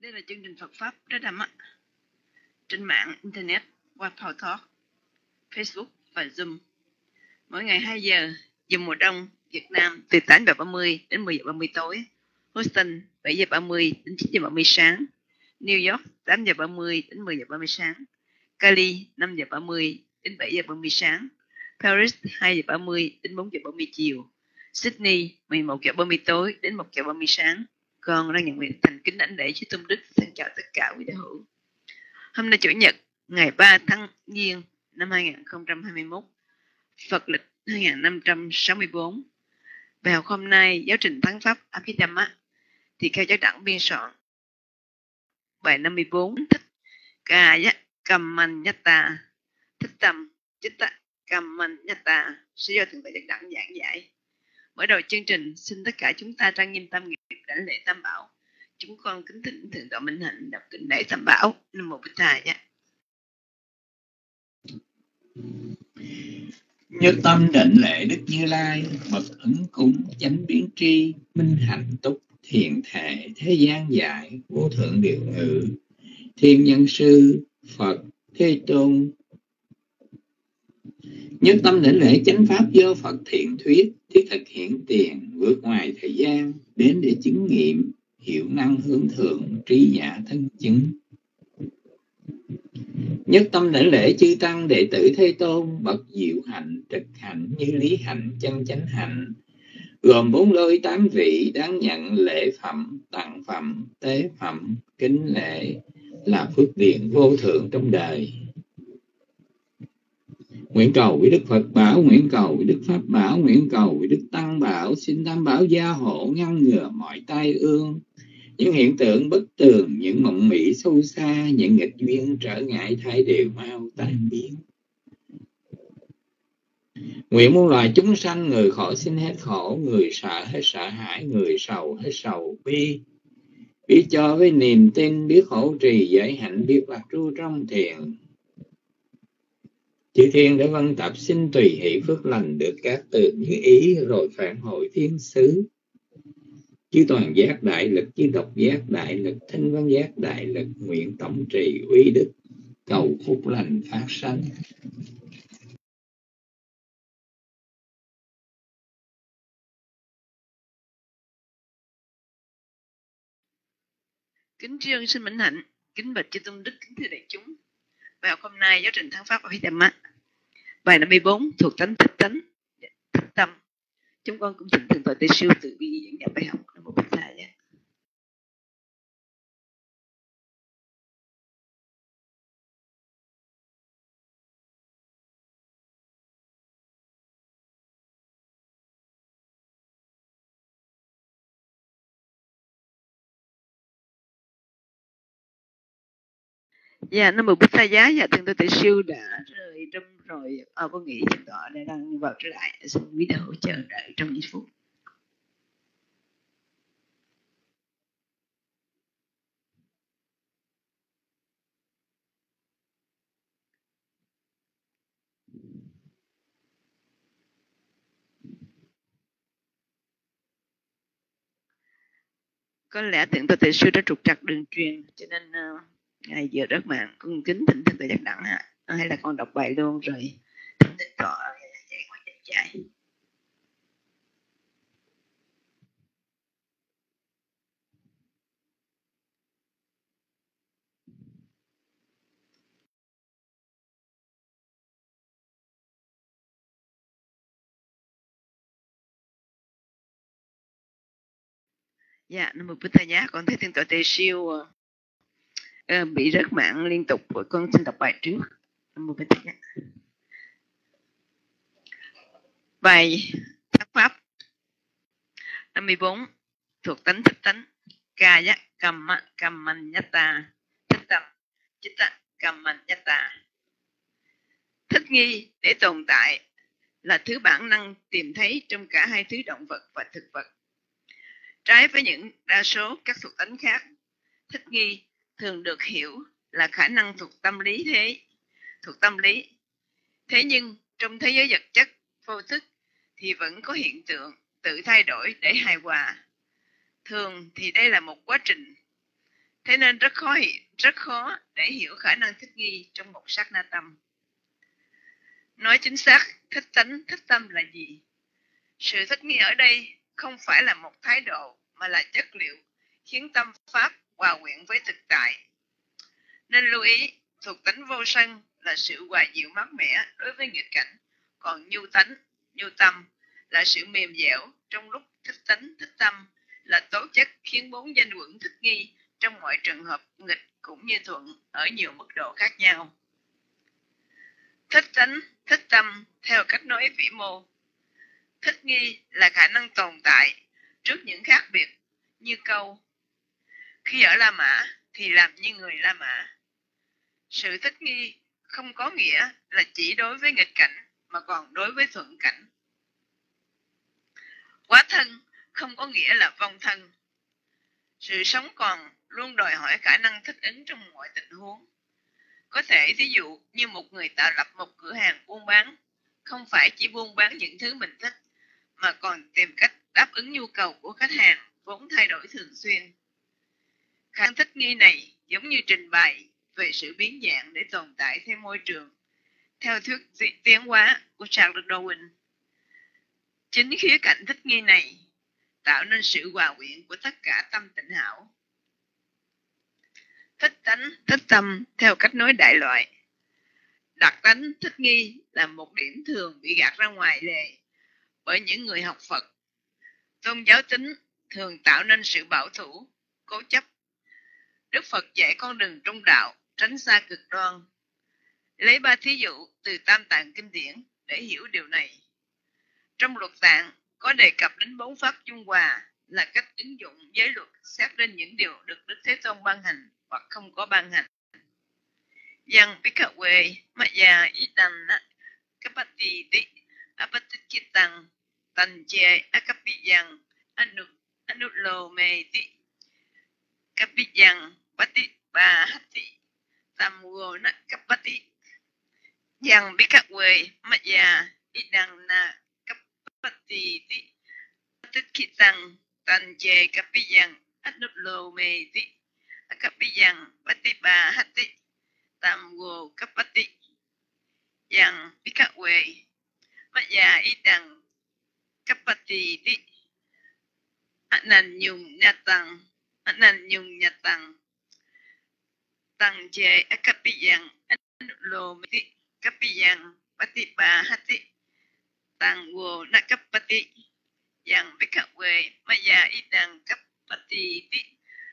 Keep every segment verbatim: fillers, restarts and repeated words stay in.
Đây là chương trình Phật Pháp Trái Đâm á, trên mạng Internet qua Power Talk, Facebook và Zoom. Mỗi ngày hai giờ, giờ mùa đông Việt Nam từ tám giờ ba mươi đến mười giờ ba mươi tối. Houston bảy giờ ba mươi đến chín giờ ba mươi sáng. New York tám giờ ba mươi đến mười giờ ba mươi sáng. Cali năm giờ ba mươi đến bảy giờ ba mươi sáng. Paris hai giờ ba mươi đến bốn giờ ba mươi chiều. Sydney mười một giờ ba mươi tối đến một giờ ba mươi sáng. Con đang nhận nguyện thành kính đảnh lễ Chúa Tôn Đức. Xin chào tất cả quý đạo hữu. Hôm nay Chủ nhật ngày ba tháng Giêng năm hai không hai mốt, Phật lịch hai năm sáu tư. Bài học hôm nay giáo trình Thắng Pháp Abhidhamma thì theo giáo đẳng biên soạn bài năm mươi bốn, thích Kaya Kammanyatta, thích tâm Chitta Kammanyatta sẽ do thượng tọa giáo đẳng giảng giải. Mở đầu chương trình, xin tất cả chúng ta trang nghiêm tâm nghiệp đảnh lễ Tam Bảo. Chúng con kính thỉnh thượng tọa Minh Hạnh đọc kinh lễ Tam Bảo. Nam mô Bụt Thầy nhé. Nhất tâm đảnh lễ Đức Như Lai, bậc ứng cúng chánh biến tri, minh hạnh túc thiền thể thế gian giải, vô thượng điều ngự, thiên nhân sư Phật Thế Tôn. Nhất tâm đảnh lễ chánh pháp do Phật thiện thuyết, thiết thực hiện tiền, vượt ngoài thời gian, đến để chứng nghiệm, hiệu năng hướng thượng, trí giả thân chứng. Nhất tâm đảnh lễ chư tăng đệ tử Thế Tôn, bậc diệu hạnh, trực hạnh, như lý hạnh, chân chánh hạnh, gồm bốn lôi tám vị, đáng nhận lễ phẩm, tặng phẩm, tế phẩm, kính lễ, là phước điền vô thượng trong đời. Nguyện cầu với Đức Phật bảo, nguyện cầu với Đức Pháp bảo, nguyện cầu với Đức Tăng bảo, xin Tam Bảo gia hộ ngăn ngừa mọi tai ương, những hiện tượng bất tường, những mộng mị sâu xa, những nghịch duyên trở ngại thay đều mau tan biến. Nguyện muôn loài chúng sanh, người khổ xin hết khổ, người sợ hết sợ hãi, người sầu hết sầu bi. Biết cho với niềm tin, biết khổ trì giới hạnh, biết lạc tru trong thiền. Chư thiên đã văn tập xin tùy hỷ phước lành, được các từ như ý rồi phản hồi thiên xứ. Chư toàn giác đại lực, chư độc giác đại lực, thanh văn giác đại lực, nguyện tổng trì uy đức, cầu phúc lành phát sanh. Kính tri ân sinh Minh Hạnh, kính bạch Chư Tôn Đức, kính thưa đại chúng. Bài học hôm nay giáo trình Thắng Pháp Abhidhamma, bài năm mươi bốn thuộc tánh thích tánh thích tâm. Chúng con cũng thỉnh thượng tọa Tê Siêu tự bi dẫn dắt bài học. Nam mô Bụt Thầy nhé. Dạ, Nam mô Bụt Thầy giá. Dạ, thượng tọa Tê Siêu đã rời trong rồi. À, con nghĩ thượng tọa đã đang vào trở lại. Xin quý đạo hỗ trợ đợi trong ít phút. Có lẽ thượng tọa Tê Siêu đã trục trặc đường truyền, cho nên uh, ngày giờ rất mạng con kính thỉnh thượng tọa giác đẳng ạ. Hay là con đọc bài luôn rồi thỉnh thượng tọa chạy qua chạy chạy. Dạ, Nam mô Bụt Thầy giá. Con thấy thượng tọa Tê Siêu uh, bị rớt mạng liên tục, con xin đọc bài trước. Nam mô Bụt Thầy giá. Bài Thắng Pháp năm mươi bốn thuộc tánh thích tánh. Kaya Kamma Kammanyatta, thích tâm Chitta Kammanyatta. Thích nghi để tồn tại là thứ bản năng tìm thấy trong cả hai thứ động vật và thực vật. Trái với những đa số các thuộc tánh khác, thích nghi thường được hiểu là khả năng thuộc tâm lý thế, thuộc tâm lý. Thế nhưng trong thế giới vật chất vô thức thì vẫn có hiện tượng tự thay đổi để hài hòa. Thường thì đây là một quá trình. Thế nên rất khó, rất khó để hiểu khả năng thích nghi trong một sát na tâm. Nói chính xác, thích tánh, thích tâm là gì? Sự thích nghi ở đây không phải là một thái độ mà là chất liệu khiến tâm pháp hòa quyện với thực tại. Nên lưu ý, thuộc tánh vô sân là sự hòa dịu mát mẻ đối với nghịch cảnh, còn nhu tánh, nhu tâm là sự mềm dẻo trong lúc thích tánh, thích tâm, là tố chất khiến bốn danh quẩn thích nghi trong mọi trường hợp nghịch cũng như thuận ở nhiều mức độ khác nhau. Thích tánh, thích tâm theo cách nói vĩ mô. Thích nghi là khả năng tồn tại trước những khác biệt, như câu khi ở La Mã thì làm như người La Mã. Sự thích nghi không có nghĩa là chỉ đối với nghịch cảnh mà còn đối với thuận cảnh. Quá thân không có nghĩa là vong thân. Sự sống còn luôn đòi hỏi khả năng thích ứng trong mọi tình huống. Có thể ví dụ như một người tạo lập một cửa hàng buôn bán, không phải chỉ buôn bán những thứ mình thích, mà còn tìm cách đáp ứng nhu cầu của khách hàng vốn thay đổi thường xuyên. Khả năng thích nghi này giống như trình bày về sự biến dạng để tồn tại theo môi trường, theo thuyết tiến hóa của Charles Darwin. Chính khía cạnh thích nghi này tạo nên sự hòa quyện của tất cả tâm tịnh hảo. Thích tánh, thích tâm theo cách nói đại loại. Đặc tánh thích nghi là một điểm thường bị gạt ra ngoài lề bởi những người học Phật. Tôn giáo tính thường tạo nên sự bảo thủ, cố chấp. Đức Phật dạy con đường trung đạo, tránh xa cực đoan. Lấy ba thí dụ từ Tam Tạng Kinh Điển để hiểu điều này. Trong luật tạng có đề cập đến bốn pháp dung hòa là cách ứng dụng giới luật xét đến những điều được Đức Thế Tôn ban hành hoặc không có ban hành. Yang Bikawe Maya Idana Kapati Di Apatikitang Tanche Akapiyang Anu Anulo Di Kapiyang Pati Bahati Tamugo Nakapati Yang Bikawe Maya Idana Kapati Di Apatikitang Tanche Kapiyang Anulo Di Kapiyang Pati Bahati Tamugo Kapati Yang Bikawe Maya Idang Kapati Di Anan Yung Nyatang Anan Yung Nyatang Tăng Che Akapiyang Anulo Di Kapiyang Pati Bahati Tăng Wo Nakapati Yang Bikawe Maya Idang Kapati Di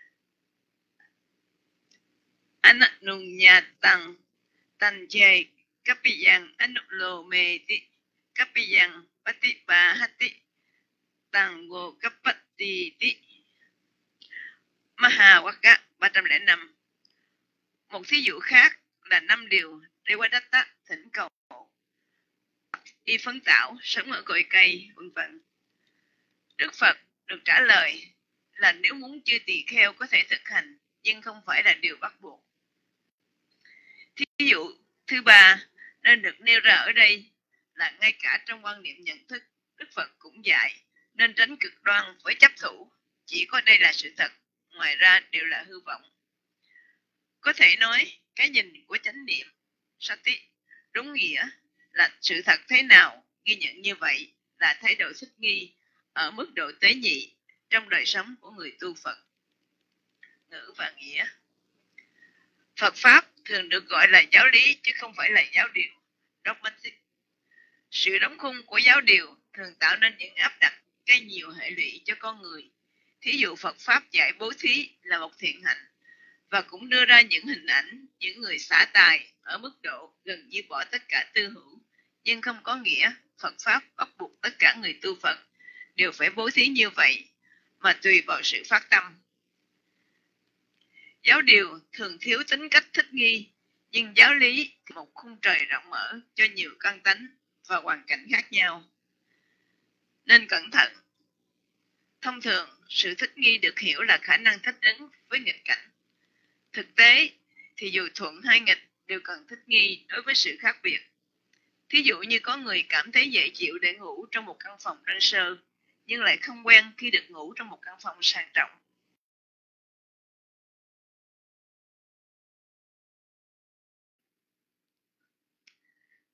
Anan Yung Nyatang Tăng Che Kapiyang Anulo Di Kapiyang Pati Bahati Tăng Wo Kapati Di. Mahawaka ba trăm lẻ năm. Một thí dụ khác là năm điều Devadatta thỉnh cầu đi phấn tảo, sống ở cội cây, vân vân. Đức Phật được trả lời là nếu muốn chư tỳ kheo có thể thực hành, nhưng không phải là điều bắt buộc. Thí dụ thứ ba nên được nêu ra ở đây là ngay cả trong quan niệm nhận thức, Đức Phật cũng dạy nên tránh cực đoan với chấp thủ, chỉ có đây là sự thật, ngoài ra đều là hư vọng. Có thể nói cái nhìn của chánh niệm Sati đúng nghĩa là sự thật thế nào, ghi nhận như vậy là thái độ thích nghi ở mức độ tế nhị trong đời sống của người tu Phật. Ngữ và nghĩa. Phật Pháp thường được gọi là giáo lý chứ không phải là giáo điều, dogmatic. Sự đóng khung của giáo điều thường tạo nên những áp đặt gây nhiều hệ lụy cho con người. Thí dụ Phật Pháp dạy bố thí là một thiện hạnh và cũng đưa ra những hình ảnh những người xả tài ở mức độ gần như bỏ tất cả tư hữu, nhưng không có nghĩa Phật Pháp bắt buộc tất cả người tu Phật đều phải bố thí như vậy, mà tùy vào sự phát tâm. Giáo điều thường thiếu tính cách thích nghi, nhưng giáo lý thì một khung trời rộng mở cho nhiều căn tánh và hoàn cảnh khác nhau. Nên cẩn thận. Thông thường, sự thích nghi được hiểu là khả năng thích ứng với nghịch cảnh. Thực tế thì dù thuận hay nghịch đều cần thích nghi đối với sự khác biệt. Thí dụ như có người cảm thấy dễ chịu để ngủ trong một căn phòng đơn sơ, nhưng lại không quen khi được ngủ trong một căn phòng sang trọng.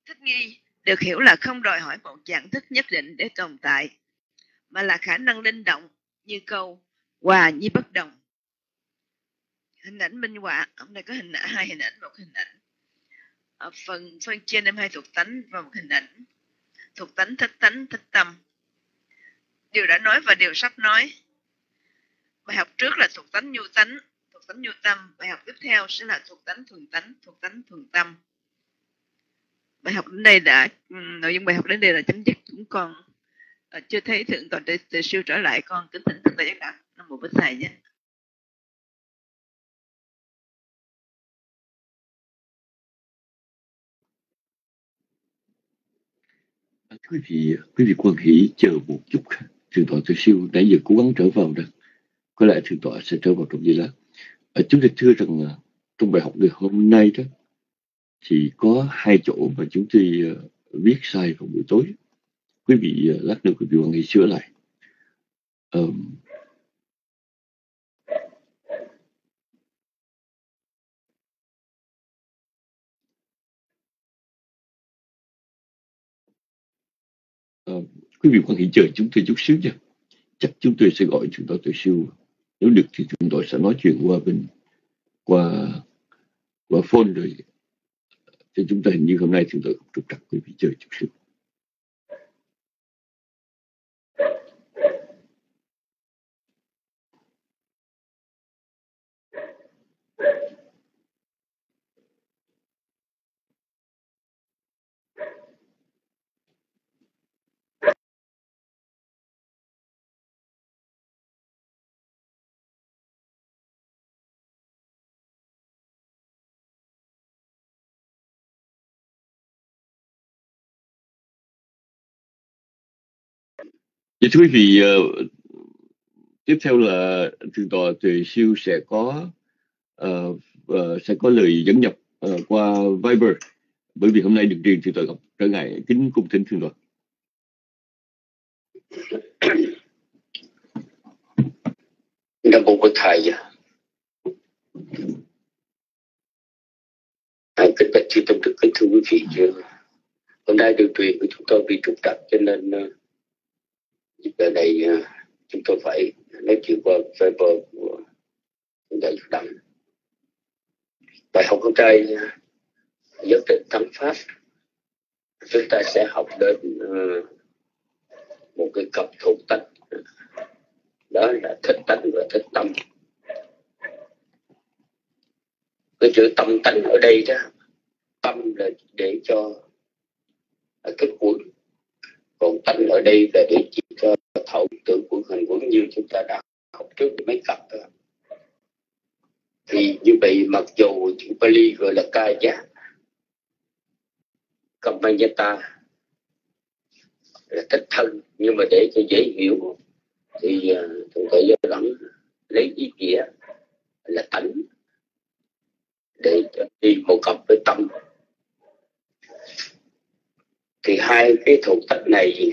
Thích nghi được hiểu là không đòi hỏi một dạng thức nhất định để tồn tại, mà là khả năng linh động như câu hòa nhi bất đồng. Hình ảnh minh họa, hôm nay có hình ảnh, hai hình ảnh, một hình ảnh ở phần phân chia năm hai thuộc tánh và một hình ảnh thuộc tánh thích tánh thích tâm. Điều đã nói và điều sắp nói. Bài học trước là thuộc tánh nhu tánh, thuộc tánh nhu tâm. Bài học tiếp theo sẽ là thuộc tánh thuần tánh, thuộc tánh thuần tâm. Bài học đến đây đã nội dung bài học đến đây là chấm dứt. Cũng còn uh, chưa thấy thượng tọa từ, từ siêu trở lại, con kính thỉnh thượng tọa giác đạo. Nam mô Bích Thầy nhé. Quý vị, quý vị quan hỷ chờ một chút. Thượng tọa từ siêu nãy giờ cố gắng trở vào đó. Có lẽ thượng tọa sẽ trở vào trong giây lát. À, chúng tôi thưa rằng uh, trong bài học ngày hôm nay đó thì có hai chỗ mà chúng tôi uh, viết sai vào buổi tối. Quý vị uh, lát nữa quý vị quan hỷ sửa lại. Um, uh, quý vị quan hỷ chờ chúng tôi chút xíu nha. Chắc chúng tôi sẽ gọi thượng tọa từ siêu. Nếu được thì thượng tọa sẽ nói chuyện qua bên qua qua phone rồi. Thì chúng ta hình như hôm nay thượng tọa không trục trặc, quý vị chờ chút xíu. Vậy thưa quý vị, uh, tiếp theo là thượng tọa từ siêu sẽ có uh, uh, sẽ có lời dẫn nhập uh, qua Viber, bởi vì hôm nay được riêng thượng tọa gặp trở ngại, kính cung thỉnh thượng tọa. Nam mô Bổn Thầy. Hãy kính bạch chư tâm đức, kính thưa quý vị, hôm nay đường truyền của chúng tôi bị trục trặc, cho nên giờ này chúng tôi phải nói chuyện qua Viber của đại Phật Đăng. Bài học hôm nay nhất định thắng pháp, chúng ta sẽ học đến uh, một cái cặp thuộc tánh, đó là thích tánh và thích tâm. Cái chữ tâm tánh ở đây đó, tâm là để cho kết quân, còn tánh ở đây là để chỉ cho thấu tưởng của hành quân, như chúng ta đã học trước mấy cặp đó. Thì như vậy, mặc dù chữ Pali gọi là Kaya Kammayata là thích thân, nhưng mà để cho dễ hiểu thì chúng ta vẫn lấy ý nghĩa là tánh để đi một cặp với tâm. Thì hai cái thuộc tánh này,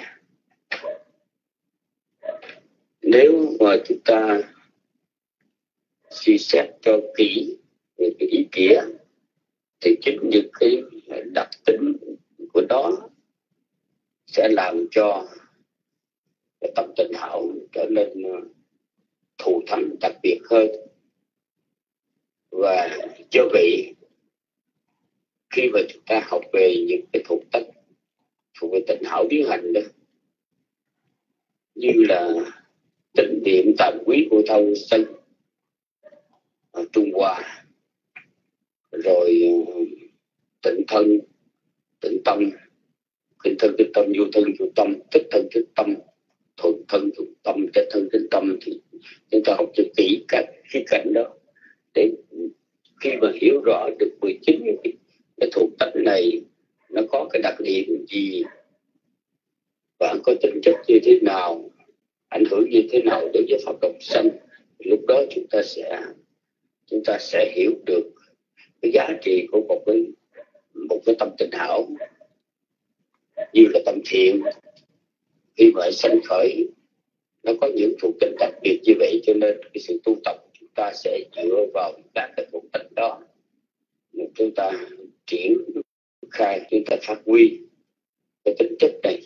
nếu mà chúng ta suy xét cho kỹ về cái ý nghĩa, thì chính những cái đặc tính của nó sẽ làm cho cái tâm tịnh hảo trở nên thù thắng đặc biệt hơn. Và do vậy, khi mà chúng ta học về những cái thuộc tánh thuộc về tịnh hảo biến hành đó, như là tịnh niệm tàm quý của thâu sân trung hòa, rồi tịnh thân tịnh tâm, kinh thân kinh tâm, vô thân vô tâm, tích thân tích tâm, thuận thân thuận tâm, tích thân tích tâm, thì chúng ta học cho kỹ các khía cạnh đó, để khi mà hiểu rõ được mười chín cái, cái thuộc tánh này nó có cái đặc điểm gì và có tính chất như thế nào, ảnh hưởng như thế nào đối với Pháp đồng sanh, lúc đó chúng ta sẽ chúng ta sẽ hiểu được cái giá trị của một cái một cái tâm tịnh hảo, như là tâm thiện. Khi mà sanh khởi nó có những thuộc tính đặc biệt như vậy, cho nên cái sự tu tập chúng ta sẽ dựa vào các cái thuộc tính đó, chúng ta triển khai, chúng ta phát huy cái tính chất này.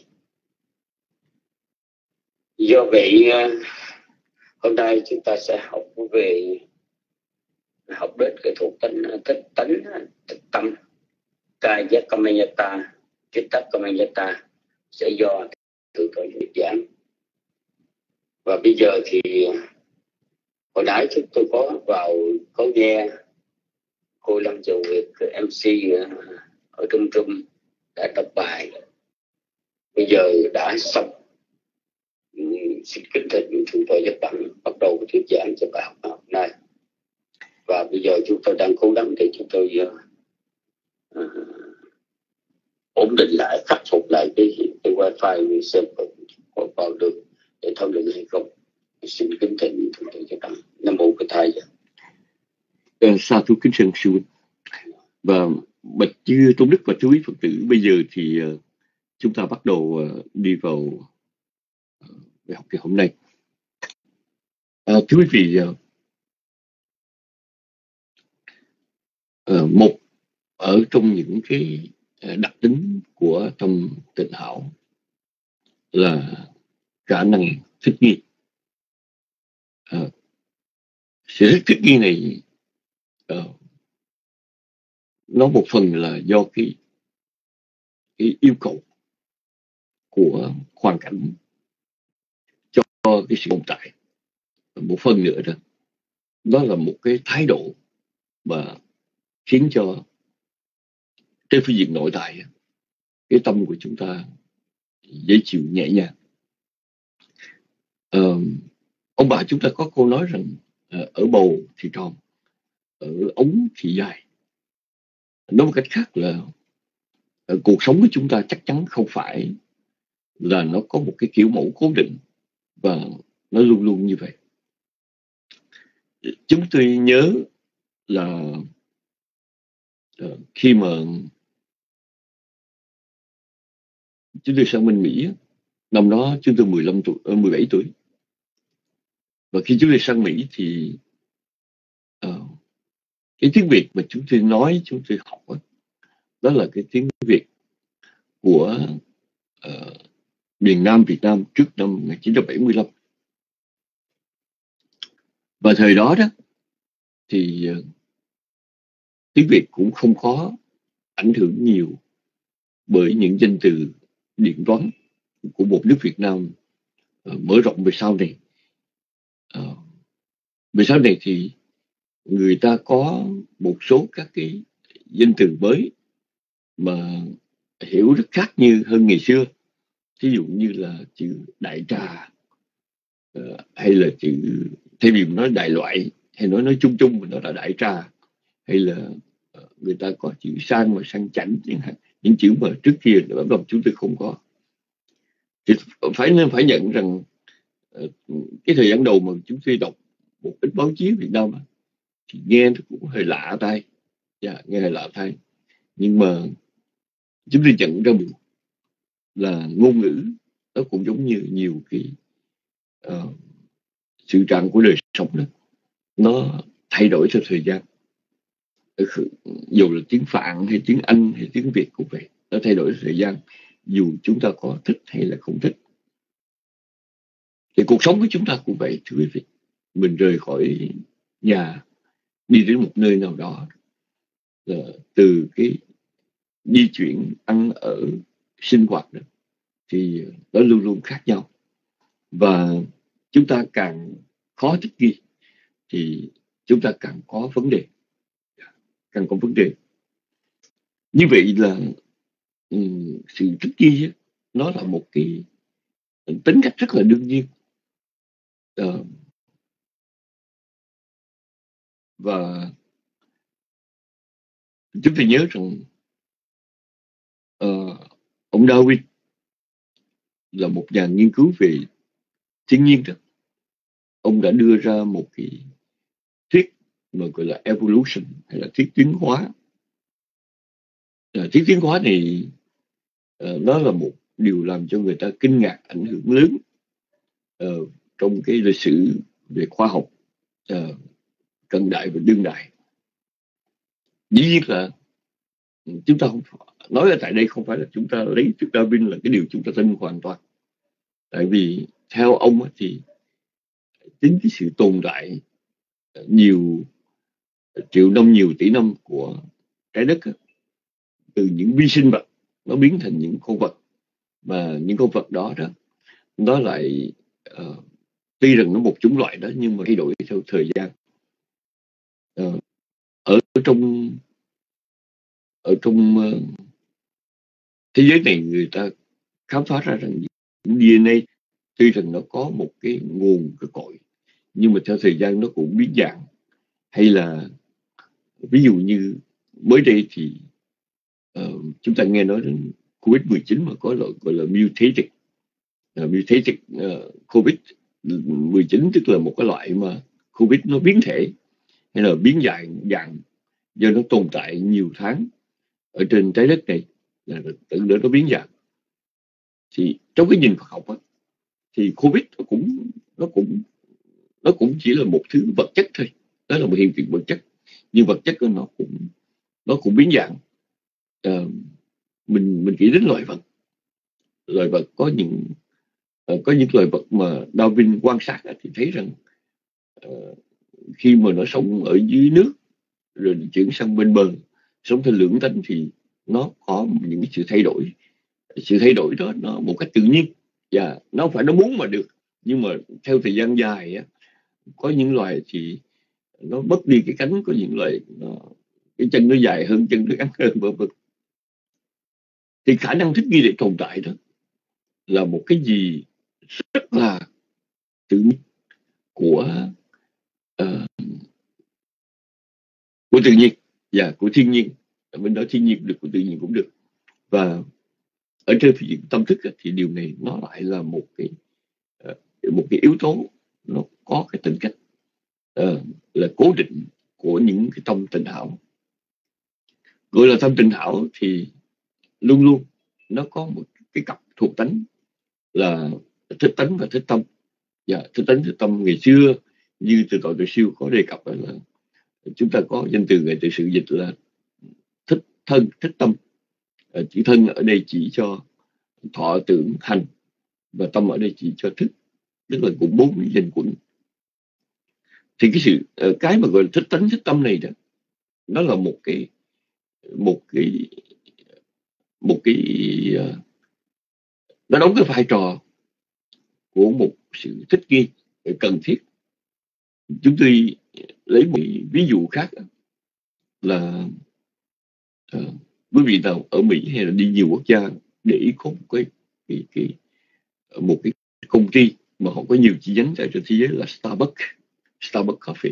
Do vậy hôm nay chúng ta sẽ học về học đến cái thuộc tính thích tánh thích tâm Kaya Kamanyata, Chitta Kamanyata sẽ do từ tội nghiệp giảng. Và bây giờ thì hồi nãy chúng tôi có vào có nghe cô Lâm Châu Nguyệt, em xê ở Trung Trung đã đọc bài. Bây giờ đã xong. Xin kính thỉnh chúng tôi giúp bạn bắt đầu thuyết giảng cho bài học hôm nay. Và bây giờ chúng tôi đang cố gắng để chúng tôi uh, ổn định lại, khắc phục lại cái, cái wifi mình xem có vào được để thảo luận hay không. Xin kính thỉnh chúng tôi giúp bạn. Nam mô Bổn Thầy. Sa thú kính sân sư. Và bạch chư tôn đức và chú ý Phật tử, bây giờ thì uh, chúng ta bắt đầu uh, đi vào uh, bài học ngày hôm nay. Uh, thưa quý vị, uh, uh, một ở trong những cái uh, đặc tính của trong Tịnh Hảo là khả năng thích nghi. Uh, sự thích nghi này uh, nó một phần là do cái, cái yêu cầu của hoàn cảnh cho cái sự tồn tại. Một phần nữa đó, đó là một cái thái độ mà khiến cho trên phương diện nội tại cái tâm của chúng ta dễ chịu, nhẹ nhàng. Uh, ông bà chúng ta có câu nói rằng uh, ở bầu thì tròn, ở ống thì dài. Nói một cách khác là uh, cuộc sống của chúng ta chắc chắn không phải là nó có một cái kiểu mẫu cố định và nó luôn luôn như vậy. Chúng tôi nhớ là uh, khi mà chúng tôi sang bên Mỹ, năm đó chúng tôi mười lăm tuổi, mười bảy tuổi. Và khi chúng tôi sang Mỹ thì uh, cái tiếng Việt mà chúng tôi nói, chúng tôi học đó, đó là cái tiếng Việt của uh, miền Nam Việt Nam trước năm một nghìn chín trăm bảy mươi lăm. Và thời đó đó thì uh, tiếng Việt cũng không có ảnh hưởng nhiều bởi những danh từ điện toán của một nước Việt Nam uh, mở rộng về sau này. Uh, về sau này thì người ta có một số các cái danh từ mới mà hiểu rất khác như hơn ngày xưa. Ví dụ như là chữ đại trà, uh, hay là chữ, thay vì nói đại loại hay nói nói chung chung mình nói là đại trà, hay là uh, người ta có chữ sang và sang chảnh, những, những chữ mà trước kia bấm lòng chúng tôi không có. Thì phải nên phải nhận rằng uh, cái thời gian đầu mà chúng tôi đọc một ít báo chí Việt Nam thì nghe nó cũng hơi lạ tai, yeah, nghe hơi lạ tai, nhưng mà chúng tôi nhận ra được là ngôn ngữ nó cũng giống như nhiều cái uh, sự trạng của đời sống đó, nó thay đổi theo thời gian. Dù là tiếng Phạn hay tiếng Anh hay tiếng Việt cũng vậy, nó thay đổi theo thời gian, dù chúng ta có thích hay là không thích. Thì cuộc sống của chúng ta cũng vậy, thưa quý vị. Mình rời khỏi nhà đi đến một nơi nào đó, là từ cái di chuyển, ăn ở, sinh hoạt đó, thì nó luôn luôn khác nhau. Và chúng ta càng khó thích nghi thì chúng ta càng có vấn đề, càng có vấn đề. Như vậy là um, sự thích nghi nó là một cái tính cách rất là đương nhiên. Uh, và chúng ta nhớ rằng uh, ông Darwin là một nhà nghiên cứu về thiên nhiên đó. Ông đã đưa ra một cái thuyết mà gọi là evolution, hay là thuyết tiến hóa. Uh, thuyết tiến hóa này uh, nó là một điều làm cho người ta kinh ngạc, ảnh hưởng lớn uh, trong cái lịch sử về khoa học uh, cận đại và đương đại. Dĩ nhiên là chúng ta không nói ở tại đây không phải là chúng ta lấy thuyết Darwin là cái điều chúng ta tin hoàn toàn. Tại vì theo ông thì chính cái sự tồn tại nhiều triệu năm, nhiều tỷ năm của trái đất từ những vi sinh vật nó biến thành những con vật, và những con vật đó đó nó lại uh, tuy rằng nó một chủng loại đó nhưng mà thay đổi theo thời gian. Uh, ở trong ở trong uh, thế giới này người ta khám phá ra rằng những đê en a tuy rằng nó có một cái nguồn cái cội nhưng mà theo thời gian nó cũng biến dạng. Hay là ví dụ như mới đây thì uh, chúng ta nghe nói đến covid mười chín mà có loại gọi là mutated uh, mutated uh, covid mười chín, tức là một cái loại mà covid nó biến thể hay là biến dạng dạng do nó tồn tại nhiều tháng ở trên trái đất này, là tự đó nó biến dạng. Thì trong cái nhìn Phật học á, thì covid nó cũng nó cũng nó cũng chỉ là một thứ vật chất thôi, đó là một hiện tượng vật chất, nhưng vật chất đó nó cũng nó cũng biến dạng. Uh, mình mình nghĩ đến loài vật, loài vật có những uh, có những loài vật mà Darwin quan sát thì thấy rằng uh, khi mà nó sống ở dưới nước rồi chuyển sang bên bờ sống theo lưỡng tánh thì nó có những cái sự thay đổi. Sự thay đổi đó nó một cách tự nhiên, và nó không phải nó muốn mà được, nhưng mà theo thời gian dài á, có những loài thì nó mất đi cái cánh, có những loài nó, cái chân nó dài hơn, chân nó ngắn hơn, vân vân. Thì khả năng thích nghi để tồn tại đó là một cái gì rất là tự nhiên của uh, của tự nhiên và của thiên nhiên. Mình nói thiên nhiên được, của tự nhiên cũng được. Và ở trên phương diện tâm thức thì điều này nó lại là một cái uh, một cái yếu tố nó có cái tính cách uh, là cố định của những cái tâm tịnh hảo. Gọi là tâm tịnh hảo thì luôn luôn nó có một cái cặp thuộc tánh là thích tánh và thích tâm. Và thích tánh thích tâm ngày xưa như từ tội từ siêu có đề cập là chúng ta có danh từ ngày từ sự dịch là thích thân thích tâm. À, chữ thân ở đây chỉ cho thọ tưởng hành, và tâm ở đây chỉ cho thức, tức là cũng bốn danh quẩn. Thì cái sự cái mà gọi là thích tánh thích tâm này đó, nó là một cái một cái một cái uh, nó đóng cái vai trò của một sự thích nghi cần thiết. Chúng tôi lấy một ví dụ khác là uh, quý vị nào ở Mỹ hay là đi nhiều quốc gia để ý có một cái, cái, cái một cái công ty mà họ có nhiều chi nhánh tại trên thế giới là Starbucks, Starbucks Coffee.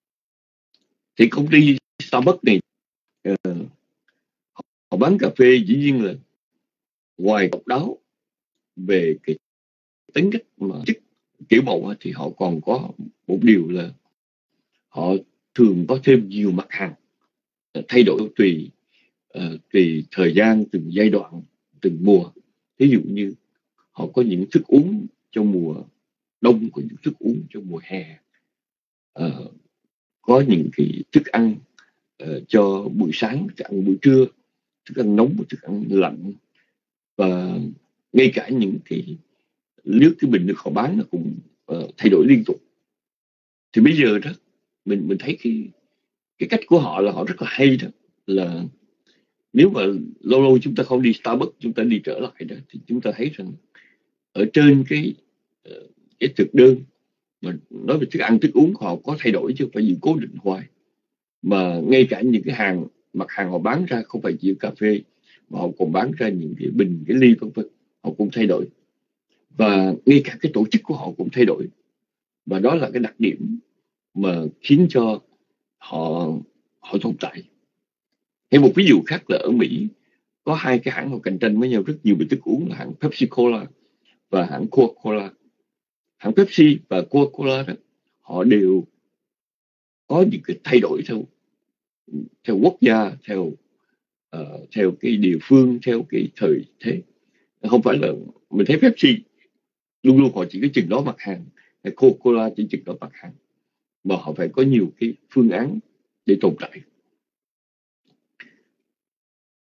Thì công ty Starbucks này uh, họ bán cà phê dĩ nhiên là ngoài độc đáo về cái tính cách mà chức kiểu mẫu thì họ còn có một điều là họ thường có thêm nhiều mặt hàng thay đổi tùy uh, tùy thời gian, từng giai đoạn, từng mùa. Ví dụ như họ có những thức uống cho mùa đông, có những thức uống cho mùa hè, uh, có những cái thức ăn uh, cho buổi sáng, thức ăn buổi trưa, thức ăn nóng và thức ăn lạnh, và ngay cả những cái nước cái bình nước họ bán nó cũng uh, thay đổi liên tục. Thì bây giờ đó mình mình thấy cái cái cách của họ là họ rất là hay đó, là nếu mà lâu lâu chúng ta không đi Starbucks, chúng ta đi trở lại đó thì chúng ta thấy rằng ở trên cái uh, cái thực đơn mà nói về thức ăn thức uống họ có thay đổi chứ không phải gì cố định hoài, mà ngay cả những cái hàng mặt hàng họ bán ra không phải chỉ cà phê mà họ còn bán ra những cái bình, cái ly vân vân, họ cũng thay đổi, và ngay cả cái tổ chức của họ cũng thay đổi. Và đó là cái đặc điểm mà khiến cho họ họ tồn tại. Hay một ví dụ khác là ở Mỹ có hai cái hãng họ cạnh tranh với nhau rất nhiều về thức uống là hãng Pepsi Cola và hãng Coca-Cola. Hãng Pepsi và Coca-Cola đó họ đều có những cái thay đổi theo theo quốc gia, theo uh, theo cái địa phương, theo cái thời thế. Không phải là mình thấy Pepsi luôn luôn họ chỉ có chừng đó mặt hàng, Coca-Cola chỉ chừng đó mặt hàng, mà họ phải có nhiều cái phương án để tồn tại.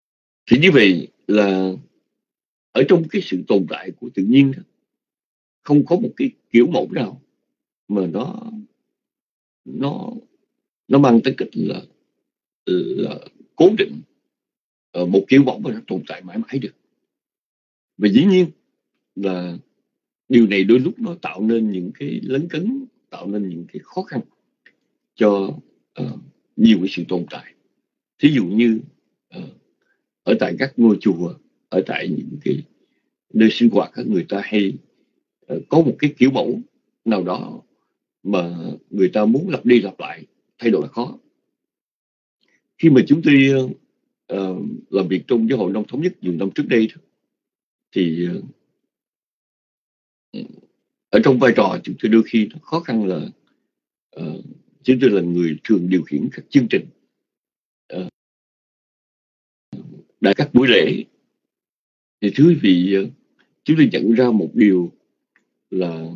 Thì như vậy là ở trong cái sự tồn tại của tự nhiên đó, không có một cái kiểu mẫu nào mà nó nó nó mang tính cách là, là cố định ở một kiểu mẫu mà nó tồn tại mãi mãi được. Và dĩ nhiên là điều này đôi lúc nó tạo nên những cái lấn cấn, tạo nên những cái khó khăn cho uh, nhiều cái sự tồn tại. Thí dụ như uh, ở tại các ngôi chùa, ở tại những cái nơi sinh hoạt, các người ta hay uh, có một cái kiểu mẫu nào đó mà người ta muốn lặp đi lặp lại, thay đổi là khó. Khi mà chúng tôi uh, làm việc trong giáo hội Nông Thống Nhất nhiều năm trước đây, thì uh, ở trong vai trò chúng tôi đôi khi nó khó khăn là uh, chúng tôi là người thường điều khiển các chương trình, uh, đại các buổi lễ. Thì thưa quý vị, uh, chúng tôi nhận ra một điều là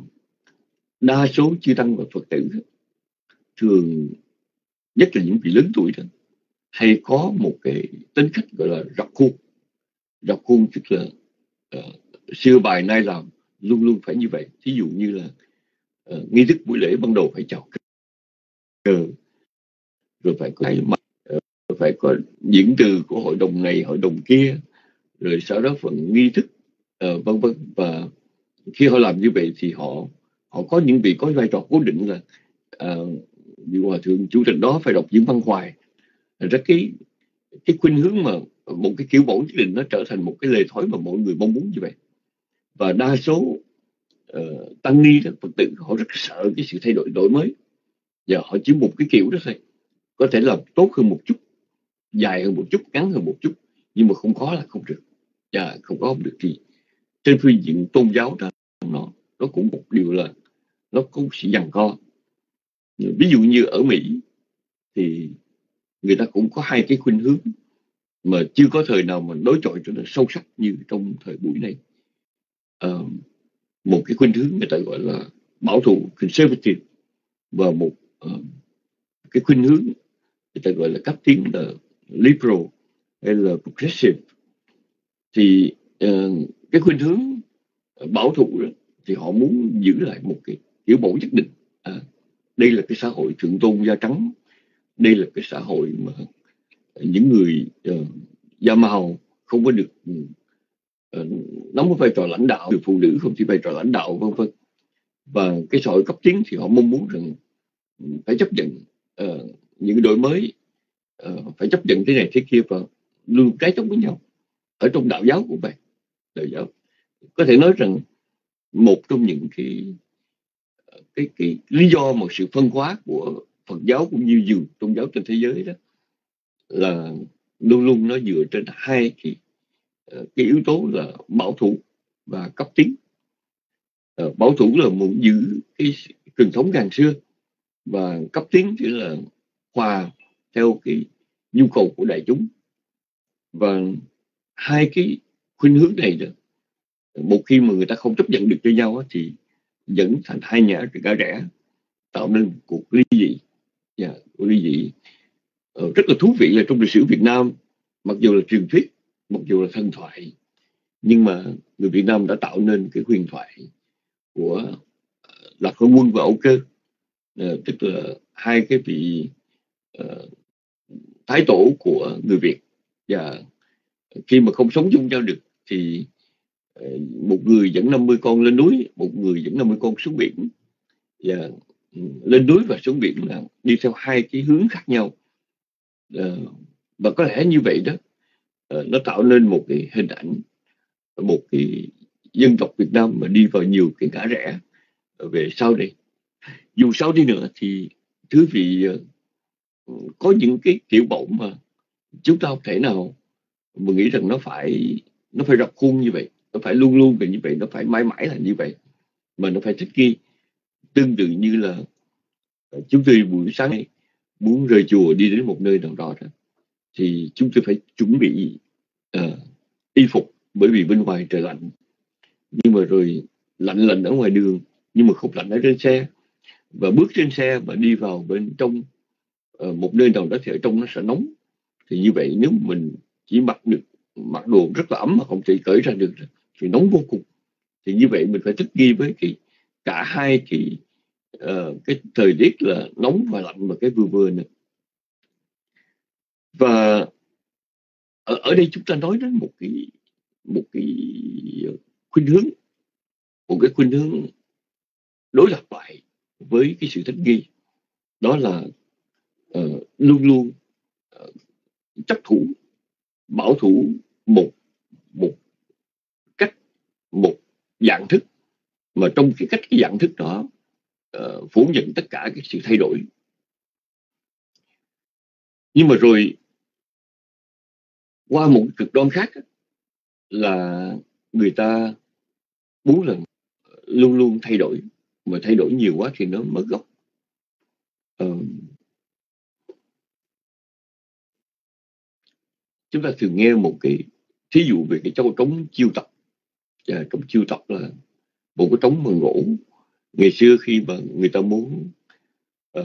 đa số chư tăng và Phật tử thường, nhất là những vị lớn tuổi đó, hay có một cái tính cách gọi là rập khuôn. Rập khuôn tức là uh, xưa bài nay làm, luôn luôn phải như vậy. Thí dụ như là uh, nghi thức buổi lễ ban đầu phải chào cờ, rồi phải có cái mặt, uh, phải có diễn từ của hội đồng này hội đồng kia, rồi sau đó phần nghi thức uh, vân vân. Và khi họ làm như vậy thì họ họ có những vị có vai trò cố định là uh, vị hòa thượng chủ tịch đó phải đọc những văn hoài. Rất cái cái khuynh hướng mà một cái kiểu mẫu nhất định nó trở thành một cái lề thói mà mọi người mong muốn như vậy. Và đa số uh, tăng ni đó, Phật tử, họ rất sợ cái sự thay đổi đổi mới, và họ chỉ một cái kiểu đó thôi, có thể là tốt hơn một chút, dài hơn một chút, ngắn hơn một chút, nhưng mà không có là không được, và không có không được. Thì trên phương diện tôn giáo đó, nó nó cũng một điều là nó cũng sẽ giằng co. Ví dụ như ở Mỹ thì người ta cũng có hai cái khuynh hướng mà chưa có thời nào mà đối chọi cho nó sâu sắc như trong thời buổi này. Uh, một cái khuynh hướng người ta gọi là bảo thủ conservative, và một uh, cái khuynh hướng người ta gọi là cấp tiến là liberal hay là progressive. Thì uh, cái khuynh hướng bảo thủ đó, thì họ muốn giữ lại một cái kiểu mẫu nhất định. À, đây là cái xã hội thượng tôn da trắng, đây là cái xã hội mà những người uh, da màu không có được uh, nắm vai trò lãnh đạo, người phụ nữ không chỉ vai trò lãnh đạo, vân vân. Và cái xã hội cấp tiến thì họ mong muốn rằng phải chấp nhận uh, những đổi mới, uh, phải chấp nhận thế này thế kia, và luôn trái chống với nhau. Ở trong đạo giáo cũng vậy. Đạo giáo có thể nói rằng một trong những cái cái cái lý do một sự phân hóa của Phật giáo cũng như nhiều tôn giáo trên thế giới đó là luôn luôn nó dựa trên hai cái cái yếu tố là bảo thủ và cấp tiến. Uh, bảo thủ là muốn giữ cái truyền thống ngàn xưa, và cấp tiến chỉ là hòa theo cái nhu cầu của đại chúng. Và hai cái khuynh hướng này đó, một khi mà người ta không chấp nhận được cho nhau thì dẫn thành hai nhà ngã rẽ, tạo nên cuộc ly dị. Yeah, ly dị uh, rất là thú vị là trong lịch sử Việt Nam, mặc dù là truyền thuyết, mặc dù là thần thoại, nhưng mà người Việt Nam đã tạo nên cái huyền thoại của uh, Lạc Long Quân và Âu Cơ, uh, tức là hai cái vị uh, thái tổ của người Việt. Và khi mà không sống chung nhau được thì uh, một người dẫn năm mươi con lên núi, một người dẫn năm mươi con xuống biển. Và uh, lên núi và xuống biển là đi theo hai cái hướng khác nhau. Uh, và có lẽ như vậy đó, uh, nó tạo nên một cái hình ảnh, một cái dân tộc Việt Nam mà đi vào nhiều cái ngã rẽ về sau này. Dù sao đi nữa thì thưa vị, có những cái kiểu mẫu mà chúng ta không thể nào mà nghĩ rằng nó phải nó phải rập khuôn như vậy, nó phải luôn luôn là như vậy, nó phải mãi mãi là như vậy, mà nó phải thích nghi. Tương tự như là chúng tôi buổi sáng này muốn rời chùa đi đến một nơi nào đó, đó thì chúng tôi phải chuẩn bị uh, y phục, bởi vì bên ngoài trời lạnh. Nhưng mà rồi lạnh lạnh ở ngoài đường, nhưng mà không lạnh ở trên xe. Và bước trên xe và đi vào bên trong uh, một nơi nào đó thì ở trong nó sẽ nóng. Thì như vậy nếu mình chỉ mặc được mặc đồ rất là ấm mà không thể cởi ra được thì nóng vô cùng. Thì như vậy mình phải thích nghi với cái cả hai cái uh, cái thời tiết là nóng và lạnh, mà cái vừa vừa nữa. Và ở, ở đây chúng ta nói đến một cái một cái khuynh hướng, một cái khuynh hướng đối lập lại với cái sự thích nghi, đó là uh, luôn luôn uh, chấp thủ, bảo thủ một một cách, một dạng thức, mà trong cái cách cái dạng thức đó uh, phủ nhận tất cả cái sự thay đổi. Nhưng mà rồi qua một cực đoan khác là người ta muốn là luôn luôn thay đổi, mà thay đổi nhiều quá thì nó mất gốc. Uh, chúng ta thường nghe một cái thí dụ về cái châu trống chiêu tập. Và trống chiêu tập là một cái trống bằng gỗ. Ngày xưa khi mà người ta muốn uh,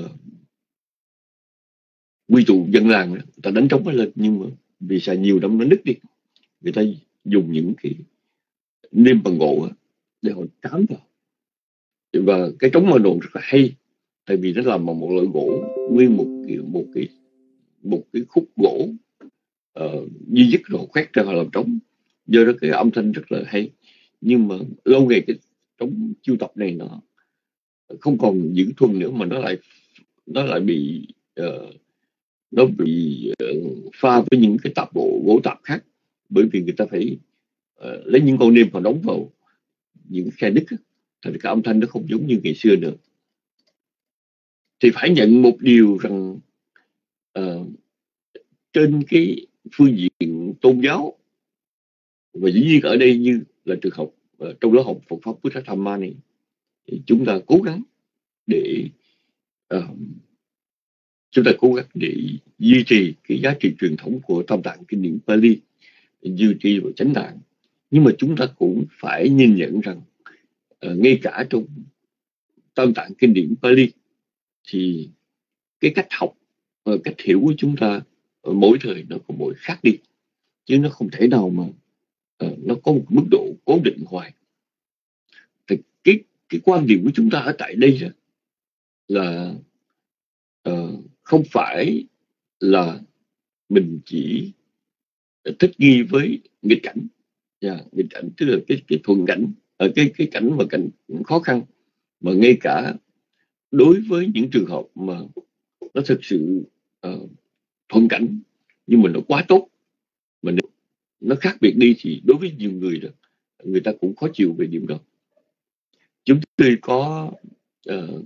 quy tụ dân làng, người ta đánh trống lên, nhưng mà vì xài nhiều năm nó nứt đi, người ta dùng những cái nêm bằng gỗ để họ cám vào. Và cái trống mà nồn rất là hay, tại vì nó làm bằng một loại gỗ, nguyên một cái một cái một cái khúc gỗ uh, duy nhất rồi khoét ra làm trống, do đó cái âm thanh rất là hay. Nhưng mà lâu ngày cái trống chiêu tập này nó không còn giữ thuần nữa, mà nó lại nó lại bị uh, nó bị uh, pha với những cái tạp bộ gỗ tạp khác, bởi vì người ta phải uh, lấy những con nêm họ đóng vào những khe nứt, thành cái âm thanh nó không giống như ngày xưa nữa. Thì phải nhận một điều rằng uh, trên cái phương diện tôn giáo, và dĩ nhiên ở đây như là trường học, uh, trong lớp học Phật pháp Buddha Dhamma này, thì chúng ta cố gắng để uh, chúng ta cố gắng để duy trì cái giá trị truyền thống của Tam Tạng Kinh điển Pali, duy trì và chánh tạng. Nhưng mà chúng ta cũng phải nhìn nhận rằng uh, ngay cả trong Tam Tạng Kinh điển Pali thì cái cách học, uh, cách hiểu của chúng ta ở mỗi thời nó có mỗi khác đi, chứ nó không thể nào mà uh, nó có một mức độ cố định hoài. Thì cái cái quan điểm của chúng ta ở tại đây là uh, không phải là mình chỉ thích nghi với nghịch cảnh, yeah, nghịch cảnh tức là cái cái thuận cảnh, ở cái cái cảnh mà cảnh khó khăn, mà ngay cả đối với những trường hợp mà nó thực sự uh, thuận cảnh nhưng mà nó quá tốt, mà nếu nó khác biệt đi thì đối với nhiều người đó, người ta cũng khó chịu về điểm đó. Chúng tôi có uh,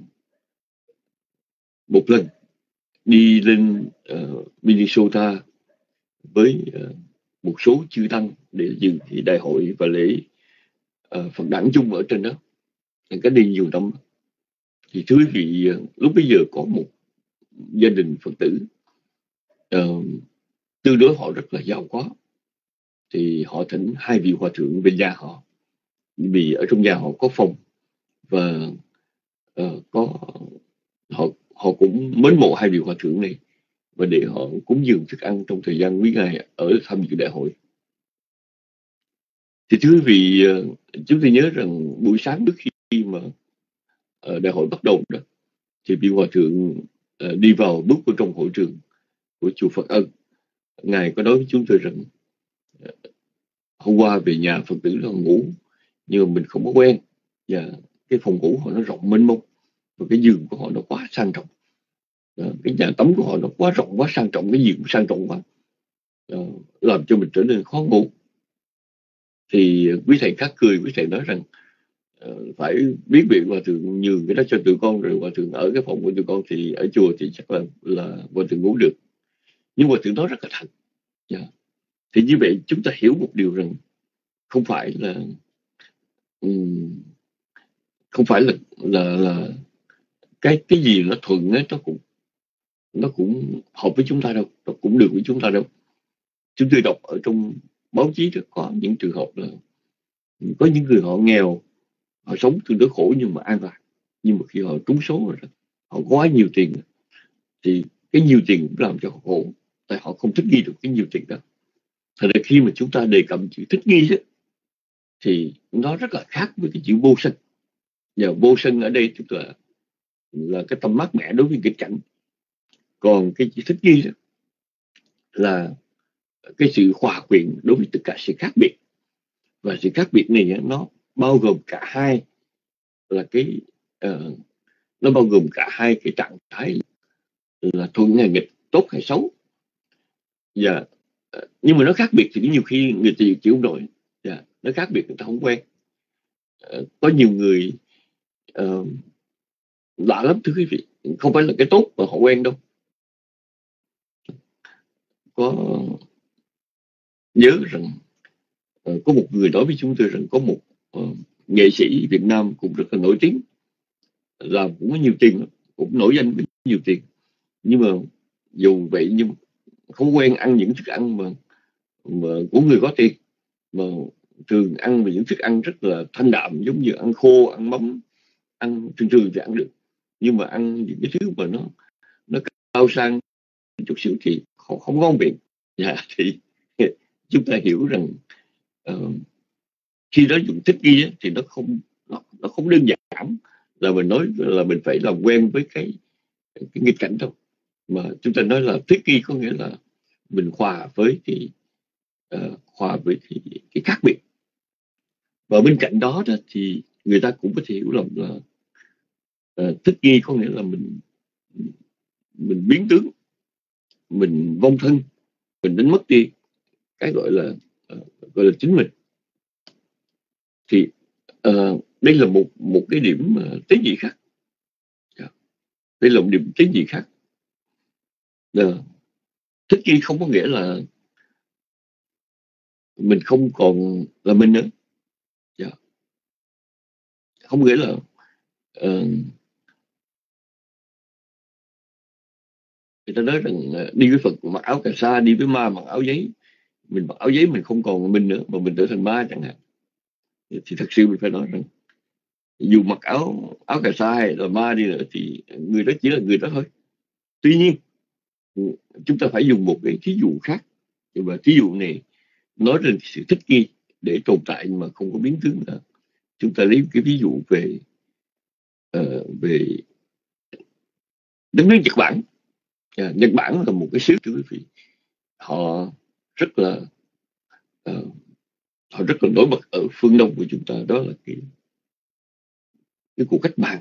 một lần đi lên uh, Minnesota với uh, một số chư tăng để dự thì đại hội và lễ uh, Phật đản chung ở trên đó. Cái đi nhiều năm thì thưa quý vị, uh, lúc bây giờ có một gia đình Phật tử uh, tương đối họ rất là giàu có, thì họ thỉnh hai vị hòa thượng về nhà họ, vì ở trong nhà họ có phòng và uh, có họ họ cũng mến mộ hai vị hòa thượng này, và để họ cúng dường thức ăn trong thời gian quý ngày ở tham dự đại hội. Thì thưa quý vị, chúng tôi nhớ rằng buổi sáng trước khi mà đại hội bắt đầu đó, thì vị hòa thượng đi vào bước vào trong hội trường của chùa Phật Ân. Ngài có nói với chúng tôi rằng hôm qua về nhà Phật tử là ngủ, nhưng mà mình không có quen, và cái phòng ngủ họ nó rộng mênh mông, và cái giường của họ nó quá sang trọng, cái nhà tắm của họ nó quá rộng, quá sang trọng, cái gì cũng sang trọng quá, làm cho mình trở nên khó ngủ. Thì quý thầy khác cười, quý thầy nói rằng uh, phải biết vị hòa thượng nhường cái đó cho tụi con, rồi hòa thượng ở cái phòng của tụi con, thì ở chùa thì chắc là là hòa thượng ngủ được. Nhưng hòa thượng nói rất là thật. Yeah. Thì như vậy chúng ta hiểu một điều rằng không phải là um, không phải là là, là cái cái gì nó thuận ấy, nó cũng nó cũng hợp với chúng ta đâu, nó cũng được với chúng ta đâu. Chúng tôi đọc ở trong báo chí đó, có những trường hợp là có những người họ nghèo, họ sống tương đối khổ nhưng mà an toàn, nhưng mà khi họ trúng số rồi đó, họ có quá nhiều tiền, thì cái nhiều tiền cũng làm cho họ khổ, tại họ không thích nghi được cái nhiều tiền đó. Thật ra khi mà chúng ta đề cập chữ thích nghi đó, thì nó rất là khác với cái chữ vô sân. Và vô sân ở đây tức là là cái tâm mát mẻ đối với nghịch cảnh. Còn cái chữ thích nghi đó là cái sự hòa quyện đối với tất cả sự khác biệt. Và sự khác biệt này nó bao gồm cả hai là cái uh, nó bao gồm cả hai cái trạng thái là thuận hay nghịch, tốt hay xấu. Và uh, nhưng mà nó khác biệt thì nhiều khi người ta chịu không nổi. Yeah, nó khác biệt người ta không quen. Uh, có nhiều người uh, lạ lắm thưa quý vị, không phải là cái tốt mà họ quen đâu. Có nhớ rằng uh, có một người nói với chúng tôi rằng có một uh, nghệ sĩ Việt Nam cũng rất là nổi tiếng, làm cũng có nhiều tiền, cũng nổi danh với nhiều tiền, nhưng mà dù vậy nhưng không quen ăn những thức ăn mà, mà của người có tiền, mà thường ăn những thức ăn rất là thanh đạm, giống như ăn khô, ăn mắm, ăn thường thường thì ăn được, nhưng mà ăn những cái thứ mà nó nó cao sang chút xíu thì không, không ngon miệng. Dạ, thì chúng ta hiểu rằng uh, khi đó dùng thích nghi thì nó không nó, nó không đơn giản là mình nói là mình phải làm quen với cái cái nghịch cảnh đâu, mà chúng ta nói là thích nghi có nghĩa là mình hòa với cái uh, hòa với cái, cái khác biệt. Và bên cạnh đó, đó thì người ta cũng có thể hiểu lầm là uh, thích nghi có nghĩa là mình mình biến tướng, mình vong thân, mình đánh mất đi cái gọi là uh, gọi là chính mình. Thì uh, đây là một một cái điểm uh, tế nhị khác. Yeah. Đây là một điểm tế nhị khác. Uh, thích nghi không có nghĩa là mình không còn là mình nữa. Yeah. Không nghĩa là uh, người ta nói rằng uh, đi với Phật mặc áo cà sa, đi với ma mặc áo giấy. Mình mặc áo giấy mình không còn là mình nữa, mà mình trở thành ma chẳng hạn. Thì thật sự mình phải nói rằng dù mặc áo áo cà sa hay là ma đi nữa thì người đó chỉ là người đó thôi. Tuy nhiên chúng ta phải dùng một cái thí dụ khác, và thí dụ này nói lên sự thích nghi để tồn tại mà không có biến tướng nữa. Chúng ta lấy cái ví dụ về uh, về đất nước Nhật Bản. Yeah, Nhật Bản là một cái xứ, thưa quý vị, họ rất là uh, họ rất là nổi bật ở phương Đông của chúng ta, đó là cái cái cuộc cách mạng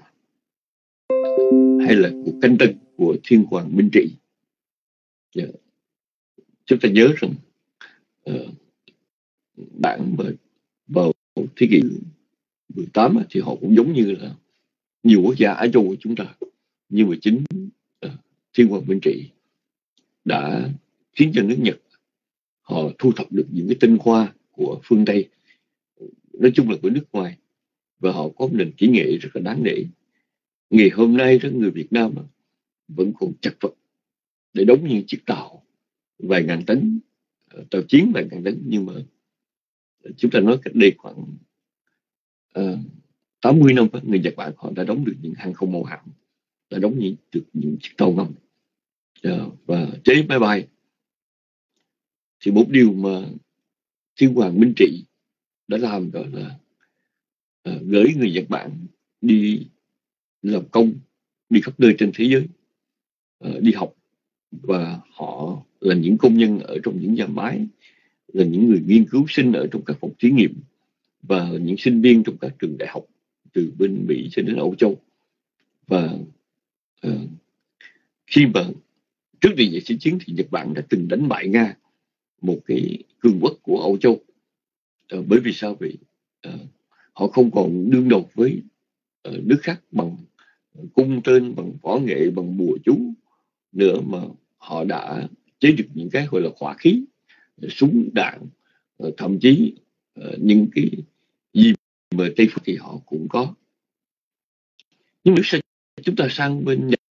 hay là cuộc canh tân của Thiên Hoàng Minh Trị. Yeah. Chúng ta nhớ rằng uh, Đảng vào thế kỷ mười tám thì họ cũng giống như là nhiều quốc gia Á Châu của chúng ta, nhưng mà chính uh, Thiên Hoàng Minh Trị đã khiến cho nước Nhật họ thu thập được những cái tinh hoa của phương Tây, nói chung là của nước ngoài, và họ có một nền kỹ nghệ rất là đáng nể. Ngày hôm nay rất người Việt Nam vẫn còn chật vật để đóng những chiếc tàu vài ngàn tấn, tàu chiến vài ngàn tấn, nhưng mà chúng ta nói cách đây khoảng uh, tám mươi năm, người Nhật Bản họ đã đóng được những hàng không mẫu hạm, đã đóng những, được những chiếc tàu ngầm uh, và chế máy bay. Thì một điều mà Thiên Hoàng Minh Trị đã làm đó là uh, gửi người Nhật Bản đi làm công, đi khắp nơi trên thế giới, uh, đi học, và họ là những công nhân ở trong những nhà máy, là những người nghiên cứu sinh ở trong các phòng thí nghiệm, và những sinh viên trong các trường đại học từ bên Mỹ cho đến Âu Châu. Và uh, khi mà trước khi giải chiến chiến thì Nhật Bản đã từng đánh bại Nga, một cái cường quốc của Âu Châu. Uh, bởi vì sao vậy? Uh, họ không còn đương đầu với uh, nước khác bằng cung tên, bằng võ nghệ, bằng bùa chú nữa, mà họ đã chế được những cái gọi là hỏa khí, súng đạn, uh, thậm chí uh, những cái gì mà Tây phương thì họ cũng có. Nhưng mà sao chúng ta sang bên Nhật,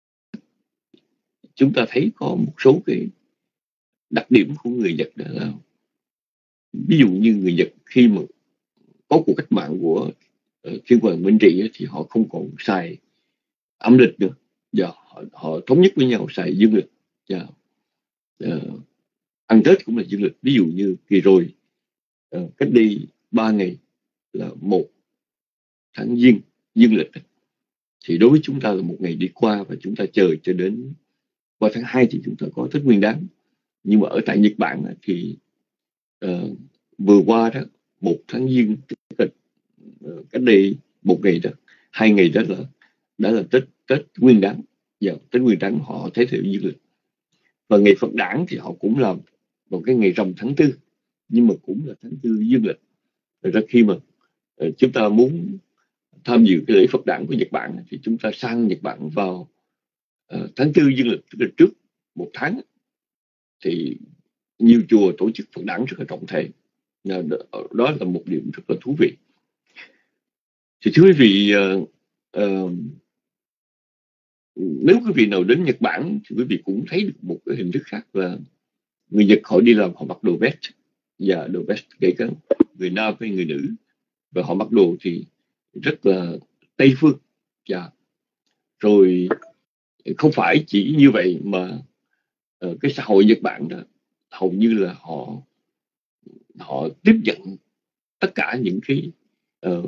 chúng ta thấy có một số cái đặc điểm của người Nhật, đó là ví dụ như người Nhật khi mà có cuộc cách mạng của uh, Thiên Hoàng Minh Trị thì họ không còn xài âm lịch nữa, và họ, họ thống nhất với nhau xài dương lịch. Yeah. Uh, ăn Tết cũng là dương lịch. Ví dụ như kỳ rồi uh, cách đây ba ngày là một tháng giêng dương lịch, thì đối với chúng ta là một ngày đi qua, và chúng ta chờ cho đến qua tháng hai thì chúng ta có Tết Nguyên Đán. Nhưng mà ở tại Nhật Bản thì uh, vừa qua đó, một tháng giêng uh, cách đây một ngày đó, hai ngày đó là đã là Tết Tết Nguyên Đán. Giờ Tết Nguyên Đán họ thấy theo dương lịch. Và ngày Phật đản thì họ cũng làm một cái ngày rằm tháng tư, nhưng mà cũng là tháng tư dương lịch. Rồi ra khi mà uh, chúng ta muốn tham dự cái lễ Phật đản của Nhật Bản thì chúng ta sang Nhật Bản vào uh, tháng tư dương lịch, tức là trước một tháng. Thì nhiều chùa tổ chức Phật đản rất là trọng thể. Đó là một điểm rất là thú vị. Thì thưa quý vị, uh, uh, nếu quý vị nào đến Nhật Bản thì quý vị cũng thấy được một cái hình thức khác là người Nhật họ đi làm họ mặc đồ vest, và đồ vest kể cả người nam hay người nữ, và họ mặc đồ thì rất là Tây phương. Và rồi không phải chỉ như vậy mà uh, cái xã hội Nhật Bản đó hầu như là họ họ tiếp nhận tất cả những cái uh,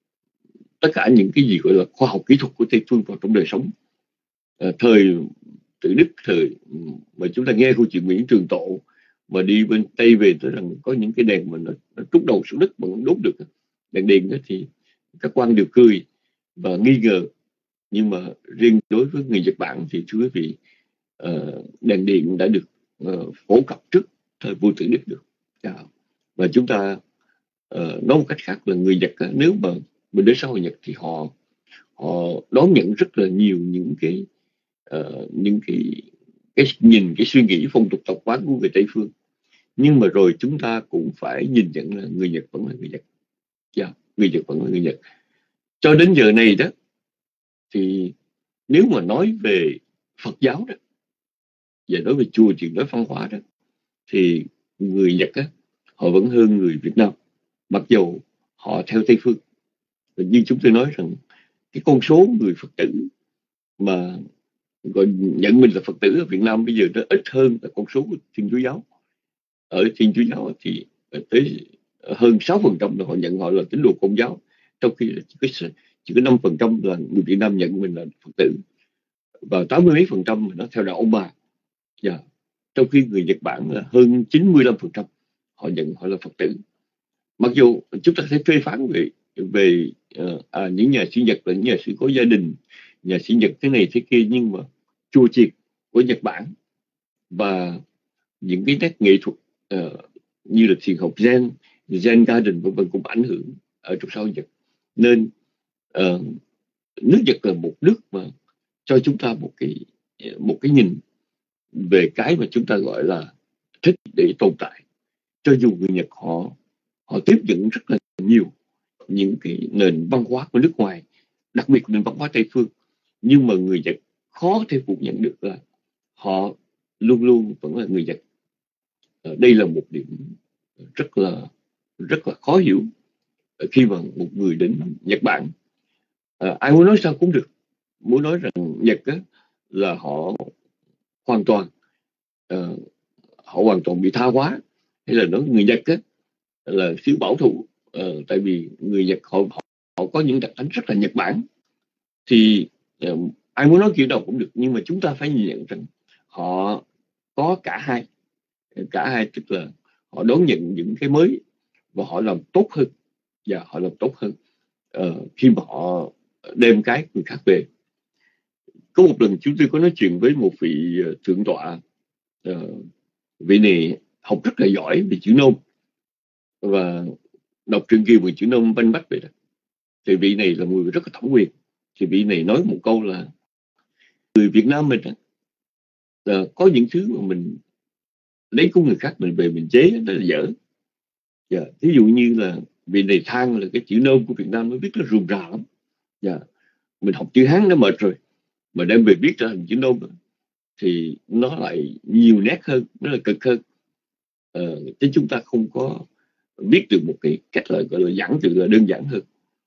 tất cả những cái gì gọi là khoa học kỹ thuật của Tây phương vào trong đời sống. Uh, thời Tự Đức, thời mà chúng ta nghe câu chuyện Nguyễn Trường Tộ mà đi bên Tây về, tới rằng có những cái đèn mà nó, nó trút đầu xuống đất mà nó đốt được đèn điện đó, thì các quan đều cười và nghi ngờ. Nhưng mà riêng đối với người Nhật Bản thì thưa quý vị, uh, đèn điện đã được uh, phổ cập trước thời vua Tự Đức được. Yeah. Và chúng ta uh, nói một cách khác là người Nhật, nếu mà mình đến xã hội Nhật thì họ họ đón nhận rất là nhiều những cái uh, những cái cái nhìn, cái suy nghĩ, phong tục tập quán của người Tây phương. Nhưng mà rồi chúng ta cũng phải nhìn nhận là người Nhật vẫn là người Nhật. Yeah, người Nhật vẫn là người Nhật. Cho đến giờ này đó, thì nếu mà nói về Phật giáo đó, và nói về chùa truyền nói văn hóa đó, thì người Nhật á, họ vẫn hơn người Việt Nam, mặc dù họ theo Tây phương. Và như chúng tôi nói rằng cái con số người Phật tử mà gọi nhận mình là Phật tử ở Việt Nam bây giờ nó ít hơn là con số của Thiên Chúa giáo. Ở Thiên Chúa giáo thì tới hơn sáu phần trăm là họ nhận họ là tín đồ Công giáo, trong khi chỉ có, chỉ có năm phần trăm là người Việt Nam nhận mình là Phật tử, và tám mươi mấy phần trăm nó theo đạo ông bà. Yeah. Trong khi người Nhật Bản là hơn chín mươi lăm phần trăm họ nhận họ là Phật tử. Mặc dù chúng ta sẽ phê phán về về uh, à, những nhà sĩ Nhật là những nhà sĩ có gia đình, nhà sĩ Nhật thế này thế kia, nhưng mà chùa chiền của Nhật Bản và những cái nét nghệ thuật uh, như là thiền học Zen, Zen Garden vân vân cũng ảnh hưởng ở trong xã hội Nhật. Nên uh, nước Nhật là một nước mà cho chúng ta một cái một cái nhìn về cái mà chúng ta gọi là thích để tồn tại. Cho dù người Nhật họ họ tiếp nhận rất là nhiều những cái nền văn hóa của nước ngoài, đặc biệt nền văn hóa Tây phương, nhưng mà người Nhật khó thể phủ nhận được là họ luôn luôn vẫn là người Nhật. Đây là một điểm rất là rất là khó hiểu khi mà một người đến Nhật Bản. À, ai muốn nói sao cũng được, muốn nói rằng Nhật á, là họ hoàn toàn uh, họ hoàn toàn bị tha hóa, hay là nói người Nhật á, là siêu bảo thủ, uh, tại vì người Nhật họ, họ họ có những đặc tính rất là Nhật Bản. Thì uh, ai muốn nói kiểu nào cũng được, nhưng mà chúng ta phải nhìn nhận rằng họ có cả hai, cả hai tức là họ đón nhận những cái mới và họ làm tốt hơn, và họ làm tốt hơn uh, khi mà họ đem cái người khác về. Có một lần chúng tôi có nói chuyện với một vị thượng tọa, uh, vị này học rất là giỏi về chữ nôm và đọc truyện Kiều bằng chữ nôm banh bách vậy đó. Thì vị này là người rất là thẩm quyền. Thì vị này nói một câu là người Việt Nam mình uh, có những thứ mà mình lấy của người khác mình về mình chế đó là dở. Yeah. Ví dụ như là vị này than là cái chữ nôm của Việt Nam nó viết nó rườm rà lắm. Yeah. Mình học chữ Hán nó mệt rồi, mà đem về viết ra thành chữ nôm thì nó lại nhiều nét hơn, nó là cực hơn. Ờ, chứ chúng ta không có viết được một cái cách là gọi là giản từ là đơn giản hơn.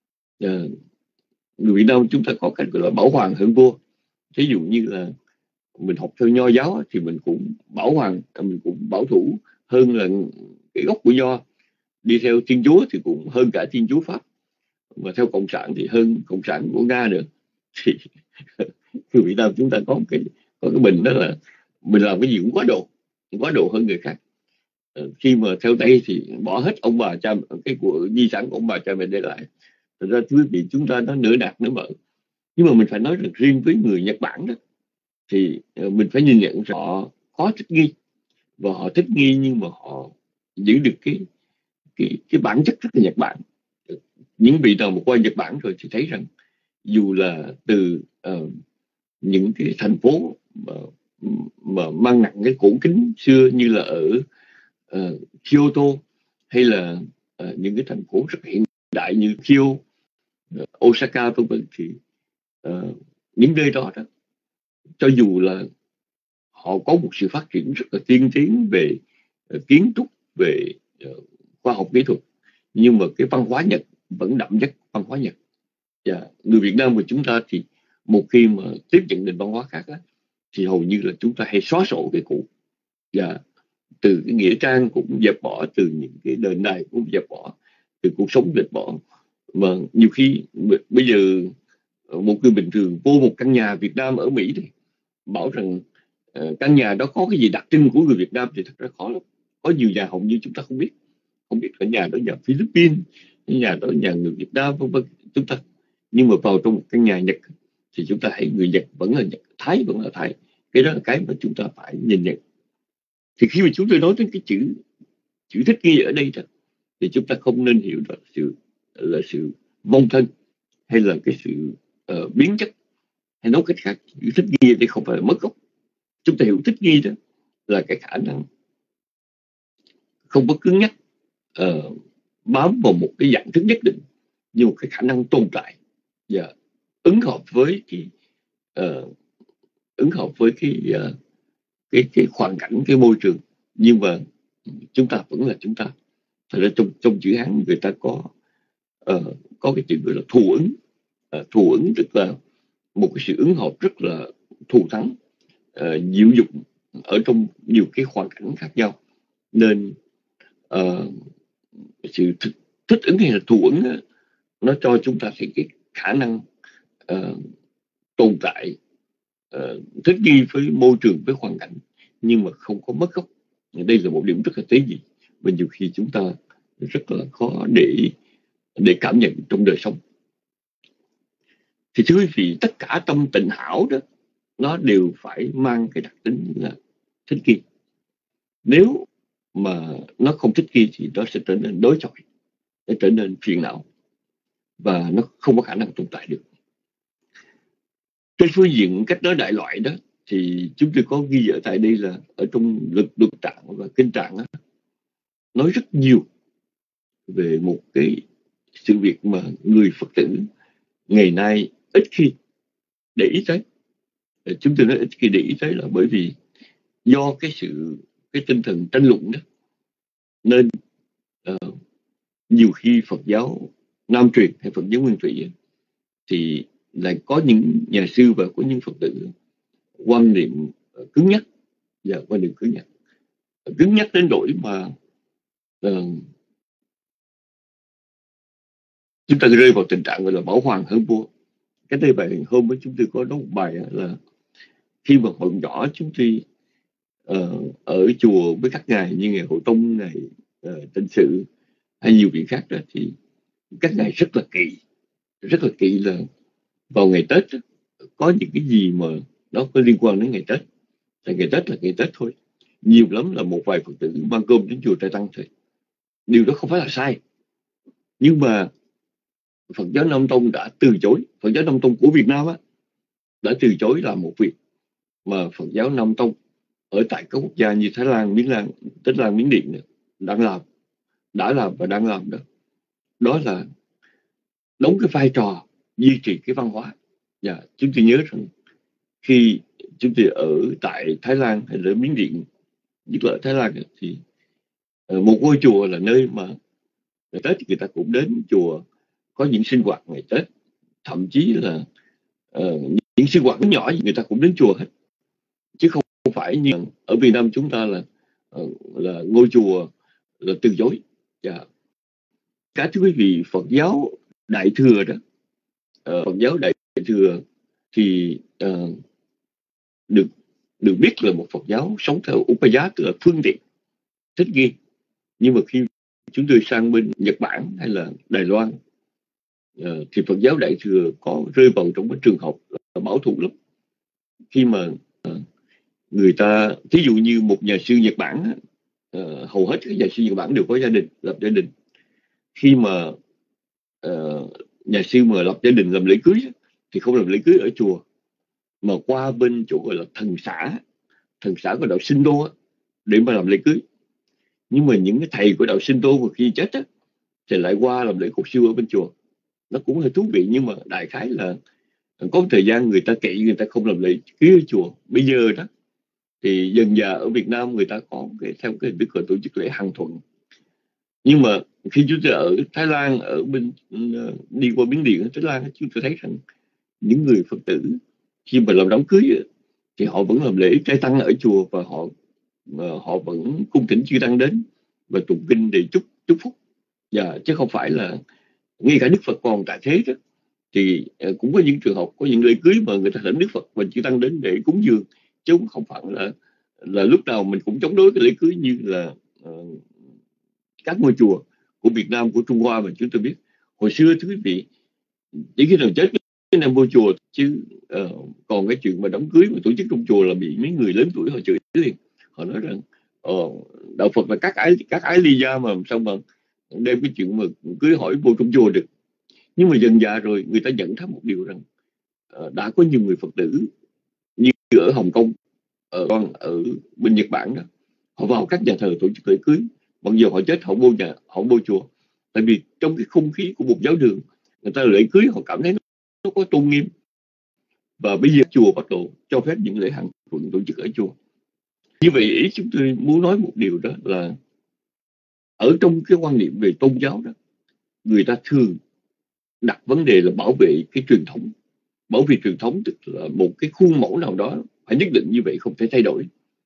Ờ, người Việt Nam chúng ta có cách gọi là bảo hoàng hơn vua. Ví dụ như là mình học theo Nho giáo thì mình cũng bảo hoàng, mình cũng bảo thủ hơn là cái gốc của Nho. Đi theo Thiên Chúa thì cũng hơn cả Thiên Chúa Pháp, mà theo Cộng sản thì hơn Cộng sản của Nga nữa. Thì người Việt Nam chúng ta có cái có cái bình đó là mình làm cái gì cũng quá độ, quá độ hơn người khác. Khi mà theo Tây thì bỏ hết ông bà cha cái của di sản của ông bà cha mẹ để lại. Thật ra quý vị, chúng ta nó nửa đạt nửa mở. Nhưng mà mình phải nói rằng riêng với người Nhật Bản đó thì mình phải nhìn nhận rằng họ khó thích nghi, và họ thích nghi nhưng mà họ giữ được cái cái cái bản chất rất là Nhật Bản. Những vị nào mà qua Nhật Bản rồi thì thấy rằng dù là từ uh, những cái thành phố mà, mà mang nặng cái cổ kính xưa như là ở uh, Kyoto, hay là uh, những cái thành phố rất hiện đại như Kyoto, uh, Osaka vân vân, thì uh, những nơi đó đó, cho dù là họ có một sự phát triển rất là tiên tiến về uh, kiến trúc, về uh, khoa học kỹ thuật, nhưng mà cái văn hóa Nhật vẫn đậm chất văn hóa Nhật. Và người Việt Nam của chúng ta thì một khi mà tiếp nhận nền văn hóa khác á, thì hầu như là chúng ta hay xóa sổ cái cũ, và từ cái nghĩa trang cũng dẹp bỏ, từ những cái đền đài cũng dẹp bỏ, từ cuộc sống dẹp bỏ. Mà nhiều khi bây giờ một người bình thường vô một căn nhà Việt Nam ở Mỹ thì bảo rằng uh, căn nhà đó có cái gì đặc trưng của người Việt Nam thì thật ra khó lắm. Có nhiều nhà hầu như chúng ta không biết, không biết là nhà đó nhà Philippines, nhà đó nhà người Việt Nam vân vân chúng ta. Nhưng mà vào trong một căn nhà Nhật thì chúng ta thấy người Nhật vẫn là Nhật, Thái vẫn là Thái. Cái đó là cái mà chúng ta phải nhìn nhận. Thì khi mà chúng tôi nói đến cái chữ chữ thích nghi ở đây đó, thì chúng ta không nên hiểu là sự là sự vong thân, hay là cái sự uh, biến chất, hay nói cách khác, chữ thích nghi đây không phải là mất gốc. Chúng ta hiểu thích nghi đó là cái khả năng không có cứng nhắc, uh, bám vào một cái dạng thức nhất định, nhưng cái khả năng tồn tại và ứng hợp với cái uh, ứng hợp với cái, uh, cái cái hoàn cảnh, cái môi trường. Nhưng mà chúng ta vẫn là chúng ta. Thật ra trong trong chữ Hán người ta có uh, có cái chữ gọi là thù ứng. Uh, thù ứng tức là một cái sự ứng hợp rất là thù thắng, uh, diệu dụng ở trong nhiều cái hoàn cảnh khác nhau. Nên uh, sự thích, thích ứng hay là thù ứng đó, nó cho chúng ta thấy cái khả năng uh, tồn tại, uh, thích nghi với môi trường, với hoàn cảnh, nhưng mà không có mất gốc. Đây là một điểm rất là tế nhị, và nhiều khi chúng ta rất là khó để để cảm nhận trong đời sống. Thì thưa quý vị, tất cả tâm tịnh hảo đó nó đều phải mang cái đặc tính là thích nghi. Nếu mà nó không thích nghi thì nó sẽ trở nên đối chọi, nó trở nên phiền não, và nó không có khả năng tồn tại được. Trên phương diện cách nói đại loại đó thì chúng tôi có ghi ở tại đây là ở trong luật luật trạng và kinh trạng đó, nói rất nhiều về một cái sự việc mà người Phật tử ngày nay ít khi để ý tới. Chúng tôi nói ít khi để ý tới là bởi vì do cái sự cái tinh thần tranh luận đó, nên uh, nhiều khi Phật giáo Nam truyền hay Phật giáo Nguyên thủy thì lại có những nhà sư và có những Phật tử quan niệm cứng nhắc, và quan niệm cứng nhắc cứng nhắc đến nỗi mà uh, chúng ta rơi vào tình trạng gọi là bảo hoàng hơn vua. Cái đây bài hôm với chúng tôi có nói một bài là khi mà hồi nhỏ chúng tôi uh, ở chùa với các ngài như ngài Hộ Tông, ngài uh, Tịnh Sự hay nhiều vị khác đó, thì các ngài rất là kỵ, rất là kỵ là vào ngày Tết đó, có những cái gì mà nó có liên quan đến ngày Tết. Tại ngày Tết là ngày Tết thôi, nhiều lắm là một vài Phật tử mang cơm đến chùa Trai Tăng thôi. Điều đó không phải là sai, nhưng mà Phật giáo Nam Tông đã từ chối, Phật giáo Nam Tông của Việt Nam á, đã từ chối làm một việc mà Phật giáo Nam Tông ở tại các quốc gia như Thái Lan, Miến Lan, Tích Lan, Miến Điện đang làm, đã làm và đang làm đó. Đó là đóng cái vai trò duy trì cái văn hóa. Và chúng tôi nhớ rằng khi chúng tôi ở tại Thái Lan hay là Miến Điện, nhất là ở Thái Lan, thì một ngôi chùa là nơi mà ngày Tết người ta cũng đến chùa có những sinh hoạt ngày Tết, thậm chí là uh, những sinh hoạt nhỏ người ta cũng đến chùa hết. chứ không phải như ở Việt Nam chúng ta là là ngôi chùa là từ chối. Dạ. Cả thưa quý vị, Phật giáo Đại thừa đó, uh, Phật giáo Đại thừa thì uh, được được biết là một Phật giáo sống theo Upaya, tức là phương tiện thích nghi. Nhưng mà khi chúng tôi sang bên Nhật Bản hay là Đài Loan, uh, thì Phật giáo Đại thừa có rơi vào trong cái trường hợp là bảo thủ lắm. Khi mà uh, người ta, thí dụ như một nhà sư Nhật Bản, uh, hầu hết các nhà sư Nhật Bản đều có gia đình, lập gia đình. Khi mà uh, nhà sư mà lập gia đình làm lễ cưới thì không làm lễ cưới ở chùa, mà qua bên chỗ gọi là thần xã, thần xã của đạo Shinto để mà làm lễ cưới. Nhưng mà những cái thầy của đạo Shinto mà khi chết á, thì lại qua làm lễ cột siêu ở bên chùa. Nó cũng hơi thú vị, nhưng mà đại khái là có một thời gian người ta kỵ, người ta không làm lễ cưới ở chùa. Bây giờ đó thì dần dà ở Việt Nam người ta có cái theo cái hình thức là tổ chức lễ hàng thuận. Nhưng mà khi chúng tôi ở Thái Lan, ở bên đi qua Miến Điện ở Thái Lan, chúng tôi thấy rằng những người Phật tử khi mà làm đám cưới thì họ vẫn làm lễ trai tăng ở chùa, và họ họ vẫn cung thỉnh chư tăng đến và tụng kinh để chúc chúc phúc. Và chứ không phải là ngay cả Đức Phật còn tại thế đó, thì cũng có những trường hợp có những lễ cưới mà người ta thỉnh Đức Phật và chư tăng đến để cúng dường, chứ không phải là là lúc nào mình cũng chống đối cái lễ cưới như là uh, các ngôi chùa của Việt Nam, của Trung Hoa mà chúng tôi biết. Hồi xưa thưa quý vị, chỉ khi nào chết cái năm vô chùa, chứ uh, còn cái chuyện mà đám cưới mà tổ chức trong chùa là bị mấy người lớn tuổi họ chửi liền. Họ nói rằng uh, đạo Phật là các ái các ái ly gia mà sao mà đem cái chuyện mà cưới hỏi vô trong chùa được. Nhưng mà dần dà rồi người ta nhận thấy một điều rằng uh, đã có nhiều người Phật tử như ở Hồng Kông, ở ở bên Nhật Bản đó, họ vào các nhà thờ tổ chức lễ cưới, mặc dù họ chết họ vô nhà, họ vô chùa. Tại vì trong cái không khí của một giáo đường, người ta lễ cưới họ cảm thấy nó, nó có tôn nghiêm. Và bây giờ chùa bắt đầu cho phép những lễ hàng thuận tổ chức ở chùa. Như vậy ý chúng tôi muốn nói một điều đó là ở trong cái quan niệm về tôn giáo đó, người ta thường đặt vấn đề là bảo vệ cái truyền thống. Bảo vệ truyền thống tức là một cái khuôn mẫu nào đó phải nhất định như vậy, không thể thay đổi.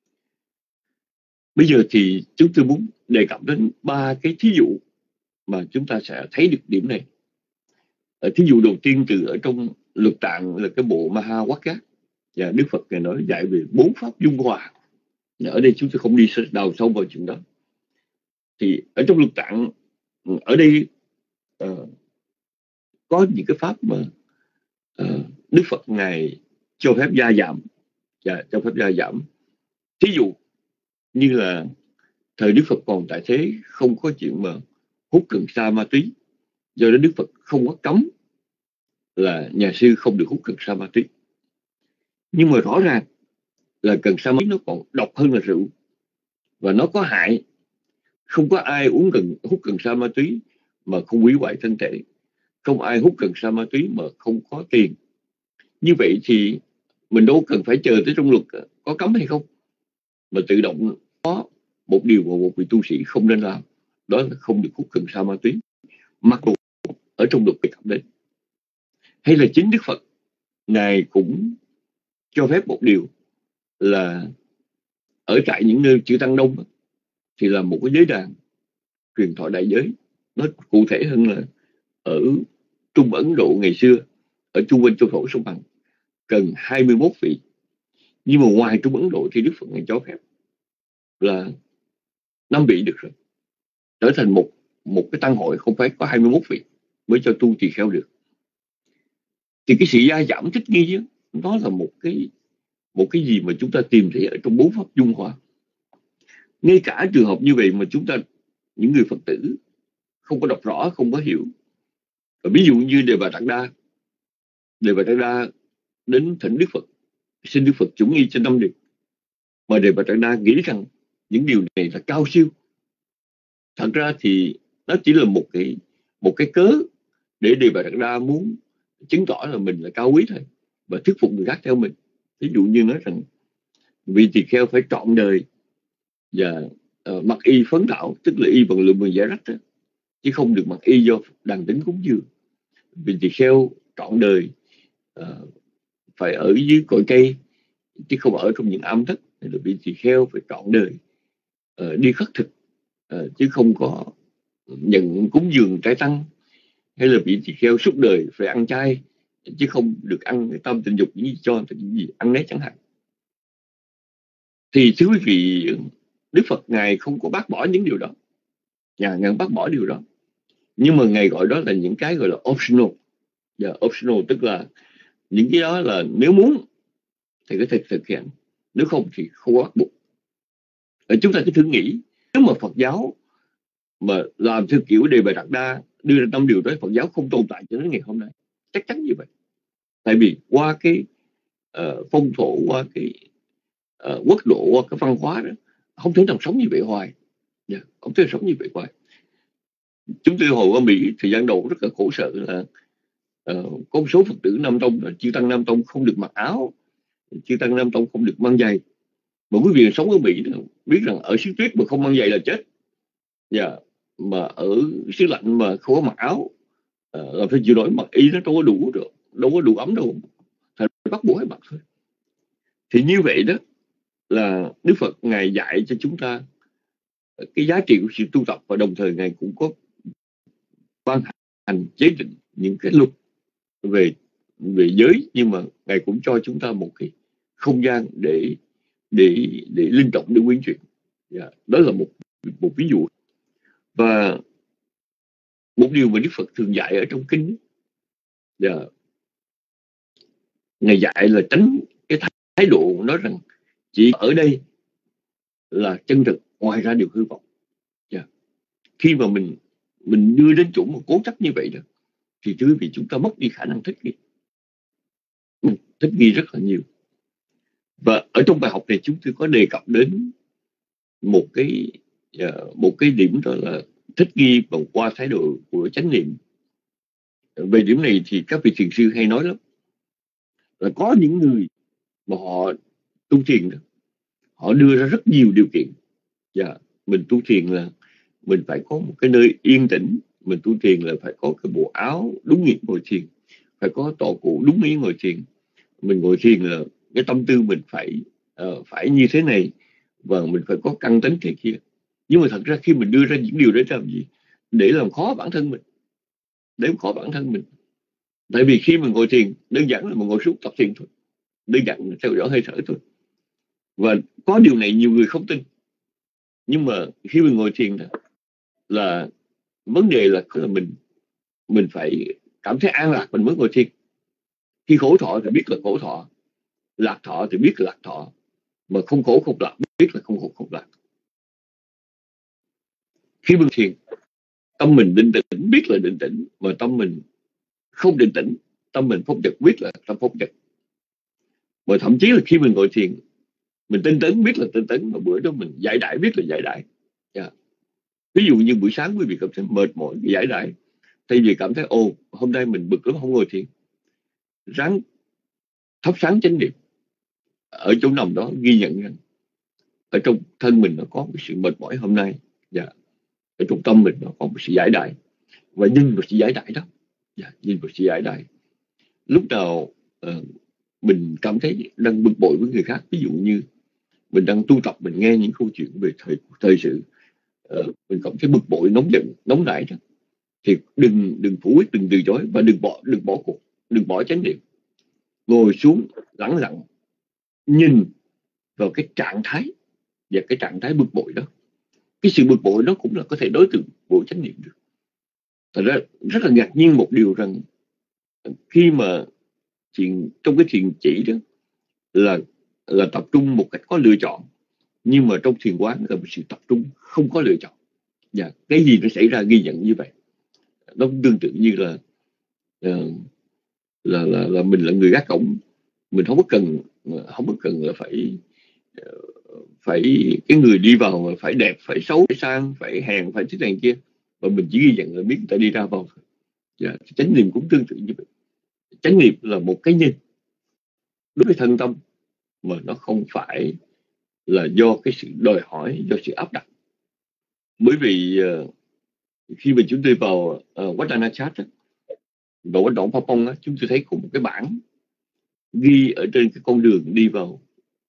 Bây giờ thì chúng tôi muốn đề cập đến ba cái thí dụ mà chúng ta sẽ thấy được điểm này. Thí dụ đầu tiên từ ở trong Luật Tạng là cái bộ Mahawakya, và Đức Phật Ngài nói dạy về bốn pháp dung hòa. Ở đây chúng tôi không đi đào sâu vào chuyện đó. Thì ở trong Luật Tạng, ở đây uh, có những cái pháp mà uh, Đức Phật Ngài cho phép gia giảm, và cho phép gia giảm. Thí dụ như là thời Đức Phật còn tại thế không có chuyện mà hút cần sa ma túy, do đó Đức Phật không có cấm là nhà sư không được hút cần sa ma túy. Nhưng mà rõ ràng là cần sa ma túy nó còn độc hơn là rượu, và nó có hại. Không có ai uống cần hút cần sa ma túy mà không hủy hoại thân thể, không ai hút cần sa ma túy mà không có tiền. Như vậy thì mình đâu cần phải chờ tới trong luật có cấm hay không, mà tự động có một điều mà một vị tu sĩ không nên làm, đó là không được hút cần sa ma túy, mặc dù ở trong luật đề cập đến. Hay là chính Đức Phật Ngài cũng cho phép một điều là ở tại những nơi chư tăng đông thì là một cái giới đàn truyền thọ đại giới. Nó cụ thể hơn là ở Trung Ấn Độ ngày xưa, ở chung quanh châu thổ sông Hằng cần hai mươi mốt vị. Nhưng mà ngoài Trung Ấn Độ thì Đức Phật Ngài cho phép là năm vị được rồi, trở thành một một cái tăng hội không phải có hai mươi mốt vị mới cho tu tỳ kheo được. Thì cái sự gia giảm thích nghi đó, nó là một cái một cái gì mà chúng ta tìm thấy ở trong bốn pháp dung hòa. Ngay cả trường hợp như vậy mà chúng ta, những người Phật tử không có đọc rõ, không có hiểu. Và ví dụ như Đề Bà Đạt Đa, Đề Bà Đạt Đa đến thỉnh Đức Phật, xin Đức Phật chủng nghi cho năm điều, mà Đề Bà Đạt Đa nghĩ rằng những điều này là cao siêu. Thật ra thì nó chỉ là một cái một cái cớ để Đề Bà Đạt Đa muốn chứng tỏ là mình là cao quý thôi, và thuyết phục người khác theo mình. Ví dụ như nói rằng vị tỳ kheo phải trọn đời và uh, mặc y phấn đạo, tức là y bằng lượng mười giải rách đó, chứ không được mặc y do đàn tính cúng dường. Vị tỳ kheo trọn đời uh, phải ở dưới cội cây chứ không ở trong những âm thất, hay là vị tỳ kheo phải trọn đời uh, đi khất thực, uh, chứ không có nhận cúng dường trái tăng, hay là vị tỳ kheo suốt đời phải ăn chay, chứ không được ăn cái tâm tình dục những gì cho những gì ăn nấy chẳng hạn. Thì thưa quý vị, Đức Phật Ngài không có bác bỏ những điều đó, Ngài, Ngài bác bỏ điều đó, nhưng mà Ngài gọi đó là những cái gọi là optional. Yeah, optional tức là những cái đó là nếu muốn thì có thể thực hiện, nếu không thì không có bắt buộc. Ở chúng ta cứ thử nghĩ, nếu mà Phật giáo mà làm theo kiểu Đề Bà Đạt Đa đưa ra năm điều đó, Phật giáo không tồn tại cho đến ngày hôm nay, chắc chắn như vậy. Tại vì qua cái uh, phong thổ, qua cái uh, quốc độ, qua cái văn hóa đó, không thể nào sống như vậy hoài. Yeah, không thể sống như vậy hoài. Chúng tôi hồi ở Mỹ thời gian đầu rất là khổ sở là uh, có một số Phật tử Nam Tông, chư tăng Nam Tông không được mặc áo, chư tăng Nam Tông không được mang giày. Mà quý vị sống ở Mỹ biết rằng ở xứ tuyết mà không mang giày là chết. Yeah. Mà ở xứ lạnh mà không có mặc áo, uh, làm sao chịu nổi, mặc y nó đâu có đủ được, đâu có đủ ấm đâu, phải bắt buộc phải mặc thôi. Thì như vậy đó là Đức Phật Ngài dạy cho chúng ta cái giá trị của sự tu tập, và đồng thời Ngài cũng có ban hành chế định những cái luật về về giới, nhưng mà Ngài cũng cho chúng ta một cái không gian để để để linh động, để quyến chuyển. Yeah. Đó là một một ví dụ. Và một điều mà Đức Phật thường dạy ở trong kinh, yeah, Ngài dạy là tránh cái thái độ nói rằng chỉ ở đây là chân thực, ngoài ra đều hư vọng. Yeah. Khi mà mình mình đưa đến chỗ một cố chấp như vậy đó, thì thưa quý vị, chúng ta mất đi khả năng thích nghi, thích nghi rất là nhiều. Và ở trong bài học này chúng tôi có đề cập đến một cái uh, một cái điểm, đó là thích nghi bằng qua thái độ của chánh niệm. Về điểm này thì các vị thiền sư hay nói lắm, là có những người mà họ tu thiền đó, họ đưa ra rất nhiều điều kiện. Dạ, mình tu thiền là mình phải có một cái nơi yên tĩnh, mình tu thiền là phải có cái bộ áo đúng nghĩa ngồi thiền, phải có tọa cụ đúng nghĩa ngồi thiền, mình ngồi thiền là cái tâm tư mình phải uh, phải như thế này, và mình phải có căn tánh thế kia. Nhưng mà thật ra khi mình đưa ra những điều đấy làm gì? Để làm khó bản thân mình, để làm khó bản thân mình. Tại vì khi mình ngồi thiền, đơn giản là mình ngồi xuống tập thiền thôi, đơn giản là theo dõi hơi thở thôi. Và có điều này nhiều người không tin, nhưng mà khi mình ngồi thiền đó, là vấn đề là, là mình mình phải cảm thấy an lạc mình mới ngồi thiền. Khi khổ thọ thì biết là khổ thọ, lạc thọ thì biết là lạc thọ, mà không khổ không lạc biết là không khổ không lạc. Khi mình thiền, tâm mình định tĩnh biết là định tĩnh, mà tâm mình không định tĩnh, tâm mình phóng dật biết là tâm phóng dật. Mà thậm chí là khi mình ngồi thiền, mình tinh tấn biết là tinh tấn, mà bữa đó mình giải đãi biết là giải đãi. Yeah. Ví dụ như buổi sáng quý vị cảm thấy mệt mỏi, giải đãi, thay vì cảm thấy ồ hôm nay mình bực lắm không ngồi thiền, ráng thắp sáng chánh niệm ở chỗ nằm đó, ghi nhận rằng ở trong thân mình nó có một sự mệt mỏi hôm nay. Yeah. Ở trong tâm mình nó có một sự giải đãi, và nhìn vào sự giải đãi đó. Yeah. Nhìn vào sự giải đãi. Lúc nào uh, mình cảm thấy đang bực bội với người khác, ví dụ như mình đang tu tập, mình nghe những câu chuyện về thời thời sự, uh, mình cảm thấy bực bội, nóng giận, nóng nảy đó, thì đừng đừng phủ quyết, đừng từ chối, và đừng bỏ đừng bỏ cuộc, đừng bỏ chánh niệm, ngồi xuống lắng lặng nhìn vào cái trạng thái và cái trạng thái bực bội đó. Cái sự bực bội đó cũng là có thể đối tượng của chánh niệm được. Thật ra rất là ngạc nhiên một điều rằng khi mà thiền, trong cái thiền chỉ đó là là tập trung một cách có lựa chọn, nhưng mà trong thiền quán là một sự tập trung không có lựa chọn. Và cái gì nó xảy ra ghi nhận như vậy. Nó cũng tương tự như là uh, là, là là mình là người gác cổng, mình không có cần không có cần là phải phải cái người đi vào phải đẹp, phải xấu, phải sang, phải hèn, phải thế này kia, và mình chỉ ghi nhận là biết người ta đi ra vào thôi. Dạ, chánh niệm cũng tương tự như vậy. Chánh niệm là một cái nhìn đối với thân tâm, mà nó không phải là do cái sự đòi hỏi, do sự áp đặt. Bởi vì uh, khi mà chúng tôi vào uh, Wat Anachat, vào Wat Động Pha Pong, chúng tôi thấy có một cái bảng ghi ở trên cái con đường đi vào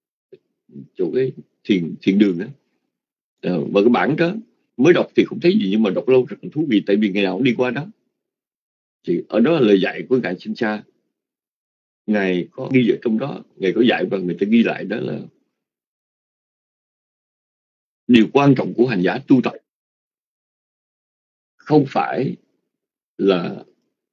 chỗ cái thiền thiền đường đó. Ờ, và cái bản đó mới đọc thì không thấy gì, nhưng mà đọc lâu rất là thú vị, tại vì ngày nào cũng đi qua đó. Thì ở đó là lời dạy của ngài Sinh Sa, ngài có ghi ở trong đó, ngài có dạy và người ta ghi lại đó là điều quan trọng của hành giả tu tập không phải là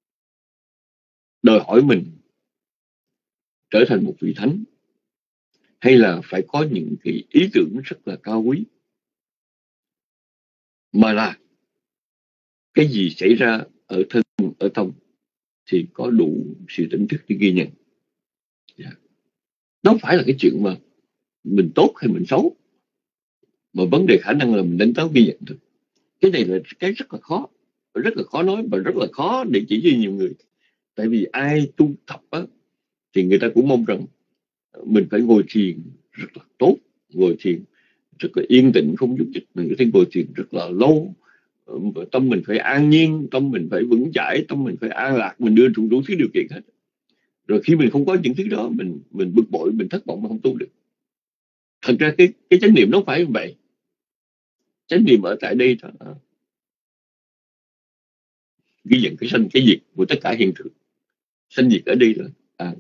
đòi hỏi mình trở thành một vị thánh, hay là phải có những cái ý tưởng rất là cao quý, mà là cái gì xảy ra ở thân, ở tâm thì có đủ sự tỉnh thức để ghi nhận. Yeah. Nó không phải là cái chuyện mà mình tốt hay mình xấu, mà vấn đề khả năng là mình đánh táo ghi nhận thôi. Cái này là cái rất là khó, rất là khó nói và rất là khó để chỉ cho nhiều người. Tại vì ai tu tập á, thì người ta cũng mong rằng mình phải ngồi thiền rất là tốt, ngồi thiền rất là yên tĩnh, không nhúc nhích, mình có thể ngồi thiền rất là lâu, tâm mình phải an nhiên, tâm mình phải vững chãi, tâm mình phải an lạc, mình đưa đủ, đủ thứ điều kiện hết. Rồi khi mình không có những thứ đó, mình mình bực bội, mình thất vọng mà không tu được. Thật ra cái cái chánh niệm nó phải như vậy. Chánh niệm ở tại đây đó, ghi nhận cái sanh cái diệt của tất cả hiện tượng. Sanh diệt ở đây là à,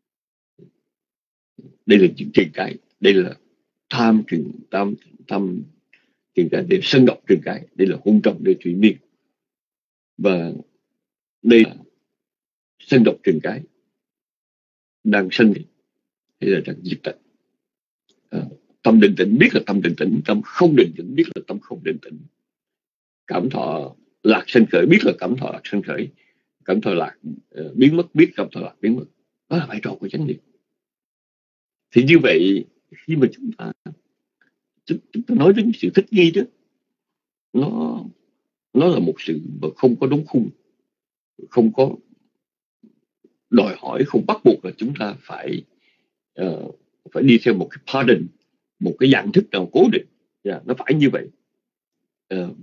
đây là những truyền cái, đây là tham truyền tam tham truyền cái, đây là sân độc truyền cái, đây là hung trọng, đây là thủy miên, và đây là sân độc truyền cái đang sanh hay là đang diệt tận. À, tâm định tĩnh biết là tâm định tĩnh, tâm không định tĩnh biết là tâm không định tĩnh. Cảm thọ lạc sanh khởi biết là cảm thọ lạc sanh khởi, cảm thọ lạc uh, biến mất biết cảm thọ lạc biến mất. Đó là vai trò của chánh niệm. Thì như vậy khi mà chúng ta chúng, chúng ta nói đến sự thích nghi đó, nó nó là một sự mà không có đóng khung, không có đòi hỏi, không bắt buộc là chúng ta phải uh, phải đi theo một cái pattern, một cái dạng thức nào cố định. Yeah, nó phải như vậy. Uh,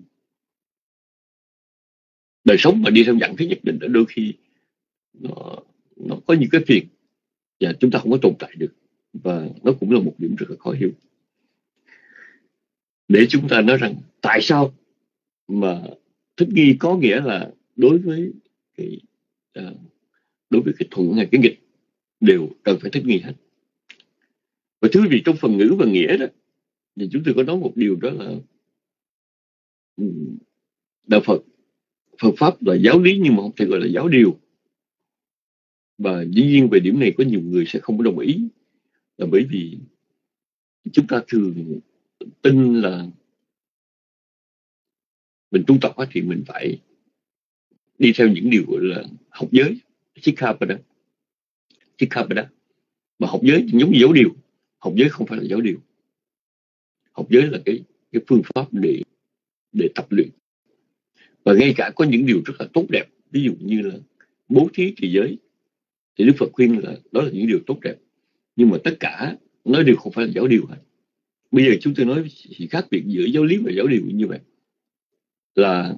đời sống mà đi theo dạng thức nhất định đó, đôi khi nó nó có những cái phiền và chúng ta không có tồn tại được, và nó cũng là một điểm rất là khó hiểu. Để chúng ta nói rằng tại sao mà thích nghi có nghĩa là đối với cái uh, đối với cái thuận hay cái nghịch đều cần phải thích nghi hết. Và thưa quý vị, trong phần ngữ và nghĩa đó thì chúng tôi có nói một điều, đó là đạo Phật, Phật pháp là giáo lý nhưng mà không thể gọi là giáo điều. Và dĩ nhiên về điểm này có nhiều người sẽ không có đồng ý, là bởi vì chúng ta thường tin là mình tu tập thì mình phải đi theo những điều gọi là học giới, Sikkhapada. Sikkhapada. Mà học giới giống như giáo điều. Học giới không phải là giáo điều. Học giới là cái, cái phương pháp để, để tập luyện. Và ngay cả có những điều rất là tốt đẹp, ví dụ như là bố thí trì giới, thì Đức Phật khuyên là đó là những điều tốt đẹp. Nhưng mà tất cả nó đều không phải là giáo điều hết. Bây giờ chúng tôi nói sự khác biệt giữa giáo lý và giáo điều như vậy là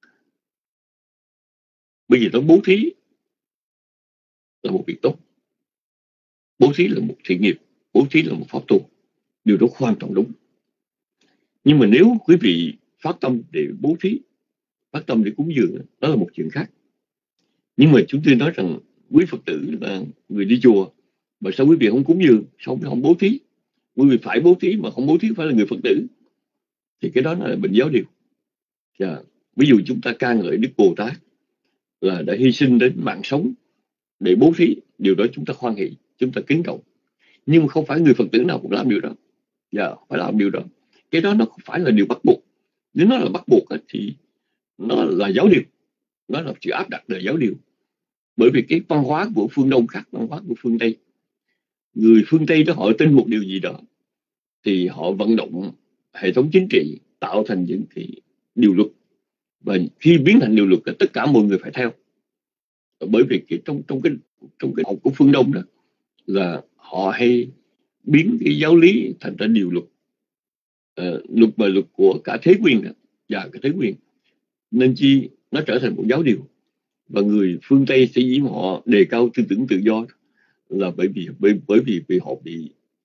bây giờ nó bố thí là một việc tốt, bố thí là một thiện nghiệp, bố thí là một pháp tu, điều đó hoàn toàn đúng. Nhưng mà nếu quý vị phát tâm để bố thí, phát tâm để cúng dường, đó là một chuyện khác. Nhưng mà chúng tôi nói rằng quý Phật tử là người đi chùa, mà sao quý vị không cúng dường, sao không bố thí? Quý vị phải bố thí mà không bố thí phải là người Phật tử, thì cái đó là bệnh giáo điều. Và ví dụ chúng ta ca ngợi Đức Bồ Tát là đã hy sinh đến mạng sống để bố thí, điều đó chúng ta hoan hỷ, chúng ta kính trọng. Nhưng mà không phải người Phật tử nào cũng làm điều đó. Dạ, phải làm điều đó. Cái đó nó không phải là điều bắt buộc. Nếu nó là bắt buộc thì nó là giáo điều, nó là sự áp đặt là giáo điều. Bởi vì cái văn hóa của phương Đông khác văn hóa của phương Tây. Người phương Tây đó họ tin một điều gì đó thì họ vận động hệ thống chính trị tạo thành những cái điều luật, và khi biến thành điều luật là tất cả mọi người phải theo. Bởi vì cái, trong trong cái trong cái học của phương Đông đó là họ hay biến cái giáo lý thành ra điều luật, uh, luật mà luật của cả thế quyền đó, và cả thế quyền, nên chi nó trở thành một giáo điều. Và người phương Tây sẽ dĩ họ đề cao tư tưởng tự do là bởi vì bởi, bởi vì, vì họ bị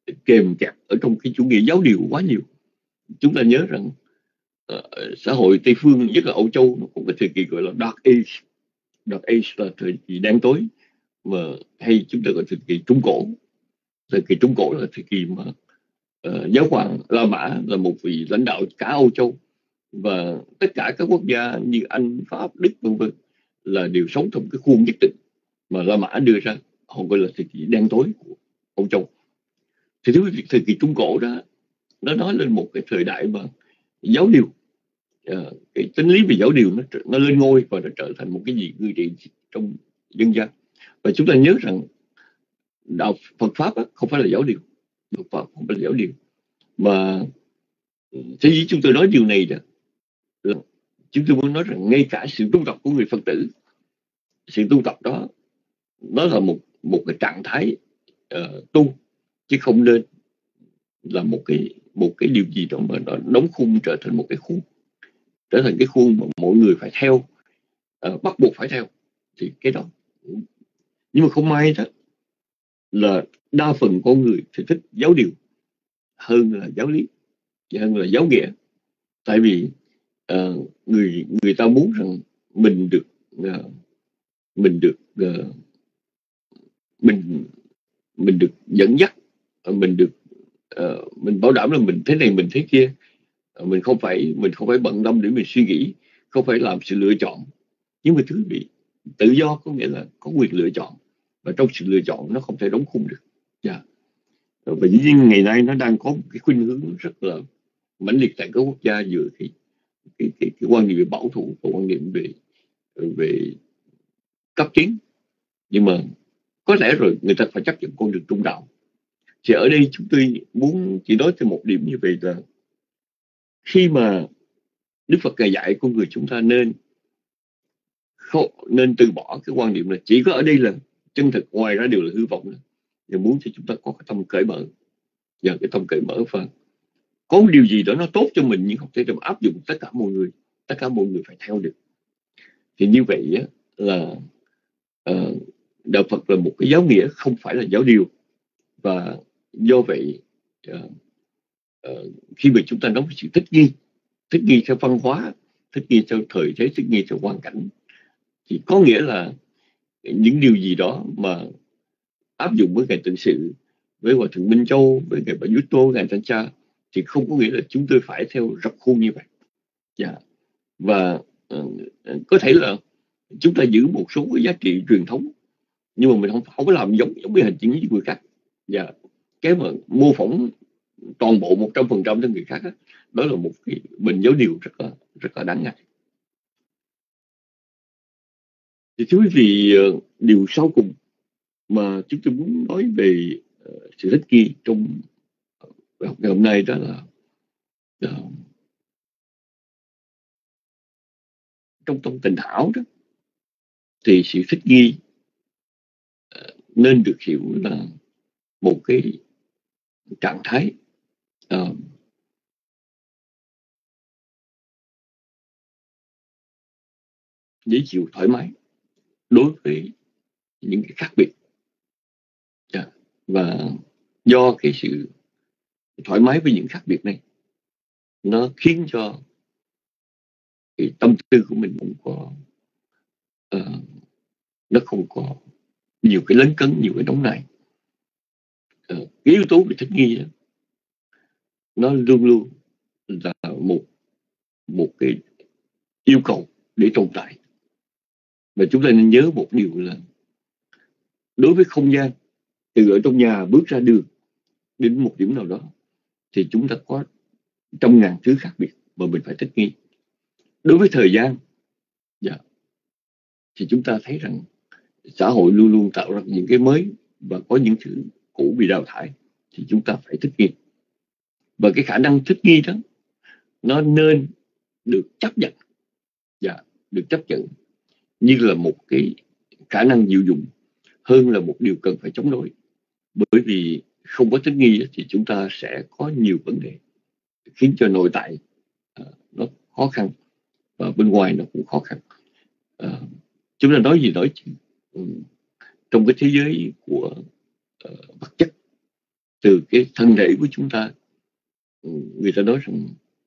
kèm kẹp ở trong cái chủ nghĩa giáo điều quá nhiều. Chúng ta nhớ rằng uh, xã hội Tây phương, nhất là Âu Châu, nó cũng có thời kỳ gọi là Dark Age. Dark Age là thời kỳ đen tối, mà hay chúng ta gọi thời kỳ Trung Cổ. Thời kỳ Trung Cổ là thời kỳ mà uh, giáo hoàng La Mã là một vị lãnh đạo cả Âu Châu, và tất cả các quốc gia như Anh, Pháp, Đức vân vân là đều sống trong cái khuôn nhất định mà La Mã đưa ra, họ gọi là thời kỳ đen tối của Âu Châu. Thì thứ thời kỳ Trung Cổ đó, nó nói lên một cái thời đại mà giáo điều, uh, cái tính lý về giáo điều nó nó lên ngôi và nó trở thành một cái gì ngự trị trong dân gian. Và chúng ta nhớ rằng đạo Phật pháp á, không phải là giáo điều, Phật pháp không phải là giáo điều, mà thế dĩ chúng tôi nói điều này đó là chúng tôi muốn nói rằng ngay cả sự tu tập của người Phật tử, sự tu tập đó nó là một một cái trạng thái uh, tu, chứ không nên là một cái một cái điều gì đó mà nó đóng khung trở thành một cái khuôn, trở thành cái khuôn mà mọi người phải theo, uh, bắt buộc phải theo. Thì cái đó, nhưng mà không may đó là đa phần con người thì thích giáo điều hơn là giáo lý, hơn là giáo nghĩa. Tại vì uh, người người ta muốn rằng mình được uh, mình được uh, mình mình được dẫn dắt, mình được uh, mình bảo đảm là mình thế này mình thế kia, uh, mình không phải mình không phải bận tâm để mình suy nghĩ, không phải làm sự lựa chọn. Nhưng mà thứ bị tự do có nghĩa là có quyền lựa chọn, và trong sự lựa chọn nó không thể đóng khung được. Yeah. Và dĩ nhiên ngày nay nó đang có một cái khuynh hướng rất là mãnh liệt tại các quốc gia giữa cái cái, cái, cái quan niệm về bảo thủ và quan niệm về về cấp tiến. Nhưng mà có lẽ rồi người ta phải chấp nhận con đường trung đạo. Thì ở đây chúng tôi muốn chỉ nói thêm một điểm như vậy là khi mà Đức Phật Ngài dạy con người chúng ta nên không, nên từ bỏ cái quan niệm là chỉ có ở đây là chân thực, ngoài ra đều là hư vọng. Và muốn cho chúng ta có cái tâm cởi mở, và cái tâm cởi mở và có một điều gì đó nó tốt cho mình nhưng không thể được áp dụng tất cả mọi người, tất cả mọi người phải theo được. Thì như vậy á, là uh, đạo Phật là một cái giáo nghĩa, không phải là giáo điều. Và do vậy uh, uh, khi mà chúng ta nói về sự thích nghi, thích nghi theo văn hóa, thích nghi theo thời thế, thích nghi theo hoàn cảnh, thì có nghĩa là những điều gì đó mà áp dụng với Ngài Tịnh Sự, với Hòa Thượng Minh Châu, với Ngài Bà Dút Tô, Ngài Thanh Cha, thì không có nghĩa là chúng tôi phải theo rập khuôn như vậy. Yeah. Và uh, có thể là chúng ta giữ một số cái giá trị truyền thống, nhưng mà mình không không có làm giống giống như hành chính với người khác. Yeah. Cái mà mô phỏng toàn bộ một trăm phần trăm cho người khác đó, đó là một cái bệnh giáo điều rất là rất là đáng ngại. Thì thưa quý vị, điều sau cùng mà chúng tôi muốn nói về uh, sự thích nghi trong bài học ngày hôm nay đó là uh, trong tâm tình hảo đó, thì sự thích nghi uh, nên được hiểu là một cái trạng thái uh, dễ chịu, thoải mái đối với những cái khác biệt. Yeah. Và do cái sự thoải mái với những khác biệt này, nó khiến cho cái tâm tư của mình cũng có uh, nó không có nhiều cái lấn cấn, nhiều cái nóng nảy. Uh, cái yếu tố về thích nghi đó, nó luôn luôn là một một cái yêu cầu để tồn tại. Và chúng ta nên nhớ một điều là đối với không gian, từ ở trong nhà bước ra đường đến một điểm nào đó, thì chúng ta có trăm ngàn thứ khác biệt mà mình phải thích nghi. Đối với thời gian, dạ, thì chúng ta thấy rằng xã hội luôn luôn tạo ra những cái mới, và có những thứ cũ bị đào thải, thì chúng ta phải thích nghi. Và cái khả năng thích nghi đó, nó nên được chấp nhận, dạ, được chấp nhận như là một cái khả năng diệu dụng, hơn là một điều cần phải chống đối. Bởi vì không có thích nghi thì chúng ta sẽ có nhiều vấn đề, khiến cho nội tại uh, nó khó khăn, và bên ngoài nó cũng khó khăn. Uh, chúng ta nói gì nói um, trong cái thế giới của uh, vật chất, từ cái thân thể của chúng ta. Người ta nói rằng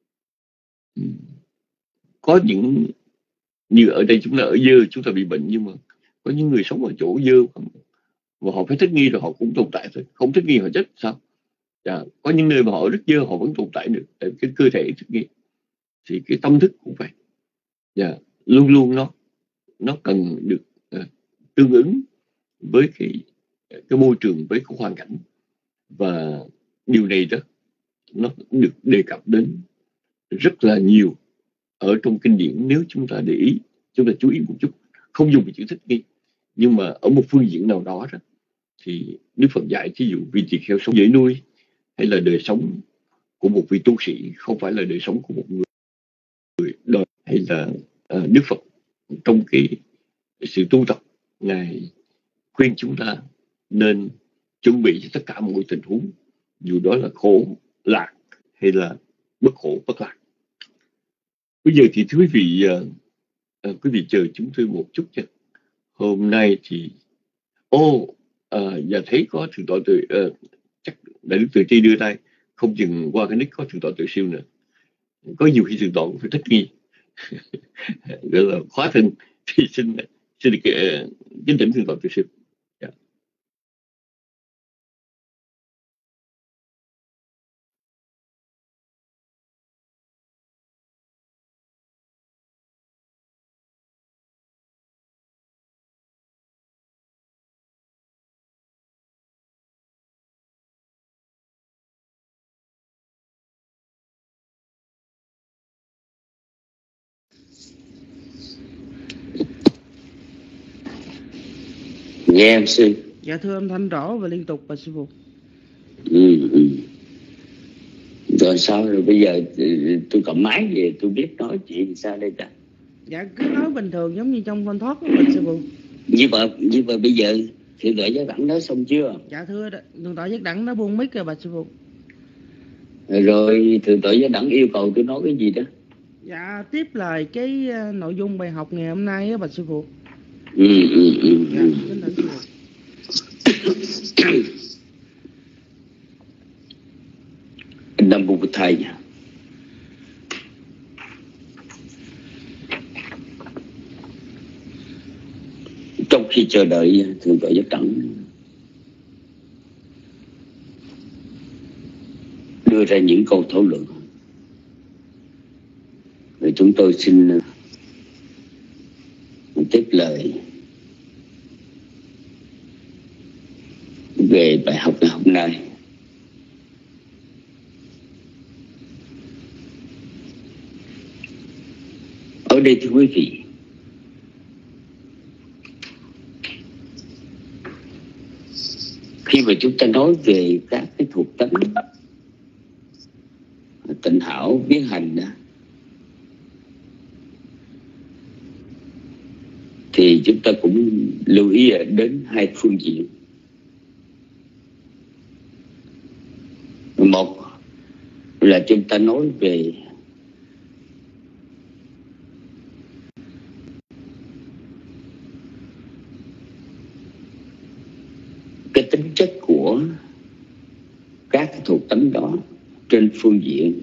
có những, như ở đây chúng ta ở dơ, chúng ta bị bệnh, nhưng mà có những người sống ở chỗ dơ và họ phải thích nghi rồi họ cũng tồn tại thôi. Không thích nghi họ chết sao? Dạ, có những nơi mà họ rất dơ họ vẫn tồn tại được, tại cái cơ thể thích nghi. Thì cái tâm thức cũng vậy. Dạ, luôn luôn nó nó cần được uh, tương ứng với cái cái môi trường, với cái hoàn cảnh. Và điều này đó nó được đề cập đến rất là nhiều ở trong kinh điển. Nếu chúng ta để ý, chúng ta chú ý một chút, không dùng chữ thích nghi, nhưng mà ở một phương diện nào đó, đó thì Đức Phật dạy, ví dụ vì tỳ kheo sống dễ nuôi, hay là đời sống của một vị tu sĩ không phải là đời sống của một người đời, hay là uh, Đức Phật trong cái sự tu tập, Ngài khuyên chúng ta nên chuẩn bị cho tất cả mọi tình huống, dù đó là khổ lạc hay là bất khổ bất lạc. Bây giờ thì thưa quý vị, uh, uh, quý vị chờ chúng tôi một chút nha. Hôm nay thì ô oh, uh, và thấy có thượng tọa Từ uh, chắc đại đức Từ Tri đưa tay, không chừng qua cái nick có thượng tọa Từ Siêu nữa. Có nhiều khi thượng tọa cũng phải thích nghi gọi là khóa thân, thì xin xin được uh, kính thỉnh thượng tọa Từ Siêu. Yeah. Nghe em sư. Dạ thưa âm thanh rõ và liên tục bà sư phụ. Ừ, ừ. Rồi sao rồi bây giờ tôi cầm máy về tôi biết nói chuyện sao đây ta? Dạ cứ nói bình thường giống như trong con thoát của bà sư phụ. Như vậy, như vậy bây giờ thì đợi Giác Đẳng nói xong chưa? Dạ thưa thượng tọa Giác Đẳng nó buông mic rồi bà sư phụ. Rồi thượng tọa Giác Đẳng yêu cầu tôi nói cái gì đó? Dạ tiếp lời cái uh, nội dung bài học ngày hôm nay á bà sư phụ. Ừ, ừ, ừ. Dạ, kính thỉnh sư phụ. Nam Mô Bụt Thầy. Trong khi chờ đợi thượng tọa Giác Đẳng đưa ra những câu thảo luận, rồi chúng tôi xin tiếp lời về bài học ngày hôm nay. Ở đây thưa quý vị, khi mà chúng ta nói về các cái thuộc tánh tịnh hảo biến hành đó, thì chúng ta cũng lưu ý đến hai phương diện. Một là chúng ta nói về cái tính chất của các thuộc tánh đó trên phương diện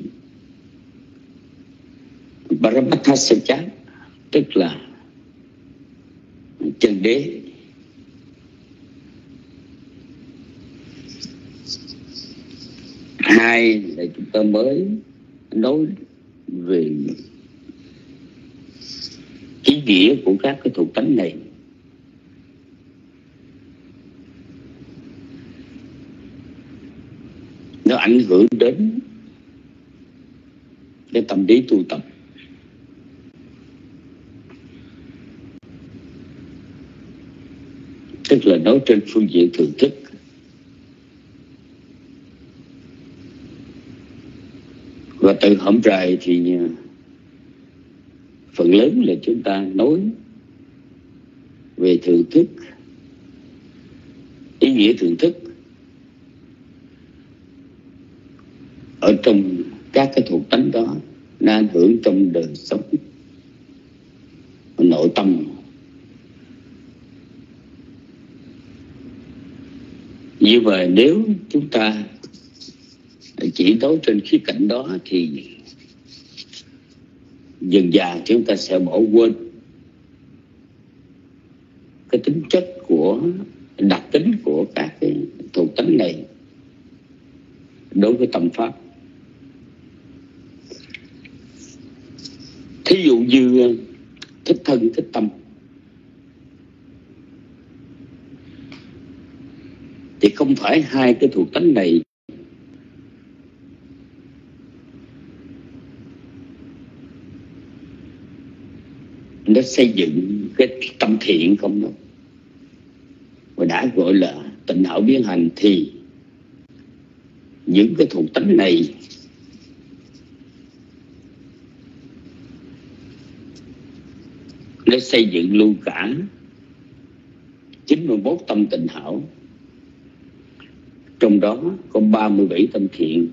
Paramatthasacha, tức là chân đế. Hai là chúng ta mới nói về ý nghĩa của các cái thuộc tánh này. Nó ảnh hưởng đến cái tâm lý tu tập. Tức là nói trên phương diện thưởng thức. Và từ hổm rày thì phần lớn là chúng ta nói về thưởng thức, ý nghĩa thưởng thức ở trong các cái thuộc tánh đó, nó ảnh hưởng trong đời sống nội tâm. Như vậy nếu chúng ta chỉ nói trên khía cạnh đó thì dần dà chúng ta sẽ bỏ quên cái tính chất của đặc tính của các cái thuộc tính này đối với tâm pháp. Thí dụ như thích thân thích tâm thì không phải hai cái thuộc tính này nó xây dựng cái tâm thiện không đâu. Và đã gọi là tịnh hảo biến hành thì những cái thuộc tính này nó xây dựng luôn cả chín mươi mốt tâm tịnh hảo, trong đó có ba mươi bảy tâm thiện.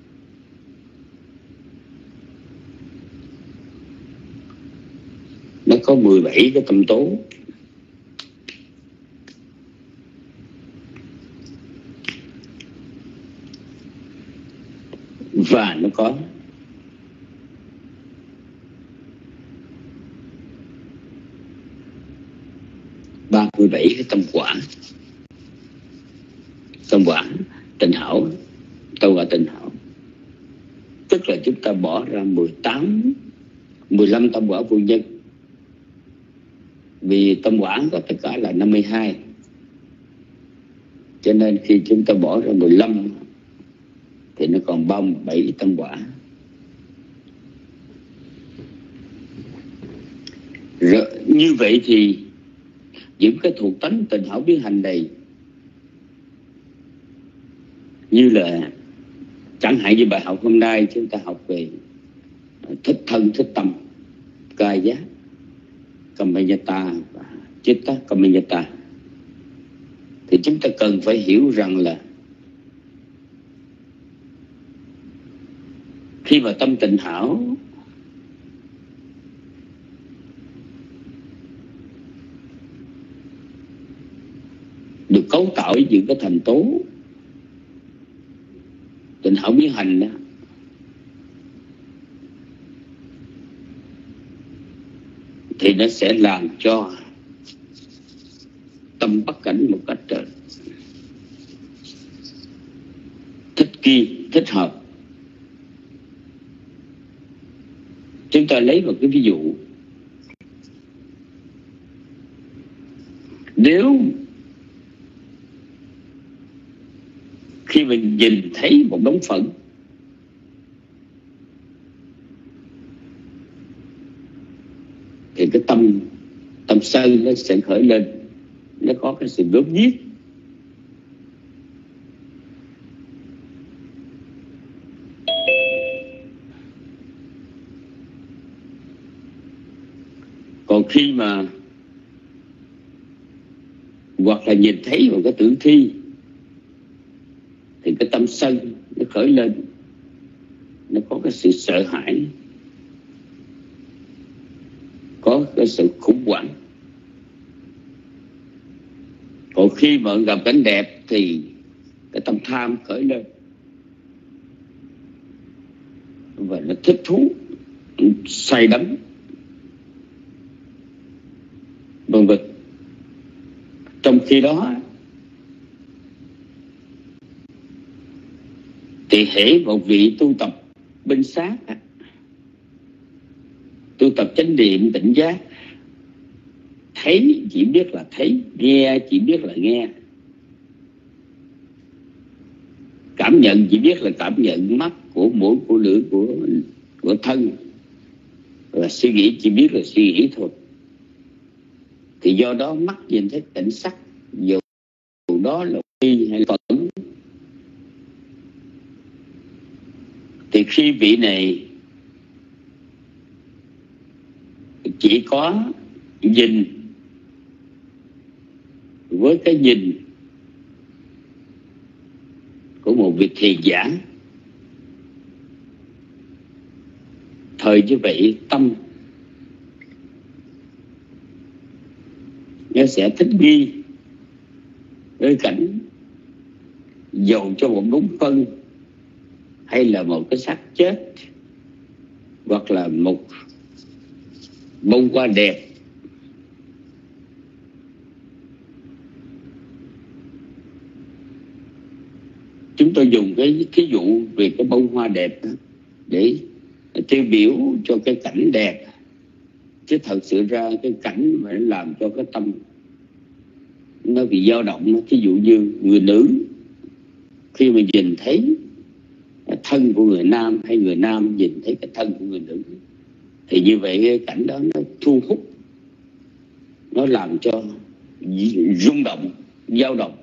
Nó có mười bảy cái tâm tố. Và nó có ba mươi bảy cái tâm quả. Tâm quả tịnh hảo, tâm quả tịnh hảo, tức là chúng ta bỏ ra mười tám, mười lăm tâm quả vô nhân. Vì tâm quả có tất cả là năm mươi hai, cho nên khi chúng ta bỏ ra mười lăm thì nó còn ba mươi bảy tâm quả. Rồi, như vậy thì những cái thuộc tánh tịnh hảo biến hành này, như là chẳng hạn như bài học hôm nay chúng ta học về thích thân thích tâm, kaya kammayata và chitta kammayata, thì chúng ta cần phải hiểu rằng là khi mà tâm tịnh hảo được cấu tạo với những cái thành tố tịnh hảo biến hành đó, thì nó sẽ làm cho tâm bắt cảnh một cách thích nghi, thích hợp. Chúng ta lấy một cái ví dụ. Nếu khi mình nhìn thấy một đống phấn thì cái tâm tâm sân nó sẽ khởi lên, nó có cái sự đốt giết. Còn khi mà hoặc là nhìn thấy một cái tử thi thì cái tâm sân nó khởi lên, nó có cái sự sợ hãi, có cái sự khủng hoảng. Còn khi mà gặp cảnh đẹp thì cái tâm tham khởi lên và nó thích thú, say đắm, vân vân. Trong khi đó thì hễ một vị tu tập bên sát, tu tập chánh niệm tỉnh giác, thấy chỉ biết là thấy, nghe chỉ biết là nghe, cảm nhận chỉ biết là cảm nhận, mắt của mũi của lưỡi của của thân, và suy nghĩ chỉ biết là suy nghĩ thôi. Thì do đó mắt nhìn thấy cảnh sắc, dù đó là uy hay là phẫn, thì khi vị này chỉ có nhìn với cái nhìn của một vị thiền giả, thời như vậy tâm nó sẽ thích nghi với cảnh dầu cho một đống phân hay là một cái xác chết, hoặc là một bông hoa đẹp. Chúng tôi dùng cái ví dụ về cái bông hoa đẹp để tiêu biểu cho cái cảnh đẹp, chứ thật sự ra cái cảnh mà nó làm cho cái tâm nó bị dao động. Ví dụ như người nữ khi mà nhìn thấy thân của người nam, hay người nam nhìn thấy cái thân của người nữ, thì như vậy cái cảnh đó nó thu hút, nó làm cho rung động, dao động,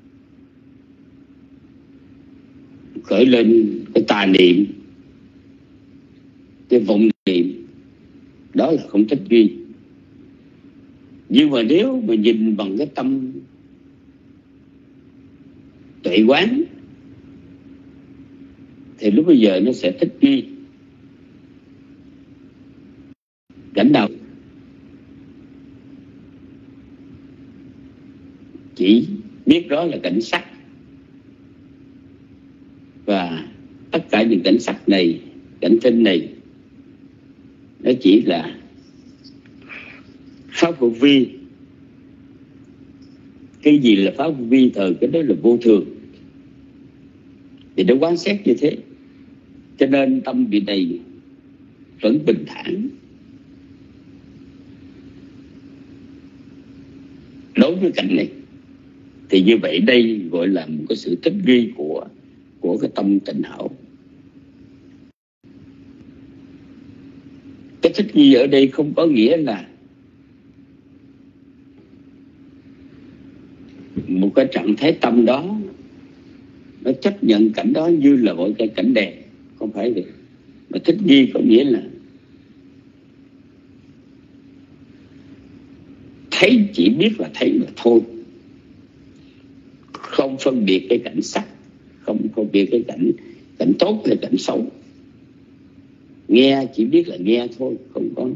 khởi lên cái tà niệm, cái vọng niệm. Đó là không thích nghi. Nhưng mà nếu mà nhìn bằng cái tâm tuệ quán thì lúc bây giờ nó sẽ thích nghi. Cảnh nào chỉ biết đó là cảnh sắc, và tất cả những cảnh sắc này, cảnh tinh này, nó chỉ là pháp vô vi. Cái gì là pháp vô vi? Thời cái đó là vô thường. Thì nó quán xét như thế, cho nên tâm vị này vẫn bình thản. Đối với cảnh này thì như vậy đây gọi là một cái sự thích nghi của của cái tâm tịnh hảo. Cái thích nghi ở đây không có nghĩa là một cái trạng thái tâm đó nó chấp nhận cảnh đó như là một cái cảnh đẹp, không phải vậy. Mà thích nghi có nghĩa là thấy, chỉ biết là thấy mà thôi, không phân biệt cái cảnh sắc, không phân biệt cái cảnh cảnh tốt hay cảnh xấu. Nghe chỉ biết là nghe thôi, không có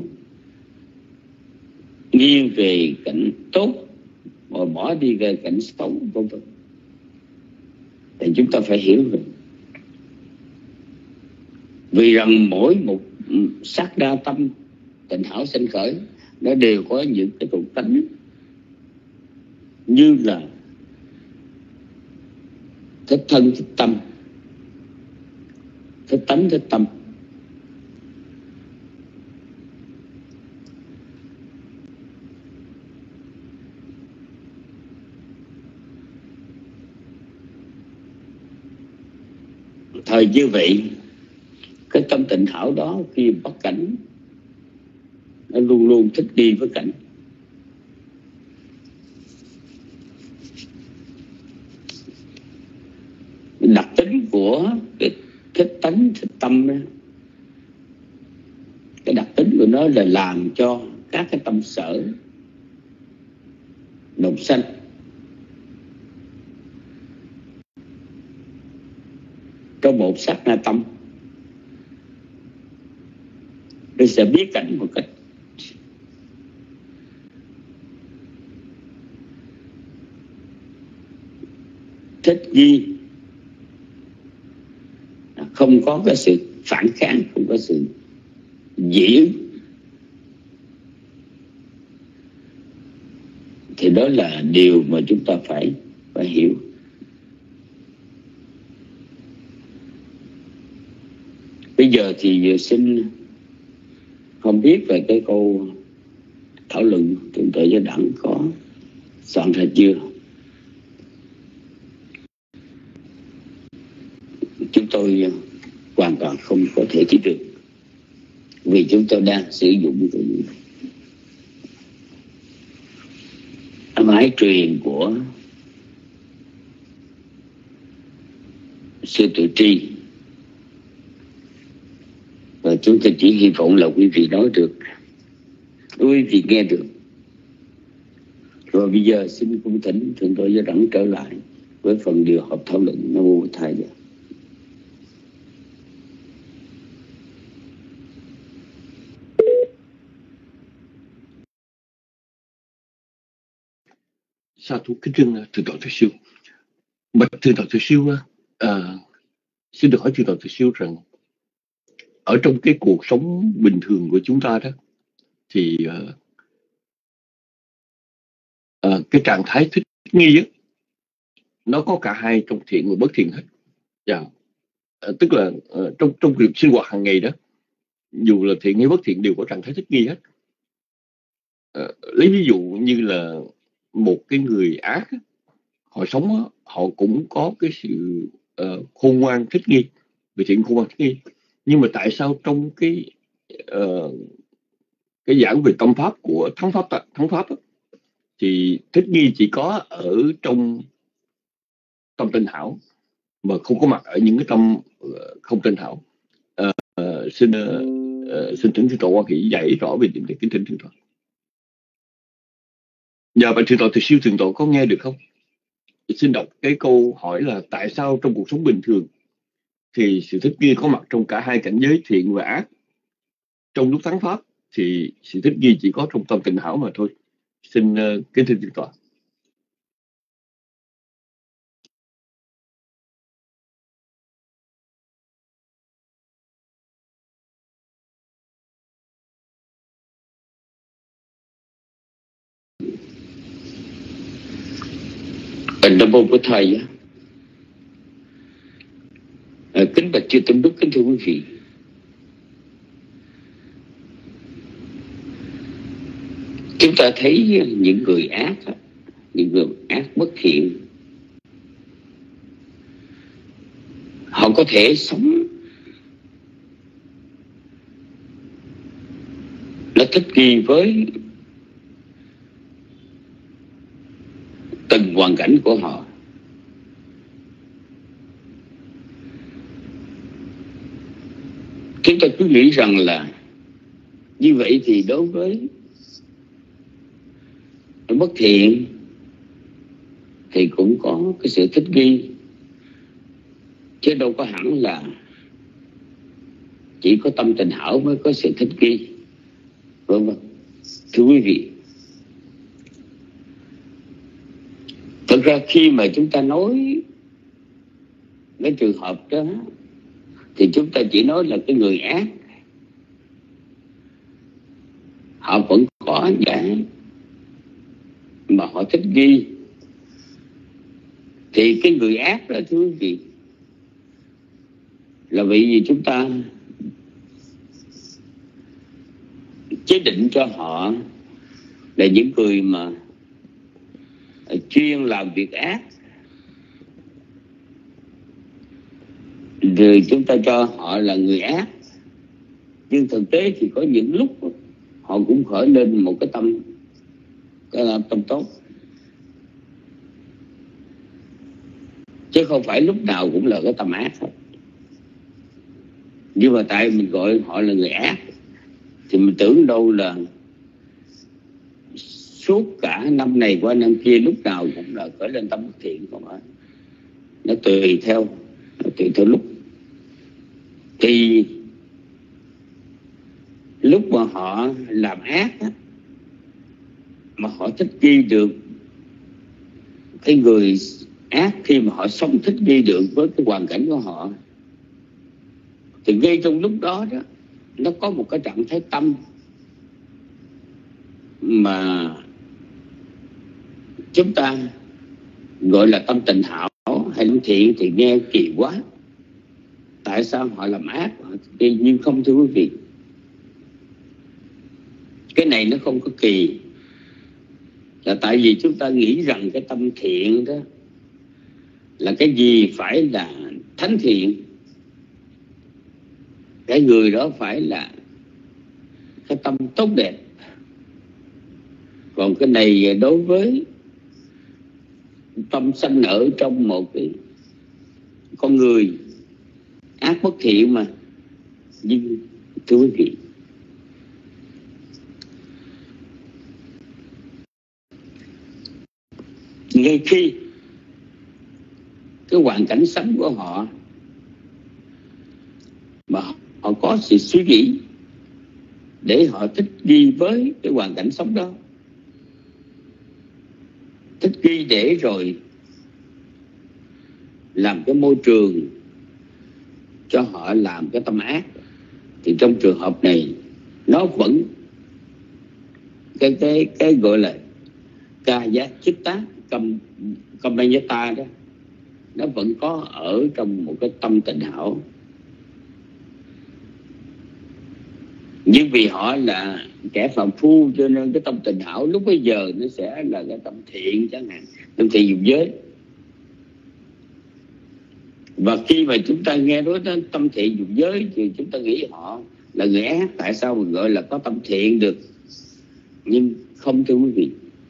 nghiêng về cảnh tốt mà bỏ đi về cảnh xấu, vân vân. Thì chúng ta phải hiểu rồi. Vì rằng mỗi một sát đa tâm tịnh hảo sinh khởi, nó đều có những cái thuộc tánh như là thích thân thích tâm, thích tánh thích tâm. Thời như vậy, cái tâm tịnh hảo đó khi bắt cảnh, nó luôn luôn thích đi với cảnh. Đặc tính của cái thích tánh thích tâm đó, cái đặc tính của nó là làm cho các cái tâm sở đồng sanh. Trong một sát na tâm, nó sẽ biết cảnh một cách thích nghi, không có cái sự phản kháng, không có sự dị ứng. Thì đó là điều mà chúng ta phải phải hiểu. Bây giờ thì xin không biết về cái câu thảo luận Thượng Tọa Giáo Đẳng có soạn ra chưa. Chúng tôi hoàn toàn không có thể biết được, vì chúng tôi đang sử dụng cái máy truyền của sư Tự Tri, và chúng tôi chỉ hy vọng là quý vị nói được, quý vị nghe được. Rồi bây giờ xin cung thỉnh Thượng Tọa Giáo Đẳng trở lại với phần điều họp thảo luận. Nam Mô Bổn Thầy. Sa thú kính trân Thượng Tọa Thượng Siêu. Bạch Thượng Tọa Thượng Siêu, à, xin được hỏi chư Toàn Thượng Siêu rằng ở trong cái cuộc sống bình thường của chúng ta đó thì uh, uh, cái trạng thái thích nghi á, nó có cả hai, trong thiện và bất thiện hết. Yeah. Uh, tức là uh, trong trong việc sinh hoạt hàng ngày đó, dù là thiện hay bất thiện đều có trạng thái thích nghi hết. Uh, lấy ví dụ như là một cái người ác á, họ sống á, họ cũng có cái sự uh, khôn ngoan thích nghi, về thiện khôn ngoan thích nghi. Nhưng mà tại sao trong cái uh, cái giảng về tâm pháp của thắng pháp thắng pháp á, thì thích nghi chỉ có ở trong tâm tinh hảo mà không có mặt ở những cái tâm uh, không tinh hảo. Uh, uh, xin uh, xin thỉnh Thượng tọa Quan Hỷ dạy rõ về điểm này, kính thỉnh Thượng tọa. Dạ, và Thượng tọa Từ Siêu Thượng tọa có nghe được không? Xin đọc cái câu hỏi là tại sao trong cuộc sống bình thường thì sự thích nghi có mặt trong cả hai cảnh giới thiện và ác. Trong lúc thắng pháp thì sự thích nghi chỉ có trong tâm tịnh hảo mà thôi. Xin uh, kính thưa Thượng tọa. Nam mô của thầy. À, kính bạch chư tôn đức, kính thưa quý vị. Chúng ta thấy những người ác, những người ác bất thiện, họ có thể sống nó thích nghi với từng hoàn cảnh của họ. Chúng ta cứ nghĩ rằng là như vậy thì đối với bất thiện thì cũng có cái sự thích nghi, chứ đâu có hẳn là chỉ có tâm tình hảo mới có sự thích nghi. Vâng vâng. Thưa quý vị, thật ra khi mà chúng ta nói cái trường hợp đó thì chúng ta chỉ nói là cái người ác họ vẫn có cái mà họ thích nghi. Thì cái người ác đó, thưa quý vị, là vì chúng ta chế định cho họ là những người mà chuyên làm việc ác, rồi chúng ta cho họ là người ác. Nhưng thực tế thì có những lúc họ cũng khởi lên một cái tâm cái tâm tốt, chứ không phải lúc nào cũng là cái tâm ác thôi. Nhưng mà tại mình gọi họ là người ác thì mình tưởng đâu là suốt cả năm này qua năm kia lúc nào cũng là khởi lên tâm bất thiện không ạ? Nó tùy theo nó tùy theo lúc. Thì lúc mà họ làm ác á, mà họ thích nghi được cái người ác, khi mà họ sống thích nghi được với cái hoàn cảnh của họ, thì ngay trong lúc đó đó nó có một cái trạng thái tâm mà chúng ta gọi là tâm tình hảo hay tâm thiện thì nghe kỳ quá. Tại sao họ làm ác? Nhưng không, thưa quý vị, cái này nó không có kỳ, là tại vì chúng ta nghĩ rằng cái tâm thiện đó là cái gì phải là thánh thiện, cái người đó phải là cái tâm tốt đẹp. Còn cái này đối với tâm sanh ở trong một cái con người ác bất thiện mà. Nhưng thưa quý vị, ngay khi cái hoàn cảnh sống của họ mà họ có sự suy nghĩ để họ thích nghi với cái hoàn cảnh sống đó, thích nghi để rồi làm cái môi trường cho họ làm cái tâm ác, thì trong trường hợp này nó vẫn cái cái cái gọi là ca giác chích tá cầm cầm bên ta đó, nó vẫn có ở trong một cái tâm tịnh hảo. Nhưng vì họ là kẻ phàm phu cho nên cái tâm tịnh hảo lúc bây giờ nó sẽ là cái tâm thiện chẳng hạn, tâm thiện dục giới. Và khi mà chúng ta nghe nói đến tâm thiện dục giới thì chúng ta nghĩ họ là người ác. Tại sao mình gọi là có tâm thiện được? Nhưng không, thưa quý vị.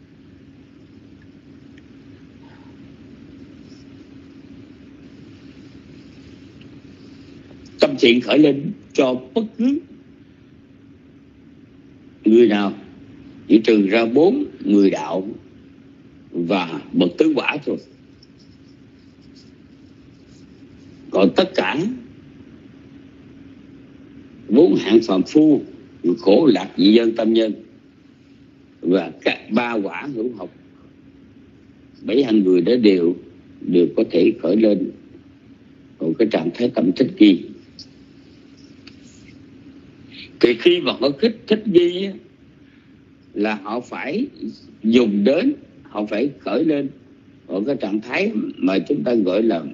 Tâm thiện khởi lên cho bất cứ người nào, chỉ trừ ra bốn người đạo và bậc tứ quả thôi. Còn tất cả bốn hạng phàm phu, khổ lạc dị dân tâm nhân và các ba quả hữu học, bảy hạng người đó đều đều có thể khởi lên một cái trạng thái tâm thích nghi. Thì khi mà họ thích thích nghi là họ phải dùng đến, họ phải khởi lên ở cái trạng thái mà chúng ta gọi là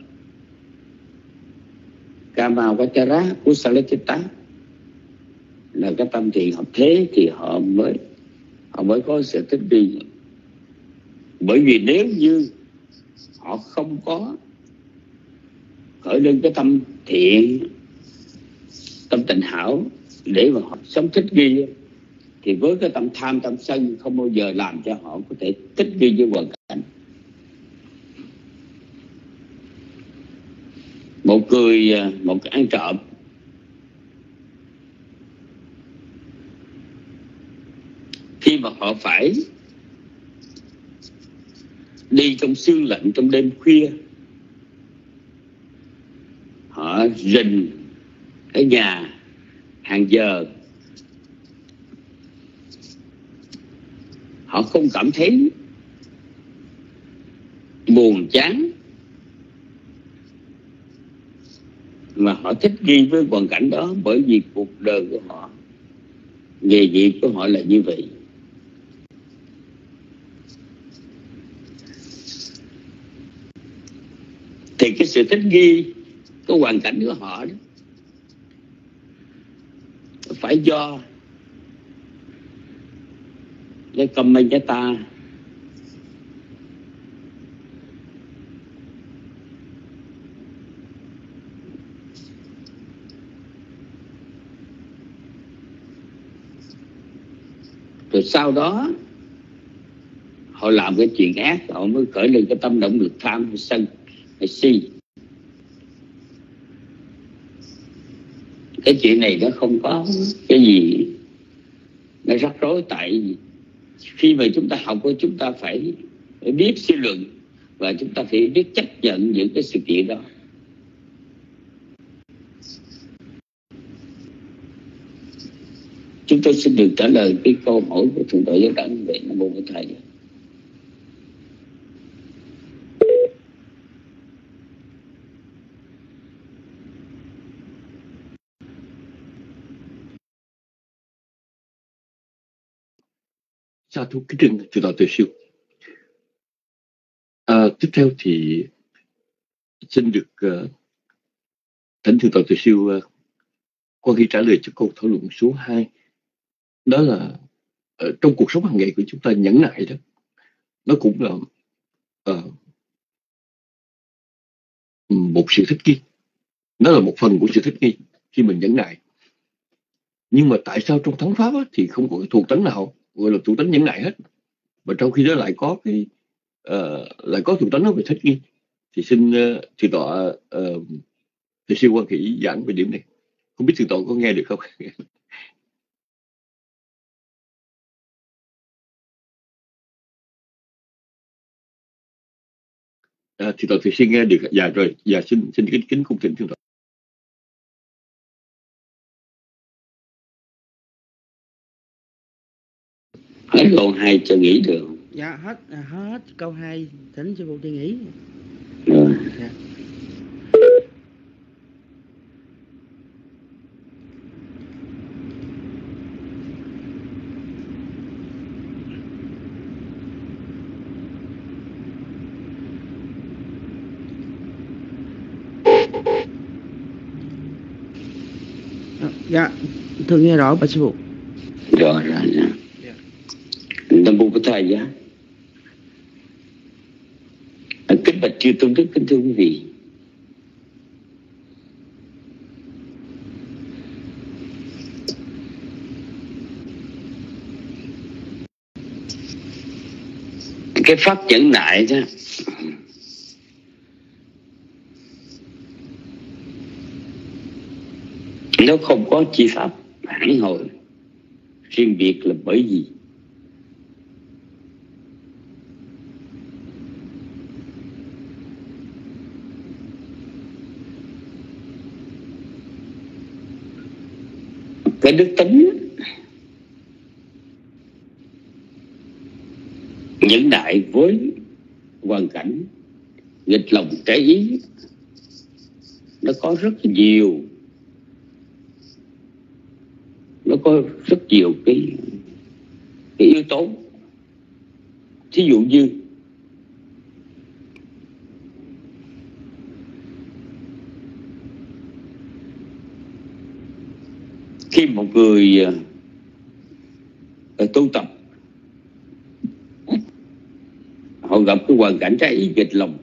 Kama Vachara Kusalachitta, là cái tâm thiện hợp thế, thì họ mới họ mới có sự thích nghi. Bởi vì nếu như họ không có khởi lên cái tâm thiện, tâm tịnh hảo để mà họ sống thích nghi, thì với cái tâm tham, tâm sân không bao giờ làm cho họ có thể thích nghi với hoàn cảnh. Một người, một cái ăn trộm khi mà họ phải đi trong sương lạnh, trong đêm khuya, họ rình cái nhà hàng giờ, họ không cảm thấy buồn chán, mà họ thích nghi với hoàn cảnh đó, bởi vì cuộc đời của họ, nghề nghiệp của họ là như vậy. Thì cái sự thích nghi cái hoàn cảnh của họ đó phải do cái Kammayata rồi sau đó họ làm cái chuyện ác, họ mới khởi lên cái tâm động lực tham hay sân hay si. Cái chuyện này nó không có cái gì nó rắc rối, tại vì khi mà chúng ta học, chúng ta phải, phải biết suy luận và chúng ta phải biết chấp nhận những cái sự kiện đó. Chúng tôi xin được trả lời cái câu hỏi của Thượng tọa Giáo Đẳng về Nam Mô Bổn Thầy. Sa thú kính trân Thượng tọa Tuệ Siêu. À, tiếp theo thì xin được uh, thỉnh Thượng tọa Tuệ Siêu uh, quan khi trả lời cho câu thảo luận số hai. Đó là uh, trong cuộc sống hàng ngày của chúng ta, nhẫn nại đó, nó cũng là uh, một sự thích nghi. Nó là một phần của sự thích nghi khi mình nhẫn nại. Nhưng mà tại sao trong thắng pháp á, thì không có cái thuộc tính nào gọi là thuộc tính nhẫn nại hết, mà trong khi đó lại có cái uh, lại có thuộc tính nó về thích nghi? Thì xin uh, Thượng tọa uh, Thầy Siêu Quan Khỉ giảng về điểm này. Không biết Thượng tọa có nghe được không? À, Thượng tọa Thầy Siêu nghe được. Dạ rồi, dạ xin xin kính kính cung thỉnh Thượng tọa. Hết câu hai cho nghỉ được. Dạ hết à, hết câu hai, thỉnh sư phụ đi nghỉ. Rồi. Dạ. À, dạ, thưa nghe rõ bà sư phụ. Rồi rồi rồi. Nam mô Bổn Thầy giá. Kính bạch chư tôn đức, kính thưa quý vị. Cái pháp nhẫn nại đó, nó không có chi pháp hẳn hồi riêng biệt, là bởi vì cái đức tính nhẫn nại với hoàn cảnh nghịch lòng trái ý, nó có rất nhiều nó có rất nhiều cái, cái yếu tố. Thí dụ như khi một người uh, tu tập, họ gặp cái hoàn cảnh trái ý nghịch lòng,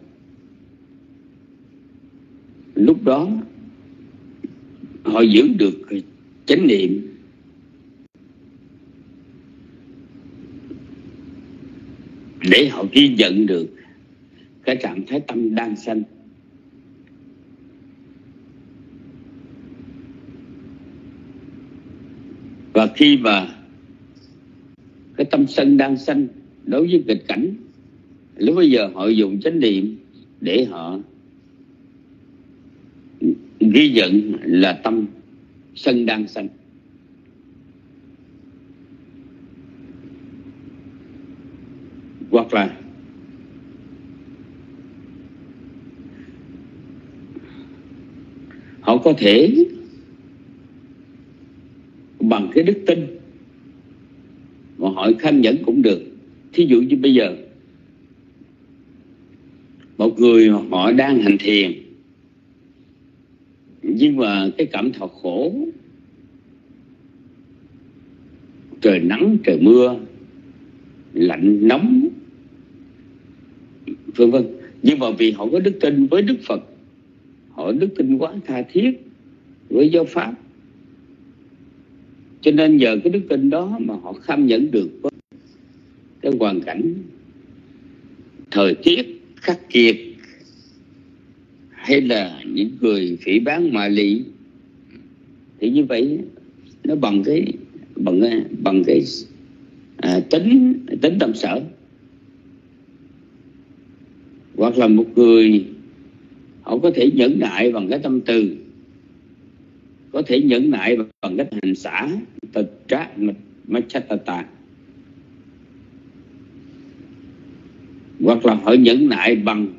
lúc đó họ giữ được chánh niệm, để họ ghi nhận được cái trạng thái tâm đang sanh. Và khi mà cái tâm sân đang sanh đối với nghịch cảnh, lúc bây giờ họ dùng chánh niệm để họ ghi nhận là tâm sân đang sanh. Hoặc là họ có thể bằng cái đức tin mà họ kham nhẫn cũng được. Thí dụ như bây giờ một người họ đang hành thiền, nhưng mà cái cảm thọ khổ, trời nắng trời mưa, lạnh nóng, vân vân, nhưng mà vì họ có đức tin với Đức Phật, họ đức tin quá tha thiết với giáo pháp, cho nên nhờ cái đức tin đó mà họ kham nhẫn được cái hoàn cảnh thời tiết khắc nghiệt, hay là những người phỉ báng mạ lị. Thì như vậy nó bằng cái bằng bằng cái à, tính tính tâm sở. Hoặc là một người họ có thể nhẫn nại bằng cái tâm từ, có thể nhẫn nại bằng cách hành xả tật trá machatata, hoặc là họ nhẫn nại bằng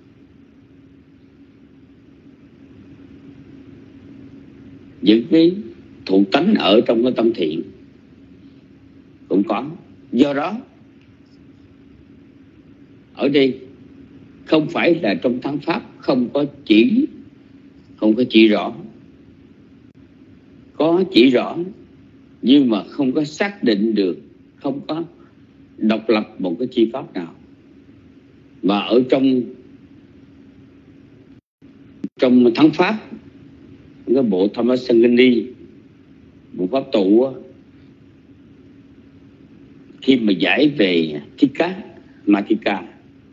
những cái thụ tánh ở trong cái tâm thiện cũng có. Do đó ở đây không phải là trong thắng pháp không có chỉ không có chỉ rõ, có chỉ rõ nhưng mà không có xác định được, không có độc lập một cái chi pháp nào. Mà ở trong trong thắng pháp, cái bộ Thammasangani, bộ pháp tụ, khi mà giải về Thika Matika,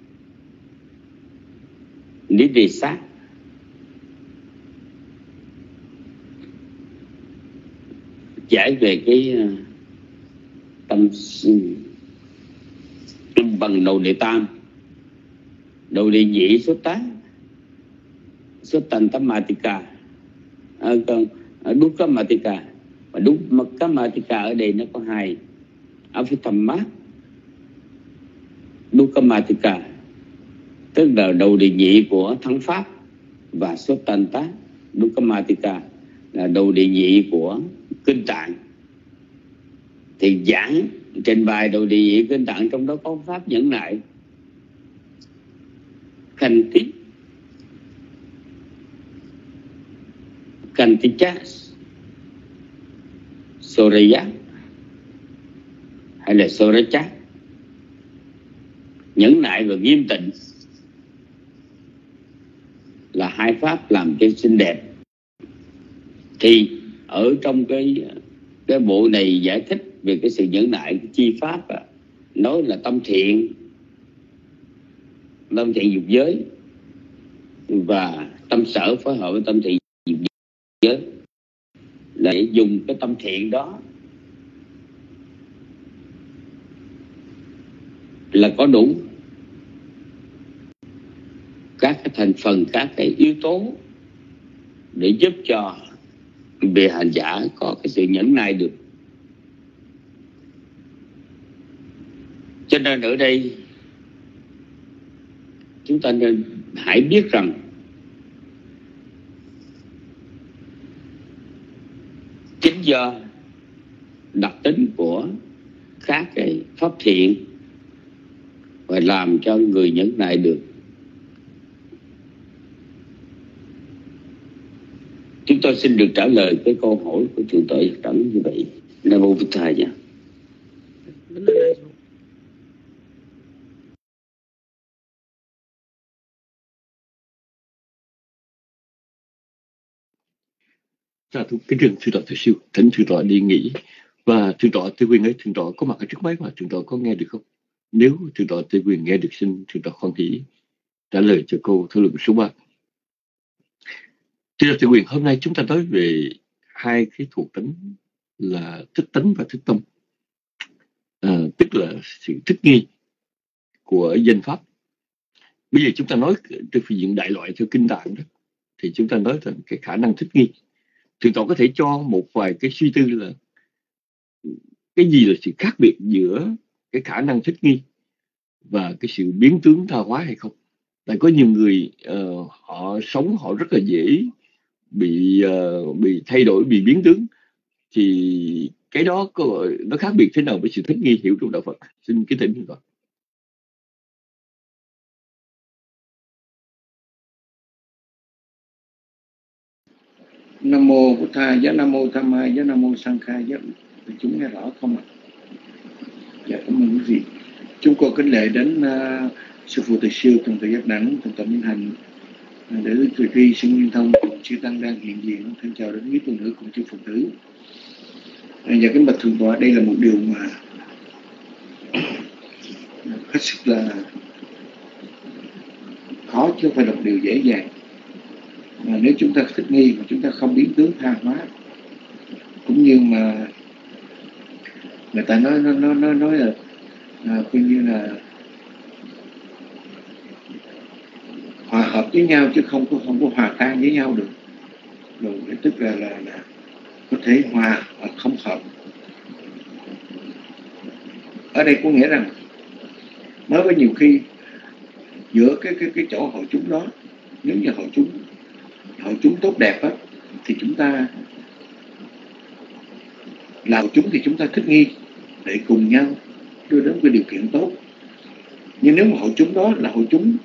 lý đề sát, giải về cái tâm tâm bằng đầu đệ tam, đầu đệ nhị số tám, số tần tâm matika, à, còn đúc các matika, và đúc các matika ở đây nó có hai, Avithamma, đúc các matika, tức là đầu đệ nhị của thắng pháp, và số tần tá, đúc các matika là đầu đệ nhị của kinh tạng. Thì giảng trình bày đầu đệ nhị kinh tạng, trong đó có pháp nhẫn nại, khanh tí khanh tí chát, Soraya hay là Soracha, nhẫn nại và nghiêm tịnh là hai pháp làm cho xinh đẹp. Thì ở trong cái cái bộ này giải thích về cái sự nhẫn nại, cái chi pháp à, nói là tâm thiện, tâm thiện dục giới và tâm sở phối hợp với tâm thiện dục giới, để dùng cái tâm thiện đó là có đủ các cái thành phần, các cái yếu tố để giúp cho vị hành giả có cái sự nhẫn nại được. Cho nên ở đây chúng ta nên hãy biết rằng chính do đặc tính của các cái pháp thiện và làm cho người nhẫn nại được. Chúng tôi xin được trả lời cái câu hỏi của Thượng tọa Giác Đẳng như vậy. Nam mô Bụt Thầy nha. Dạ, thưa kính thưa Thượng tọa Thầy Siêu, thỉnh Thượng tọa đi nghỉ. Và Thượng tọa Tây Quyền ấy, Thượng tọa có mặt ở trước máy mà Thượng tọa có nghe được không? Nếu Thượng tọa Tây Quyền nghe được, xin Thượng tọa khoan hỷ trả lời cho câu thảo luận số ba. Thượng tọa Tây Quyền, hôm nay chúng ta nói về hai cái thuộc tính là thích tánh và thích tâm, à, tức là sự thích nghi của danh pháp. Bây giờ chúng ta nói từ phương diện đại loại theo kinh tạng đó, thì chúng ta nói rằng cái khả năng thích nghi. Thượng tọa có thể cho một vài cái suy tư là cái gì là sự khác biệt giữa cái khả năng thích nghi và cái sự biến tướng tha hóa hay không? Tại có nhiều người uh, họ sống họ rất là dễ bị uh, bị thay đổi, bị biến tướng, thì cái đó có, nó khác biệt thế nào với sự thích nghi hiểu trong đạo Phật? Xin kính thỉnh Thượng tọa. Nam mô Bụt Thầy, giá Nam mô Tham Mai, giá Nam mô Sang Khai, giá chúng nghe rõ không ạ? Dạ, cảm ơn quý vị. Chúng con kính lễ đến uh, sư phụ Từ Siêu, Thượng tọa Giác Đẳng, Thượng tọa Minh Hạnh, uh, để từ khi sinh Nguyên Thông cùng chư tăng đang hiện diện. Thân chào đến quý tu nữ cùng chư Phật tử. Uh, và kính bạch Thượng tọa, đây là một điều mà hết sức là khó chứ không phải là một điều dễ dàng. Mà nếu chúng ta thích nghi mà chúng ta không biến tướng tha hóa, cũng như mà người ta nói nói nói nói là à, coi như là hòa hợp với nhau chứ không có không có hòa tan với nhau được, rồi tức là là, là có thể hòa và không hợp. Ở đây có nghĩa rằng nói với nhiều khi giữa cái cái cái chỗ hội chúng đó, nếu như hội chúng hội chúng tốt đẹp á, thì chúng ta là hội chúng thì chúng ta thích nghi để cùng nhau đưa đến cái điều kiện tốt. Nhưng nếu mà hội chúng đó là hội chúng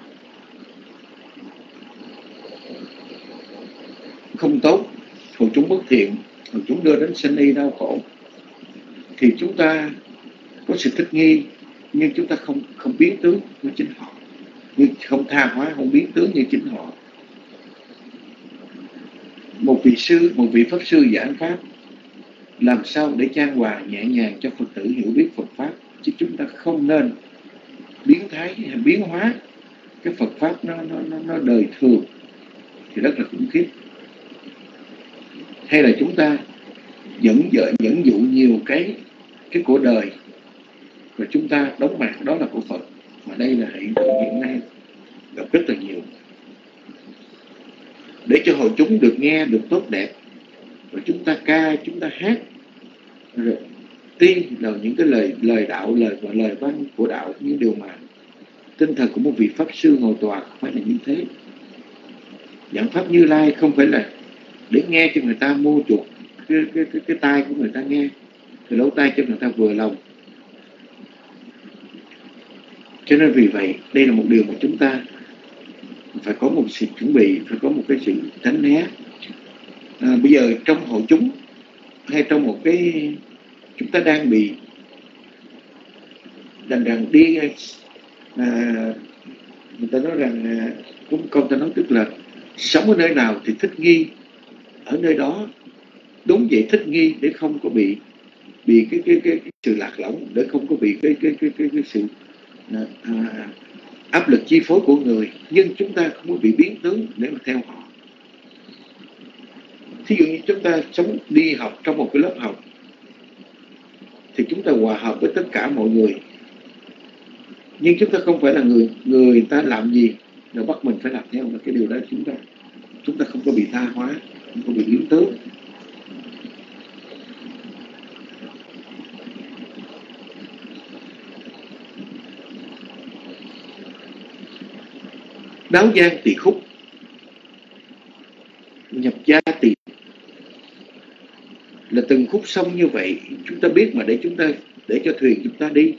không tốt, hội chúng bất thiện, hội chúng đưa đến sanh y đau khổ, thì chúng ta có sự thích nghi nhưng chúng ta không không biến tướng như chính họ, nhưng không tha hóa, không biến tướng như chính họ. Một vị sư, một vị pháp sư giảng pháp làm sao để chan hòa nhẹ nhàng cho Phật tử hiểu biết Phật pháp, chứ chúng ta không nên biến thái hay biến hóa cái Phật pháp nó nó nó, nó đời thường thì rất là khủng khiếp. Hay là chúng ta dẫn dợi dẫn dụ nhiều cái cái của đời rồi chúng ta đóng mặt đó là của Phật, mà đây là hiện tượng hiện nay gặp rất là nhiều. Để cho hội chúng được nghe được tốt đẹp, rồi chúng ta ca, chúng ta hát, rồi tin vào những cái lời lời đạo, lời và lời văn của đạo, những điều mà tinh thần của một vị pháp sư ngồi tòa không phải là như thế. Giảng pháp Như Lai không phải là để nghe cho người ta mua chuộc cái cái cái, cái tai của người ta nghe, cái lỗ tai cho người ta vừa lòng. Cho nên vì vậy đây là một điều mà chúng ta phải có một sự chuẩn bị, phải có một cái sự tránh né. À, bây giờ trong hội chúng hay trong một cái chúng ta đang bị đằng đằng đi à, người ta nói rằng à, cũng câu ta nói tức là sống ở nơi nào thì thích nghi ở nơi đó, đúng vậy, thích nghi để không có bị bị cái cái cái, cái sự lạc lõng, để không có bị cái cái cái cái, cái sự à, à, áp lực chi phối của người, nhưng chúng ta không có bị biến tướng để mà theo họ. Thí dụ như chúng ta sống đi học trong một cái lớp học thì chúng ta hòa hợp với tất cả mọi người, nhưng chúng ta không phải là người người ta làm gì rồi bắt mình phải làm theo, là cái điều đó chúng ta chúng ta không có bị tha hóa, không có bị biến tướng. Đáo giang tỳ khúc, nhập gia tỳ, là từng khúc sông như vậy chúng ta biết mà để chúng ta để cho thuyền chúng ta đi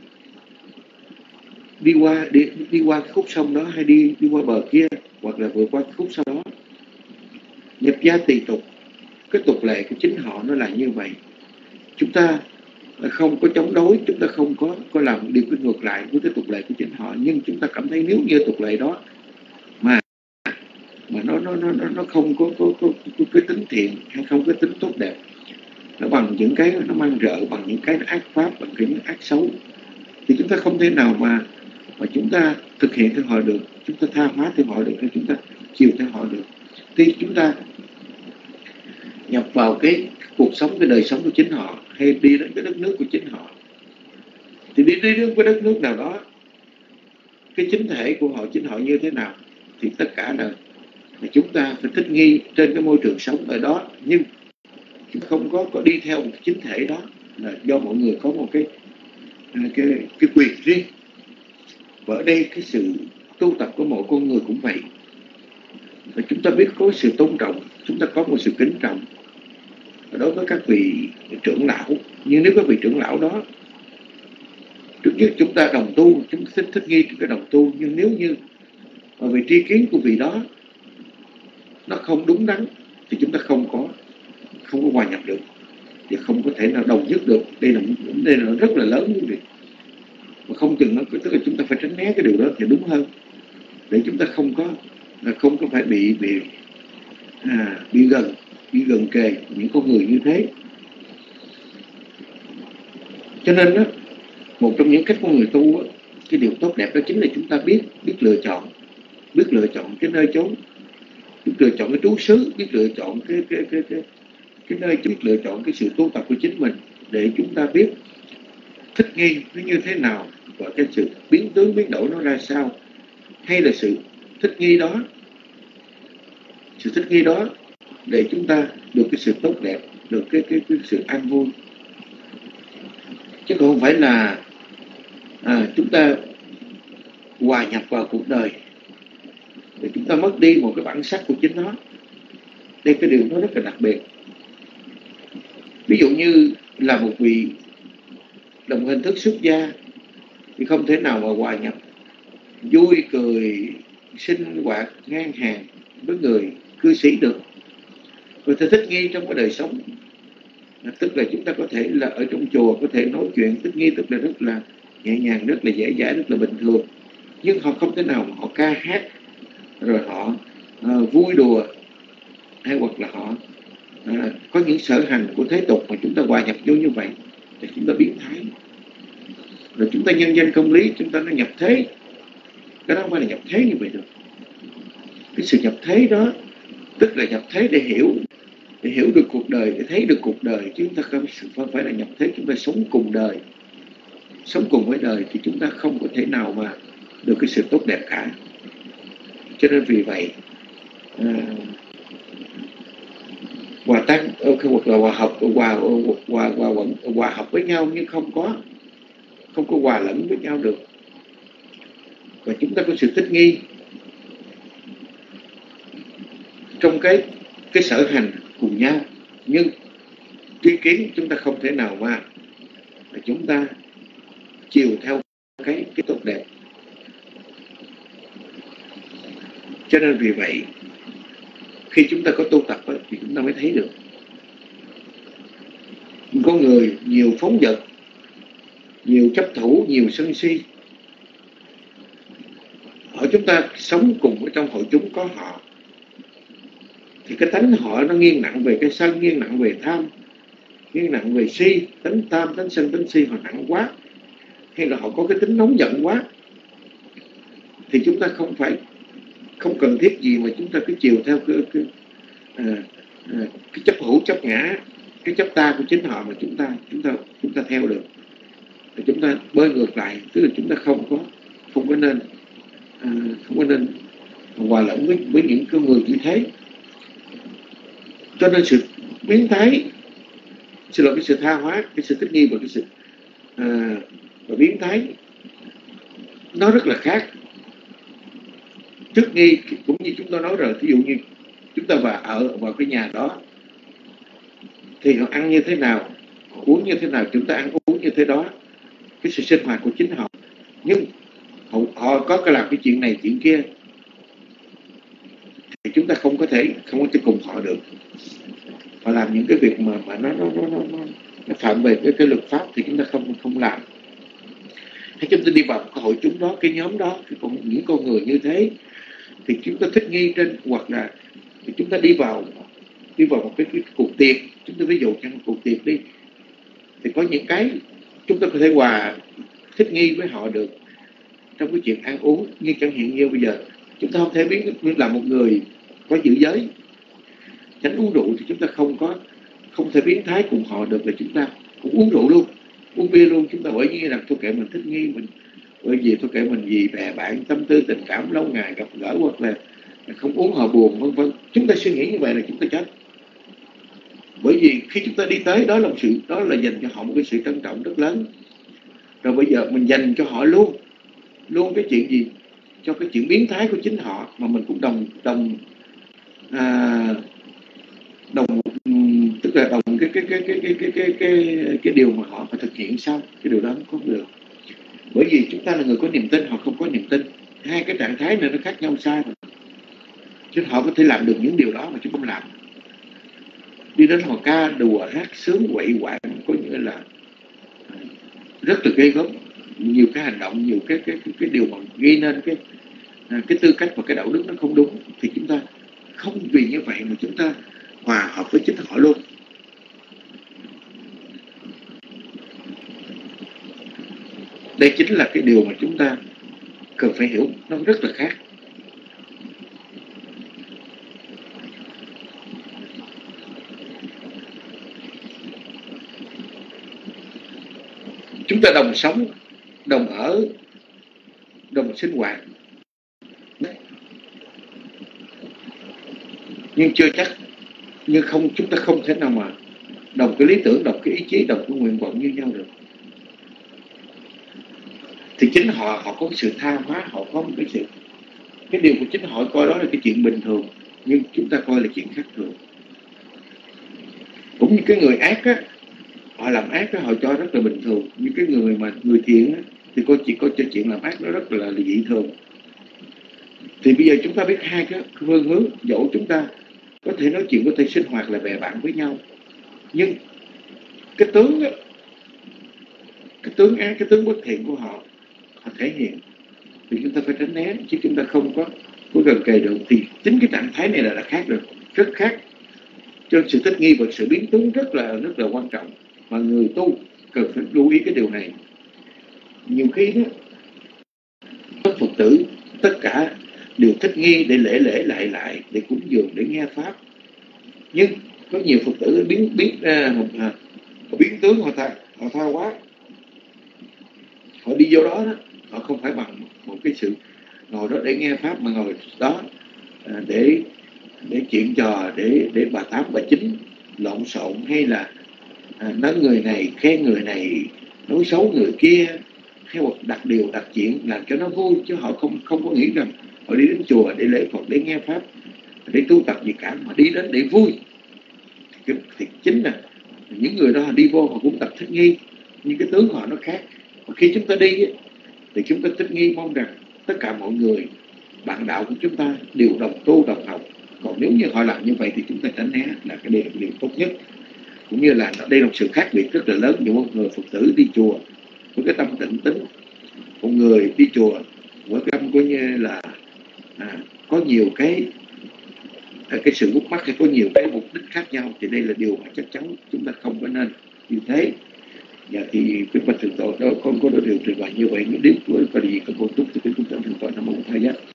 đi qua đi đi qua cái khúc sông đó, hay đi đi qua bờ kia, hoặc là vượt qua cái khúc sông đó. Nhập gia tỳ tục, cái tục lệ của chính họ nó là như vậy. Chúng ta không có chống đối, chúng ta không có có làm điều ngược lại với cái tục lệ của chính họ, nhưng chúng ta cảm thấy nếu như tục lệ đó mà mà nó nó nó nó không có có, có, có cái tính thiện hay không có tính tốt đẹp, nó bằng những cái nó mang rợ, bằng những cái ác pháp, bằng những ác xấu, thì chúng ta không thể nào mà mà chúng ta thực hiện theo họ được, chúng ta tha hóa theo họ được, hay chúng ta chiều theo họ được. Thì chúng ta nhập vào cái cuộc sống, cái đời sống của chính họ, hay đi đến cái đất nước của chính họ, thì đi đến cái đất nước nào đó, cái chính thể của họ, chính họ như thế nào, thì tất cả là chúng ta phải thích nghi trên cái môi trường sống ở đó, nhưng chúng không có có đi theo một cái chính thể đó, là do mọi người có một cái cái cái quyền riêng. Và ở đây cái sự tu tập của mỗi con người cũng vậy, và chúng ta biết có sự tôn trọng, chúng ta có một sự kính trọng đối với các vị trưởng lão. Nhưng nếu các vị trưởng lão đó, trước nhất chúng ta đồng tu, chúng ta thích, thích nghi trong cái đồng tu, nhưng nếu như về tri kiến của vị đó nó không đúng đắn thì chúng ta không có không có hòa nhập được, thì không có thể nào đồng nhất được. Đây là vấn đề rất là lớn, quý vị, mà không chừng nó tức là chúng ta phải tránh né cái điều đó thì đúng hơn, để chúng ta không có không có phải bị bị à, bị gần bị gần kề những con người như thế. Cho nên đó, một trong những cách của người tu đó, cái điều tốt đẹp đó chính là chúng ta biết biết lựa chọn, biết lựa chọn cái nơi chốn, biết lựa chọn cái trú xứ, biết lựa chọn cái cái cái cái cái nơi, biết lựa chọn cái sự tu tập của chính mình, để chúng ta biết thích nghi nó như thế nào, và cái sự biến tướng biến đổi nó ra sao, hay là sự thích nghi đó, sự thích nghi đó để chúng ta được cái sự tốt đẹp, được cái cái, cái sự an vui, chứ không phải là à, chúng ta hòa nhập vào cuộc đời để chúng ta mất đi một cái bản sắc của chính nó. Đây cái điều nó rất là đặc biệt. Ví dụ như là một vị đồng hình thức xuất gia thì không thể nào mà hòa nhập vui cười sinh hoạt ngang hàng với người cư sĩ được. Rồi thì thích nghi trong cái đời sống, tức là chúng ta có thể là ở trong chùa có thể nói chuyện thích nghi, tức là rất là nhẹ nhàng, rất là dễ dãi, rất là bình thường, nhưng họ không thể nào mà họ ca hát rồi họ uh, vui đùa, hay hoặc là họ uh, có những sở hành của thế tục mà chúng ta hòa nhập vô như vậy thì chúng ta biến thái. Rồi chúng ta nhân danh công lý, chúng ta nó nhập thế, cái đó không phải là nhập thế như vậy được. Cái sự nhập thế đó tức là nhập thế để hiểu, để hiểu được cuộc đời, để thấy được cuộc đời, chứ chúng ta không phải là nhập thế chúng ta sống cùng đời, sống cùng với đời, thì chúng ta không có thể nào mà được cái sự tốt đẹp cả. Cho nên vì vậy à, hòa tan hoặc là hòa học, hòa hòa hòa hòa, hòa học với nhau, nhưng không có không có hòa lẫn với nhau được. Và chúng ta có sự thích nghi trong cái cái sở hành cùng nhau, nhưng tri kiến chúng ta không thể nào mà, mà chúng ta chiều theo cái cái tốt đẹp. Cho nên vì vậy khi chúng ta có tu tập ấy, thì chúng ta mới thấy được con người nhiều phóng dật, nhiều chấp thủ, nhiều sân si. Ở chúng ta sống cùng ở trong hội chúng có họ, thì cái tánh họ nó nghiêng nặng về cái sân, nghiêng nặng về tham, nghiêng nặng về si. Tánh tham, tánh sân, tánh si họ nặng quá, hay là họ có cái tính nóng giận quá, thì chúng ta không phải không cần thiết gì mà chúng ta cứ chiều theo cái, cái, à, à, cái chấp hữu, chấp ngã, cái chấp ta của chính họ mà chúng ta chúng ta chúng ta theo được. Thì chúng ta bơi ngược lại, tức là chúng ta không có không có nên à, không có nên hòa lẫn với với những con người như thế. Cho nên sự biến thái, xin lỗi, cái sự tha hóa, cái sự thích nghi và cái sự à, và biến thái nó rất là khác. Thích nghi cũng như chúng ta nói rồi, ví dụ như chúng ta vào ở vào cái nhà đó thì họ ăn như thế nào, họ uống như thế nào, chúng ta ăn uống như thế đó, cái sự sinh hoạt của chính họ. Nhưng họ, họ có cái làm cái chuyện này chuyện kia thì chúng ta không có thể không có thể cùng họ được. Họ làm những cái việc mà mà nó nó nó nó, nó phạm về cái, cái luật pháp thì chúng ta không không làm. Hay chúng ta đi vào cái hội chúng đó, cái nhóm đó, cái con, những con người như thế thì chúng ta thích nghi trên, hoặc là thì chúng ta đi vào đi vào một cái, cái cuộc tiệc, chúng ta ví dụ trong cuộc tiệc đi, thì có những cái chúng ta có thể hòa thích nghi với họ được trong cái chuyện ăn uống. Như chẳng hạn như bây giờ chúng ta không thể biến biến là một người có giữ giới, tránh uống rượu, thì chúng ta không có không thể biến thái cùng họ được, là chúng ta cũng uống rượu luôn, uống bia luôn. Chúng ta bởi như là thôi kệ mình thích nghi, mình bởi vì thôi kệ mình vì bè bạn tâm tư tình cảm lâu ngày gặp gỡ, hoặc là không uống họ buồn vân vân. Chúng ta suy nghĩ như vậy là chúng ta chết. Bởi vì khi chúng ta đi tới đó là một sự, đó là dành cho họ một cái sự trân trọng rất lớn. Rồi bây giờ mình dành cho họ luôn luôn cái chuyện gì, cho cái chuyện biến thái của chính họ, mà mình cũng đồng đồng à, đồng tức là đồng cái cái cái cái cái cái cái cái cái điều mà họ phải thực hiện sau. Cái điều đó không được. Bởi vì chúng ta là người có niềm tin, họ không có niềm tin. Hai cái trạng thái này nó khác nhau xa rồi. Chứ họ có thể làm được những điều đó mà chúng không làm. Đi đến họ ca đùa hát sướng quậy quạng, có nghĩa là rất là ghê gớm, nhiều cái hành động, nhiều cái cái cái, cái điều mà gây nên cái cái tư cách và cái đạo đức nó không đúng, thì chúng ta không vì như vậy mà chúng ta hòa hợp với chính họ luôn. Đây chính là cái điều mà chúng ta cần phải hiểu, nó rất là khác. Chúng ta đồng sống, đồng ở, đồng sinh hoạt, nhưng chưa chắc, nhưng không, chúng ta không thể nào mà đồng cái lý tưởng, đồng cái ý chí, đồng cái nguyện vọng như nhau được. Thì chính họ họ có cái sự tha hóa, họ có một cái sự, cái điều của chính họ coi đó là cái chuyện bình thường, nhưng chúng ta coi là chuyện khác thường. Cũng như cái người ác á, họ làm ác á, họ cho rất là bình thường. Như cái người mà người thiện á, thì cô chỉ có cho chuyện làm ác nó rất là dị thường. Thì bây giờ chúng ta biết hai cái phương hướng, dẫu chúng ta có thể nói chuyện, có thể sinh hoạt là bè bạn với nhau, nhưng cái tướng á, cái tướng ác, cái tướng bất thiện của họ họ thể hiện, thì chúng ta phải tránh né, chứ chúng ta không có có gần kề được. Thì chính cái trạng thái này là, là khác được, rất khác. Cho nên sự thích nghi và sự biến tướng rất là rất là quan trọng, mà người tu cần phải lưu ý cái điều này. Nhiều khi đó các Phật tử tất cả đều thích nghi để lễ lễ lại lại, để cúng dường, để nghe pháp, nhưng có nhiều Phật tử biến biến ra một à, biến tướng, họ tha họ tha quá, họ đi vô đó, đó họ không phải bằng một cái sự ngồi đó để nghe pháp, mà ngồi đó à, để để chuyện trò, để để bà tám bà chín lộn xộn, hay là à, nói người này khen người này, nói xấu người kia, hay hoặc đặt điều đặt chuyện làm cho nó vui, chứ họ không không có nghĩ rằng họ đi đến chùa để lễ Phật, để nghe pháp, để tu tập gì cả, mà đi đến để vui. Thì, thì chính là những người đó đi vô họ cũng tập thích nghi, nhưng cái tướng họ nó khác. Và khi chúng ta đi thì chúng ta thích nghi, mong rằng tất cả mọi người bạn đạo của chúng ta đều đồng tu đồng học. Còn nếu như họ làm như vậy thì chúng ta tránh né là cái điều, điều tốt nhất. cũng như là đây là một sự khác biệt rất là lớn giữa một người Phật tử đi chùa với cái tâm tịnh tính, một người đi chùa với cái tâm coi như là à, có nhiều cái cái sự bút mắc hay có nhiều cái mục đích khác nhau, thì đây là điều mà chắc chắn chúng ta không có nên như thế. Và thì cái bạch thượng tọa đó con có điều trình bày như vậy, nếu đến cuối có gì có bổ túc thì chúng ta thượng tọa nam mô Thầy Giác.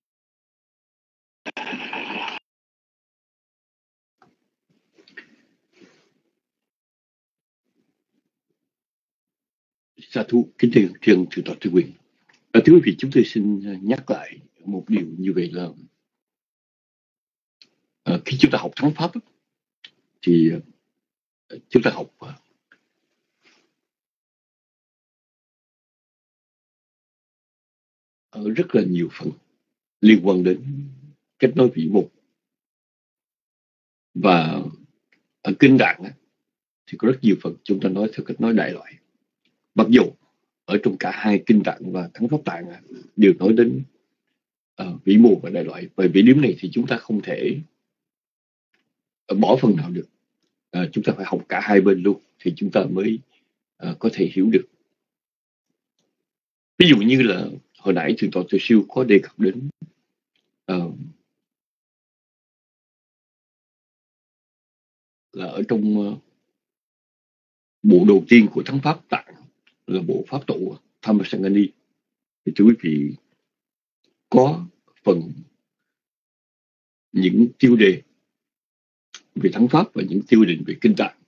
Sa thú kính thưa thượng thượng tọa Trí Quyền. À, thưa quý vị, chúng tôi xin nhắc lại một điều như vậy là à, khi chúng ta học thắng pháp thì chúng ta học ở rất là nhiều phần liên quan đến kết nối vĩ mô, và ở kinh đạn thì có rất nhiều phần chúng ta nói theo cách nói đại loại, mặc dù ở trong cả hai kinh đạn và thắng pháp tạng đều nói đến uh, vĩ mô và đại loại. Bởi vì điểm này thì chúng ta không thể bỏ phần nào được, uh, chúng ta phải học cả hai bên luôn thì chúng ta mới uh, có thể hiểu được. Ví dụ như là hồi nãy thượng tọa Từ Siêu có đề cập đến uh, là ở trong uh, bộ đầu tiên của thắng pháp tạng là bộ pháp tụ Thammasangani, thì thưa quý vị có phần những tiêu đề về thắng pháp và những tiêu đề về kinh tạng.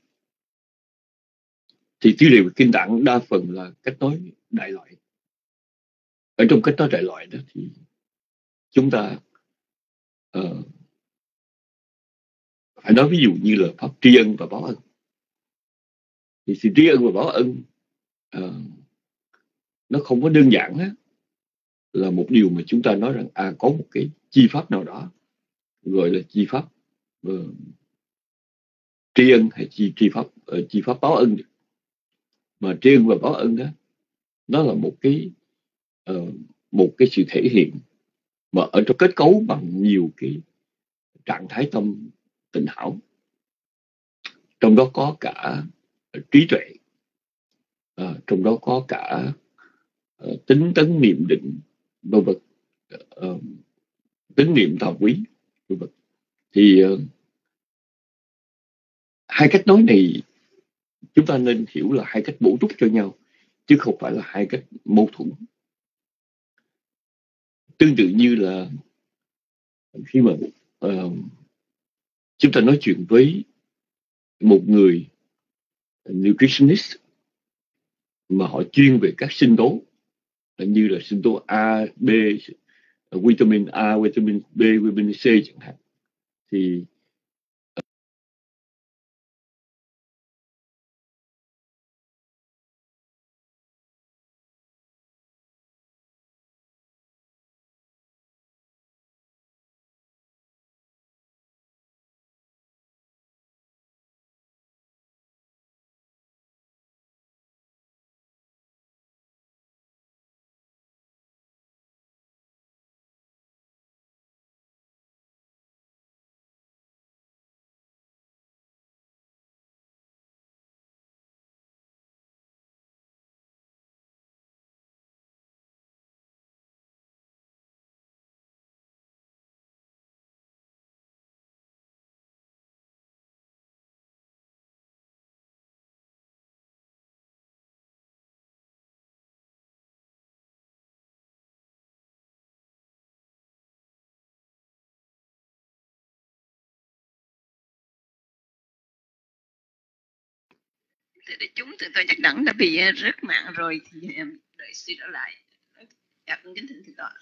Thì tiêu đề về kinh tạng đa phần là cách nói đại loại. Ở trong cách nói đại loại đó thì chúng ta uh, phải nói ví dụ như là pháp tri ân và báo ân. Thì sự tri ân và báo ân uh, nó không có đơn giản á, là một điều mà chúng ta nói rằng à có một cái chi pháp nào đó gọi là chi pháp uh, tri ân hay chi chi pháp uh, chi pháp báo ân. Mà tri ân và báo ân đó nó là một cái uh, một cái sự thể hiện mà ở trong kết cấu bằng nhiều cái trạng thái tâm tịnh hảo, trong đó có cả trí tuệ, uh, trong đó có cả uh, tính tấn niệm định vân vân, uh, tính niệm tào quý vân vân. Thì uh, hai cách nói này chúng ta nên hiểu là hai cách bổ túc cho nhau, chứ không phải là hai cách mâu thuẫn. Tương tự như là khi mà uh, chúng ta nói chuyện với một người nutritionist mà họ chuyên về các sinh tố, như là sinh tố A, B, vitamin A, vitamin B, vitamin C chẳng hạn, thì để chúng tự tôi chắc đẳng đã bị rớt mạng rồi thì đợi suy trở lại. Dạ con kính thỉnh thượng tọa.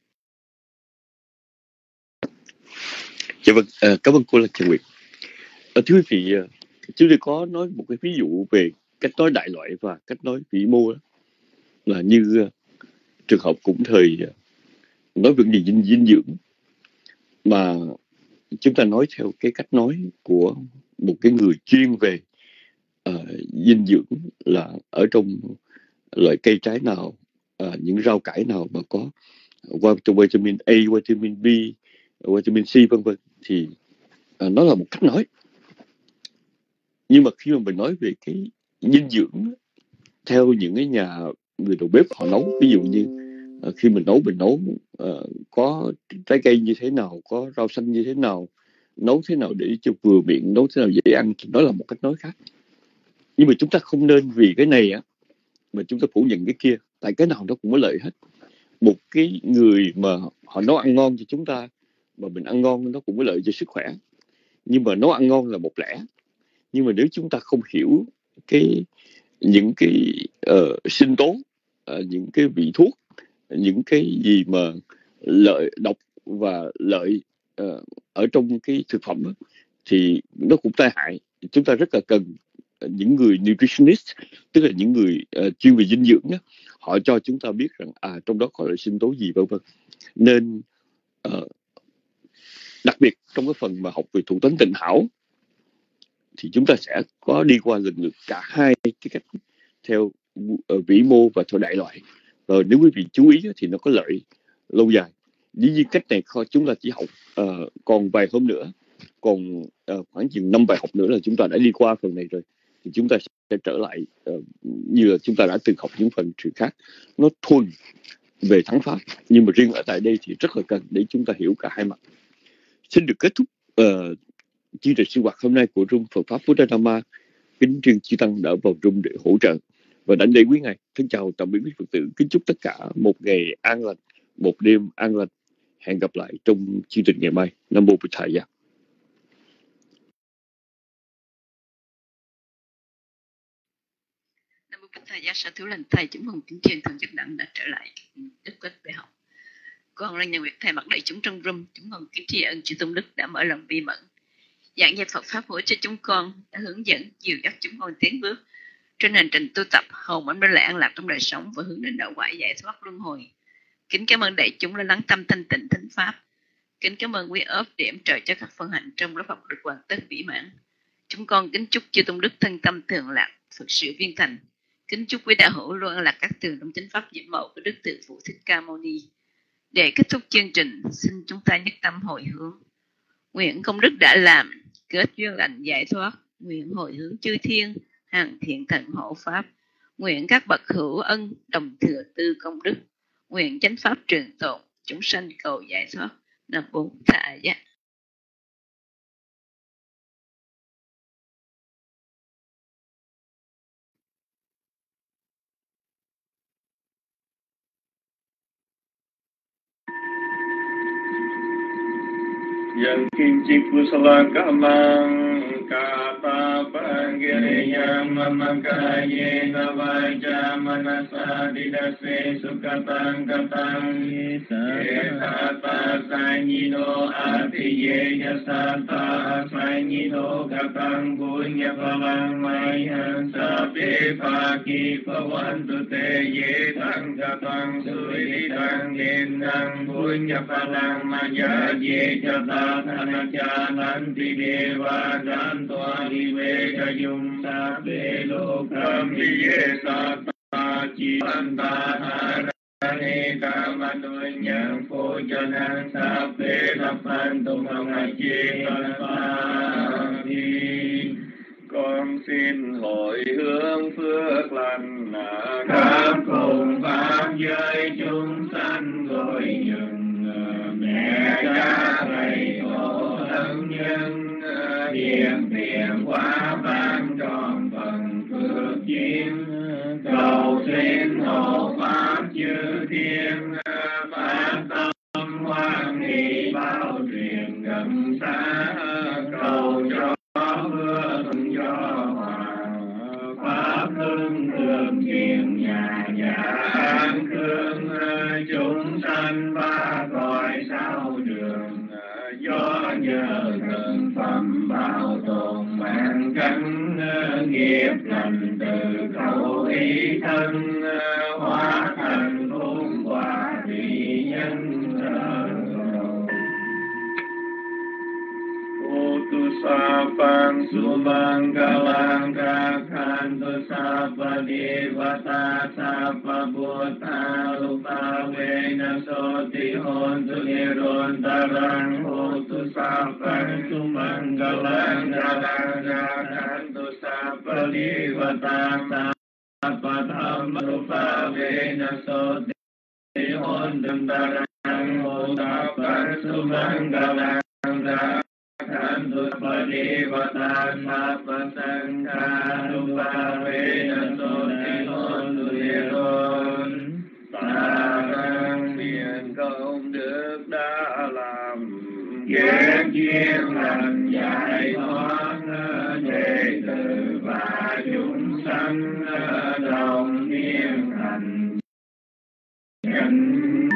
Dạ vâng, à, cảm ơn cô là Trần Nguyệt. À, thưa quý vị, chúng tôi có nói một cái ví dụ về cách nói đại loại và cách nói vĩ mô đó, là như uh, trường hợp cũng thời uh, nói vấn đề dinh, dinh dưỡng, mà chúng ta nói theo cái cách nói của một cái người chuyên về uh, dinh dưỡng, là ở trong loại cây trái nào, uh, những rau cải nào mà có vitamin A, vitamin B, vitamin C vân vân, thì uh, nó là một cách nói. Nhưng mà khi mà mình nói về cái dinh dưỡng theo những cái nhà người đầu bếp họ nấu, ví dụ như uh, khi mình nấu mình nấu uh, có trái cây như thế nào, có rau xanh như thế nào, nấu thế nào để cho vừa miệng, nấu thế nào dễ ăn, thì đó là một cách nói khác. Nhưng mà chúng ta không nên vì cái này á mà chúng ta phủ nhận cái kia, tại cái nào nó cũng có lợi hết. Một cái người mà họ nấu ăn ngon cho chúng ta mà mình ăn ngon nó cũng có lợi cho sức khỏe, nhưng mà nấu ăn ngon là một lẽ. Nhưng mà nếu chúng ta không hiểu cái những cái uh, sinh tố, uh, những cái vị thuốc, những cái gì mà lợi độc và lợi uh, ở trong cái thực phẩm đó, thì nó cũng tai hại. Chúng ta rất là cần những người nutritionist, tức là những người uh, chuyên về dinh dưỡng đó, họ cho chúng ta biết rằng à trong đó có loại sinh tố gì vân vân. Nên uh, đặc biệt trong cái phần mà học về thủ tánh tịnh hảo thì chúng ta sẽ có đi qua lần lượt cả hai cái cách theo uh, vĩ mô và theo đại loại. Rồi nếu quý vị chú ý thì nó có lợi lâu dài. Dĩ nhiên cách này chúng ta chỉ học uh, còn vài hôm nữa, còn uh, khoảng chừng năm bài học nữa là chúng ta đã đi qua phần này rồi, thì chúng ta sẽ trở lại uh, như là chúng ta đã từng học những phần chuyện khác, nó thuần về thắng pháp. Nhưng mà riêng ở tại đây thì rất là cần để chúng ta hiểu cả hai mặt. Xin được kết thúc uh, chương trình sinh hoạt hôm nay của Room Phật Pháp Buddha Dhamma. Kính riêng chư tăng đã vào room để hỗ trợ và đảnh lễ quý ngài. Thân chào tạm biệt quý Phật tử. Kính chúc tất cả một ngày an lành, một đêm an lành. Hẹn gặp lại trong chương trình ngày mai. Nam mô Bụt Thầy. Nam mô Bụt Thầy. Sa thú lành thầy, chúng mừng kính truyền thần chất đặng đã trở lại đức kết bài học. Con là nhà Nguyệt thầy mặc đầy chúng trong room, chúng con kính tri ân chư Tôn Đức đã mở lòng bi mẫn giảng dạy Phật pháp hữu cho chúng con, đã hướng dẫn dìu dắt chúng con tiến bước trên hành trình tu tập hầu mong đến lại an lạc trong đời sống và hướng đến đạo quả giải thoát luân hồi. Kính cảm ơn đại chúng đã lắng tâm thanh tịnh thính pháp. Kính cảm ơn quý ốp điểm trợ cho các phân hạnh trong lớp học được hoàn tất mỹ mãn. Chúng con kính chúc chư Tôn Đức thân tâm thường lạc, Phật sự viên thành. Kính chúc quý đạo hữu luôn an lạc các tường trong chánh pháp diễm mẫu của Đức Từ Phụ Thích Ca Mâu Ni. Để kết thúc chương trình, xin chúng ta nhất tâm hồi hướng. Nguyện công đức đã làm kết duyên lành giải thoát, nguyện hồi hướng chư thiên hàng thiện thần hộ pháp, nguyện các bậc hữu ân đồng thừa tư công đức, nguyện chánh pháp trường tồn, chúng sanh cầu giải thoát. Nam mô Bụt Thầy. Yang kinci kusala kamang kata panggiriyam mamakaye navaja manasa didase sukatang katang yesata sanyino atiye yasata sanyino katang punya palang mayan sape paki pawantu te ye tang katang suri tang yenang punya palang maya ye jata Thanachananti deva jantoa viveka yung sape lokam viye sata chivanta harane kamanunyang pujanang sape lapantu mangachi kalpani. Con xin hồi hướng phước lành khắp cùng pháp giới chúng sanh gọi nhường mẹ cha thầy tổ thân nhân hiện tiền quá ban tròn phần phước duyên cầu xin hộ pháp chư thiên phát tâm hoan hỷ bao truyền gần xa cầu cho mưa thuận gió hòa pháp lương thường kiền nhà nhà an cương chúng sanh ba cõi sao trường do nhờ thần phẩm bảo tồn mạng cánh nghiệp lành từ khẩu ý thân hóa thành phúc quả vị nhân tu sapang sumanggalang kakhantu sapa devata sapa buddha lupa vena soti hontu nirontarang hotu sapang sumanggalang kakhantu นิวตาสัพพธรรมรูปาเวนะโสติโหตุตรังโอตัปปัสสุมังกลังราคันตุปฏิวตาสัพพสังฆารูปาเวนะโสติโหตุเยโรta đang miền công đức đã làm kết duyên lành giải thoát đệ tử và chúng sanh đồng niên hành nhân.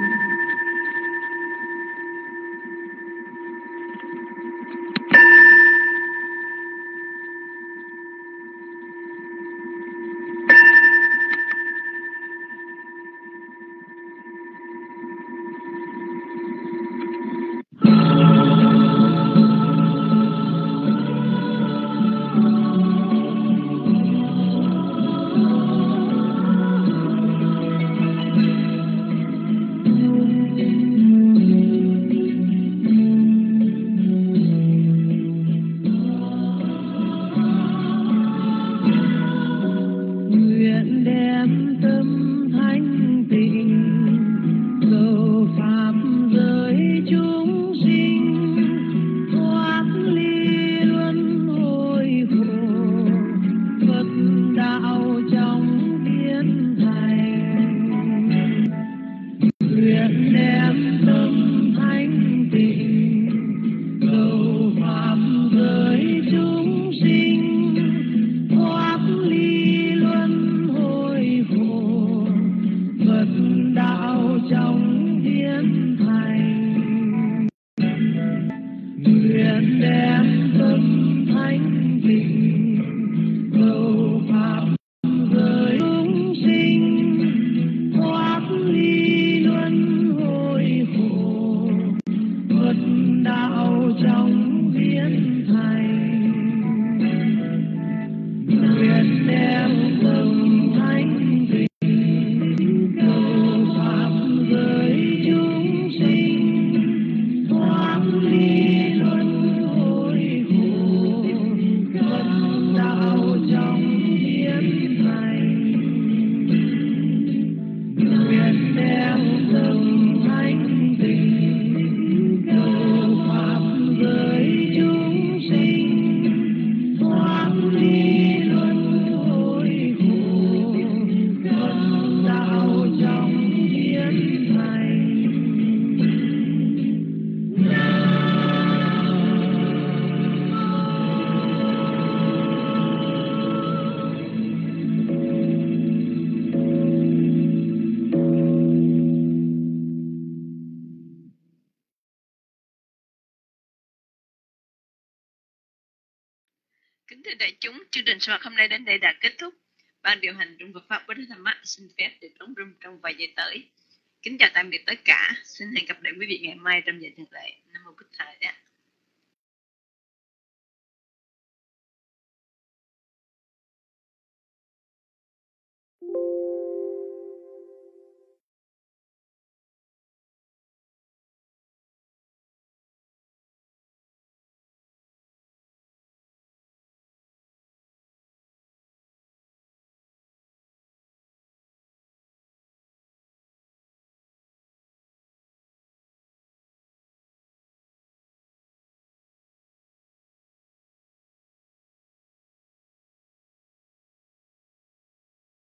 Kính thưa đại chúng, chương trình sinh hoạt hôm nay đến đây đã kết thúc. Ban điều hành Trung Phật Pháp Bố Thí Tham Mát xin phép được đóng room trong vài giây tới. Kính chào tạm biệt tất cả. Xin hẹn gặp lại quý vị ngày mai trong giờ thường lệ. Nam mô Bích Thầy.